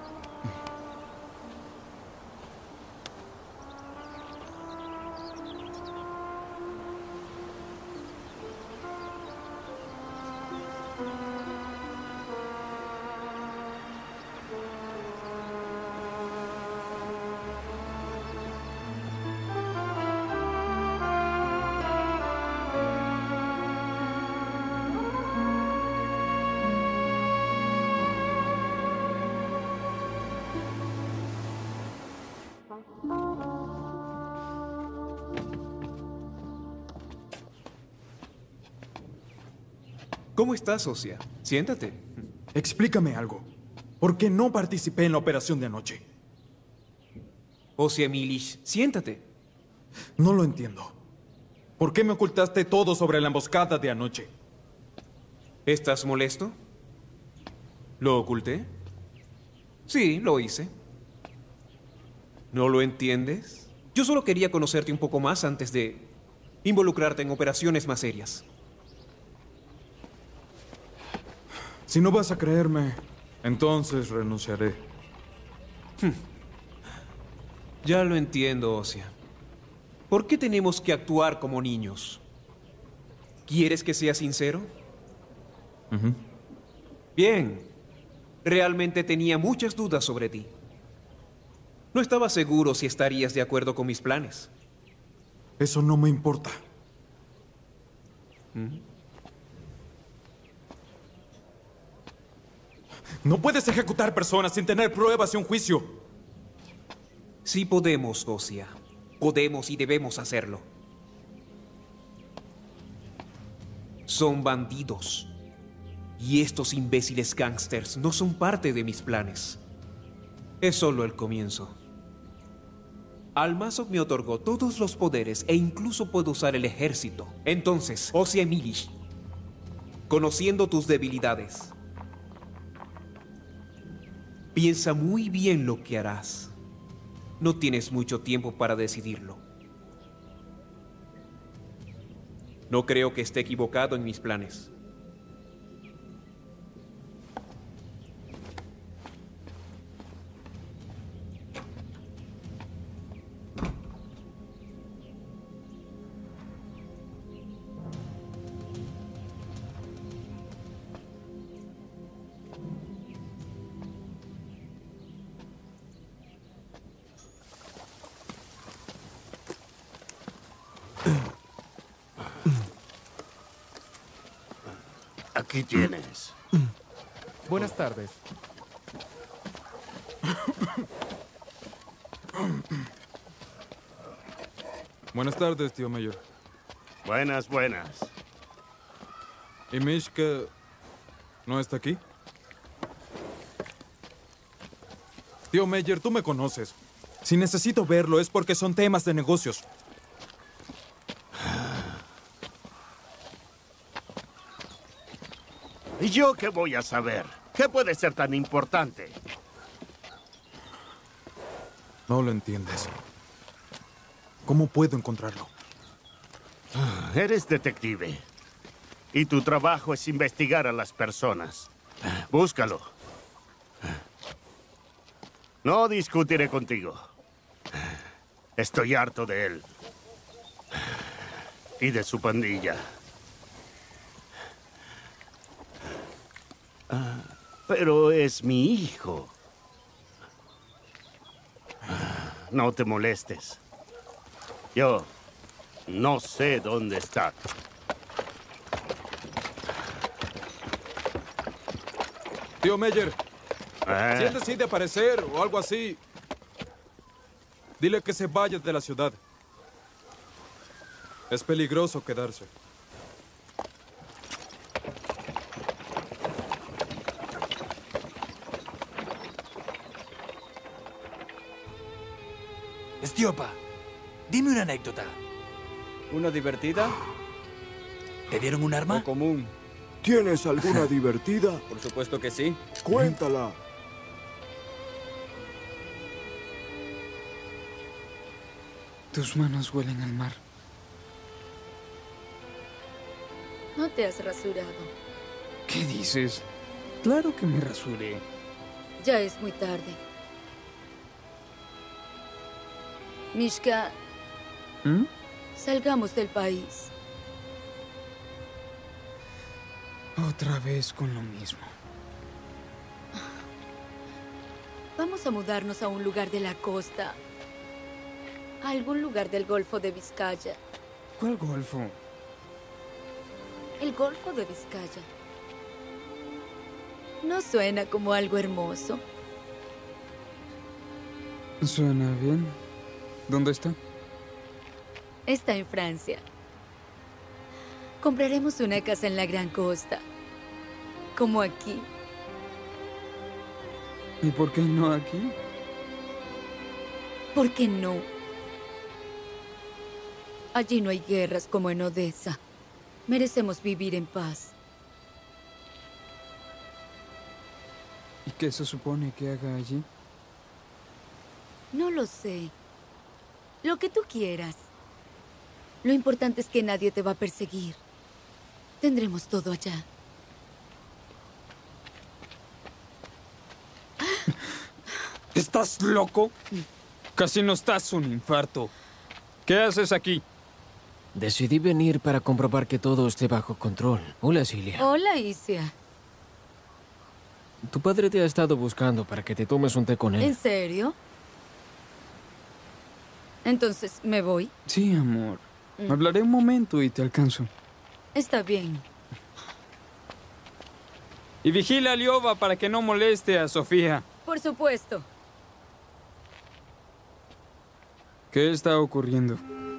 ¿Cómo estás, Osia? Siéntate. Explícame algo. ¿Por qué no participé en la operación de anoche? Osia Milish, siéntate. No lo entiendo. ¿Por qué me ocultaste todo sobre la emboscada de anoche? ¿Estás molesto? ¿Lo oculté? Sí, lo hice. ¿No lo entiendes? Yo solo quería conocerte un poco más antes de involucrarte en operaciones más serias. Si no vas a creerme, entonces renunciaré. Hmm. Ya lo entiendo, Osia. ¿Por qué tenemos que actuar como niños? ¿Quieres que sea sincero? Uh-huh. Bien. Realmente tenía muchas dudas sobre ti. No estaba seguro si estarías de acuerdo con mis planes. Eso no me importa. ¿Mm? No puedes ejecutar personas sin tener pruebas y un juicio. Sí podemos, Osia. Podemos y debemos hacerlo. Son bandidos. Y estos imbéciles gángsters no son parte de mis planes. Es solo el comienzo. Almazov me otorgó todos los poderes e incluso puedo usar el ejército. Entonces, Osia Milish, conociendo tus debilidades, piensa muy bien lo que harás. No tienes mucho tiempo para decidirlo. No creo que esté equivocado en mis planes. Aquí tienes. Buenas tardes. Buenas tardes, tío Mayor. Buenas, buenas. ¿Y Mishka no está aquí? Tío Meyer, tú me conoces. Si necesito verlo es porque son temas de negocios. ¿Y yo qué voy a saber? ¿Qué puede ser tan importante? No lo entiendes. ¿Cómo puedo encontrarlo? Eres detective. Y tu trabajo es investigar a las personas. Búscalo. No discutiré contigo. Estoy harto de él. Y de su pandilla. Pero es mi hijo. No te molestes. Yo no sé dónde está. Tío Meyer, ¿Eh? si él decide aparecer o algo así, dile que se vaya de la ciudad. Es peligroso quedarse. Estiopa, dime una anécdota. ¿Una divertida? ¿Te dieron un arma? O común. ¿Tienes alguna divertida? Por supuesto que sí. Cuéntala. Tus manos huelen al mar. No te has rasurado. ¿Qué dices? Claro que me rasuré. Ya es muy tarde. Mishka, ¿Mm? salgamos del país. Otra vez con lo mismo. Vamos a mudarnos a un lugar de la costa. A algún lugar del Golfo de Vizcaya. ¿Cuál golfo? El Golfo de Vizcaya. ¿No suena como algo hermoso? Suena bien. ¿Dónde está? Está en Francia. Compraremos una casa en la Gran Costa. como aquí. ¿Y por qué no aquí? ¿Por qué no? Allí no hay guerras como en Odessa. Merecemos vivir en paz. ¿Y qué se supone que haga allí? No lo sé. Lo que tú quieras. Lo importante es que nadie te va a perseguir. Tendremos todo allá. ¿Estás loco? Casi nos das un infarto. ¿Qué haces aquí? Decidí venir para comprobar que todo esté bajo control. Hola, Cilia. Hola, Isia. Tu padre te ha estado buscando para que te tomes un té con él. ¿En serio? Entonces, ¿me voy? Sí, amor. Mm. Hablaré un momento y te alcanzo. Está bien. Y vigila a Liova para que no moleste a Sofía. Por supuesto. ¿Qué está ocurriendo?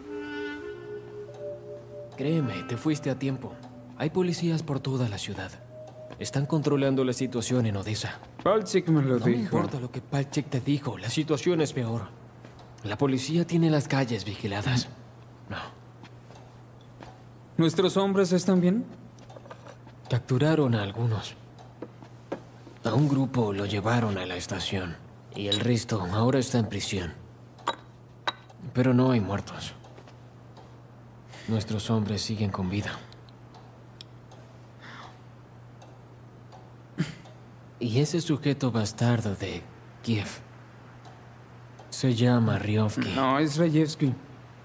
Créeme, te fuiste a tiempo. Hay policías por toda la ciudad. Están controlando la situación en Odessa. Palchik me lo no dijo. No importa lo que Palchik te dijo, la situación es peor. La policía tiene las calles vigiladas. No. ¿Nuestros hombres están bien? Capturaron a algunos. A un grupo lo llevaron a la estación. Y el resto ahora está en prisión. Pero no hay muertos. Nuestros hombres siguen con vida. Y ese sujeto bastardo de Kiev se llama Ryovki. No, es Rayevsky.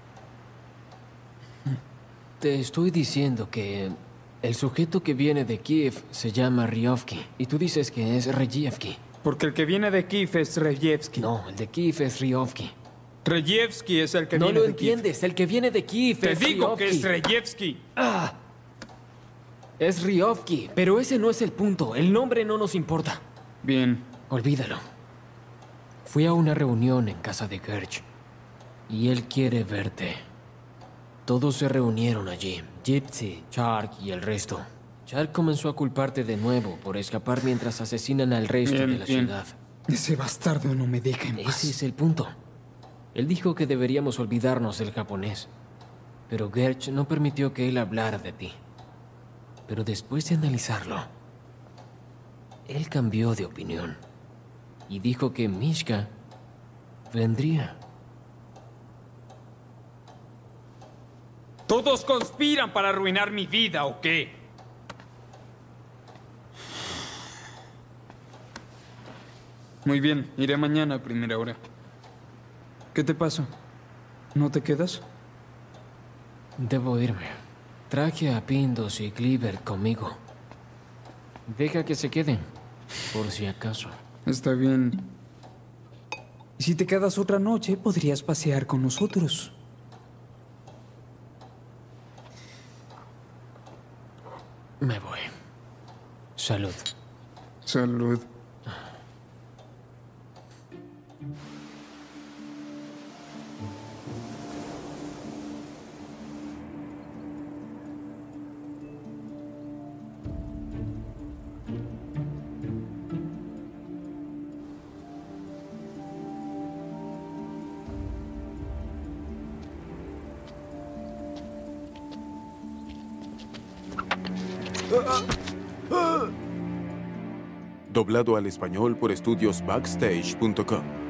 Te estoy diciendo que el sujeto que viene de Kiev se llama Ryovki. Y tú dices que es Rayevsky. Porque el que viene de Kiev es Rayevsky. No, el de Kiev es Ryovki. Rayevsky es el que no viene lo de Kiev. entiendes, el que viene de Kiev Te es digo Ryovki. que es Rayevsky. Ah. Es Ryovki, pero ese no es el punto. El nombre no nos importa. Bien. Olvídalo. Fui a una reunión en casa de Gerch. Y él quiere verte. Todos se reunieron allí. Gypsy, Chark y el resto. Chark comenzó a culparte de nuevo por escapar mientras asesinan al resto Bien, de la bien. ciudad. Ese bastardo no me deja en paz. Ese es el punto. Él dijo que deberíamos olvidarnos del japonés. Pero Gerch no permitió que él hablara de ti. Pero después de analizarlo, él cambió de opinión. Y dijo que Mishka vendría. ¿Todos conspiran para arruinar mi vida o qué? Muy bien, iré mañana a primera hora. ¿Qué te pasa? ¿No te quedas? Debo irme. Traje a Pindos y Cleaver conmigo. Deja que se queden, por si acaso. Está bien. Si te quedas otra noche, podrías pasear con nosotros. Me voy. Salud. Salud. Doblado al español por estudios backstage punto com.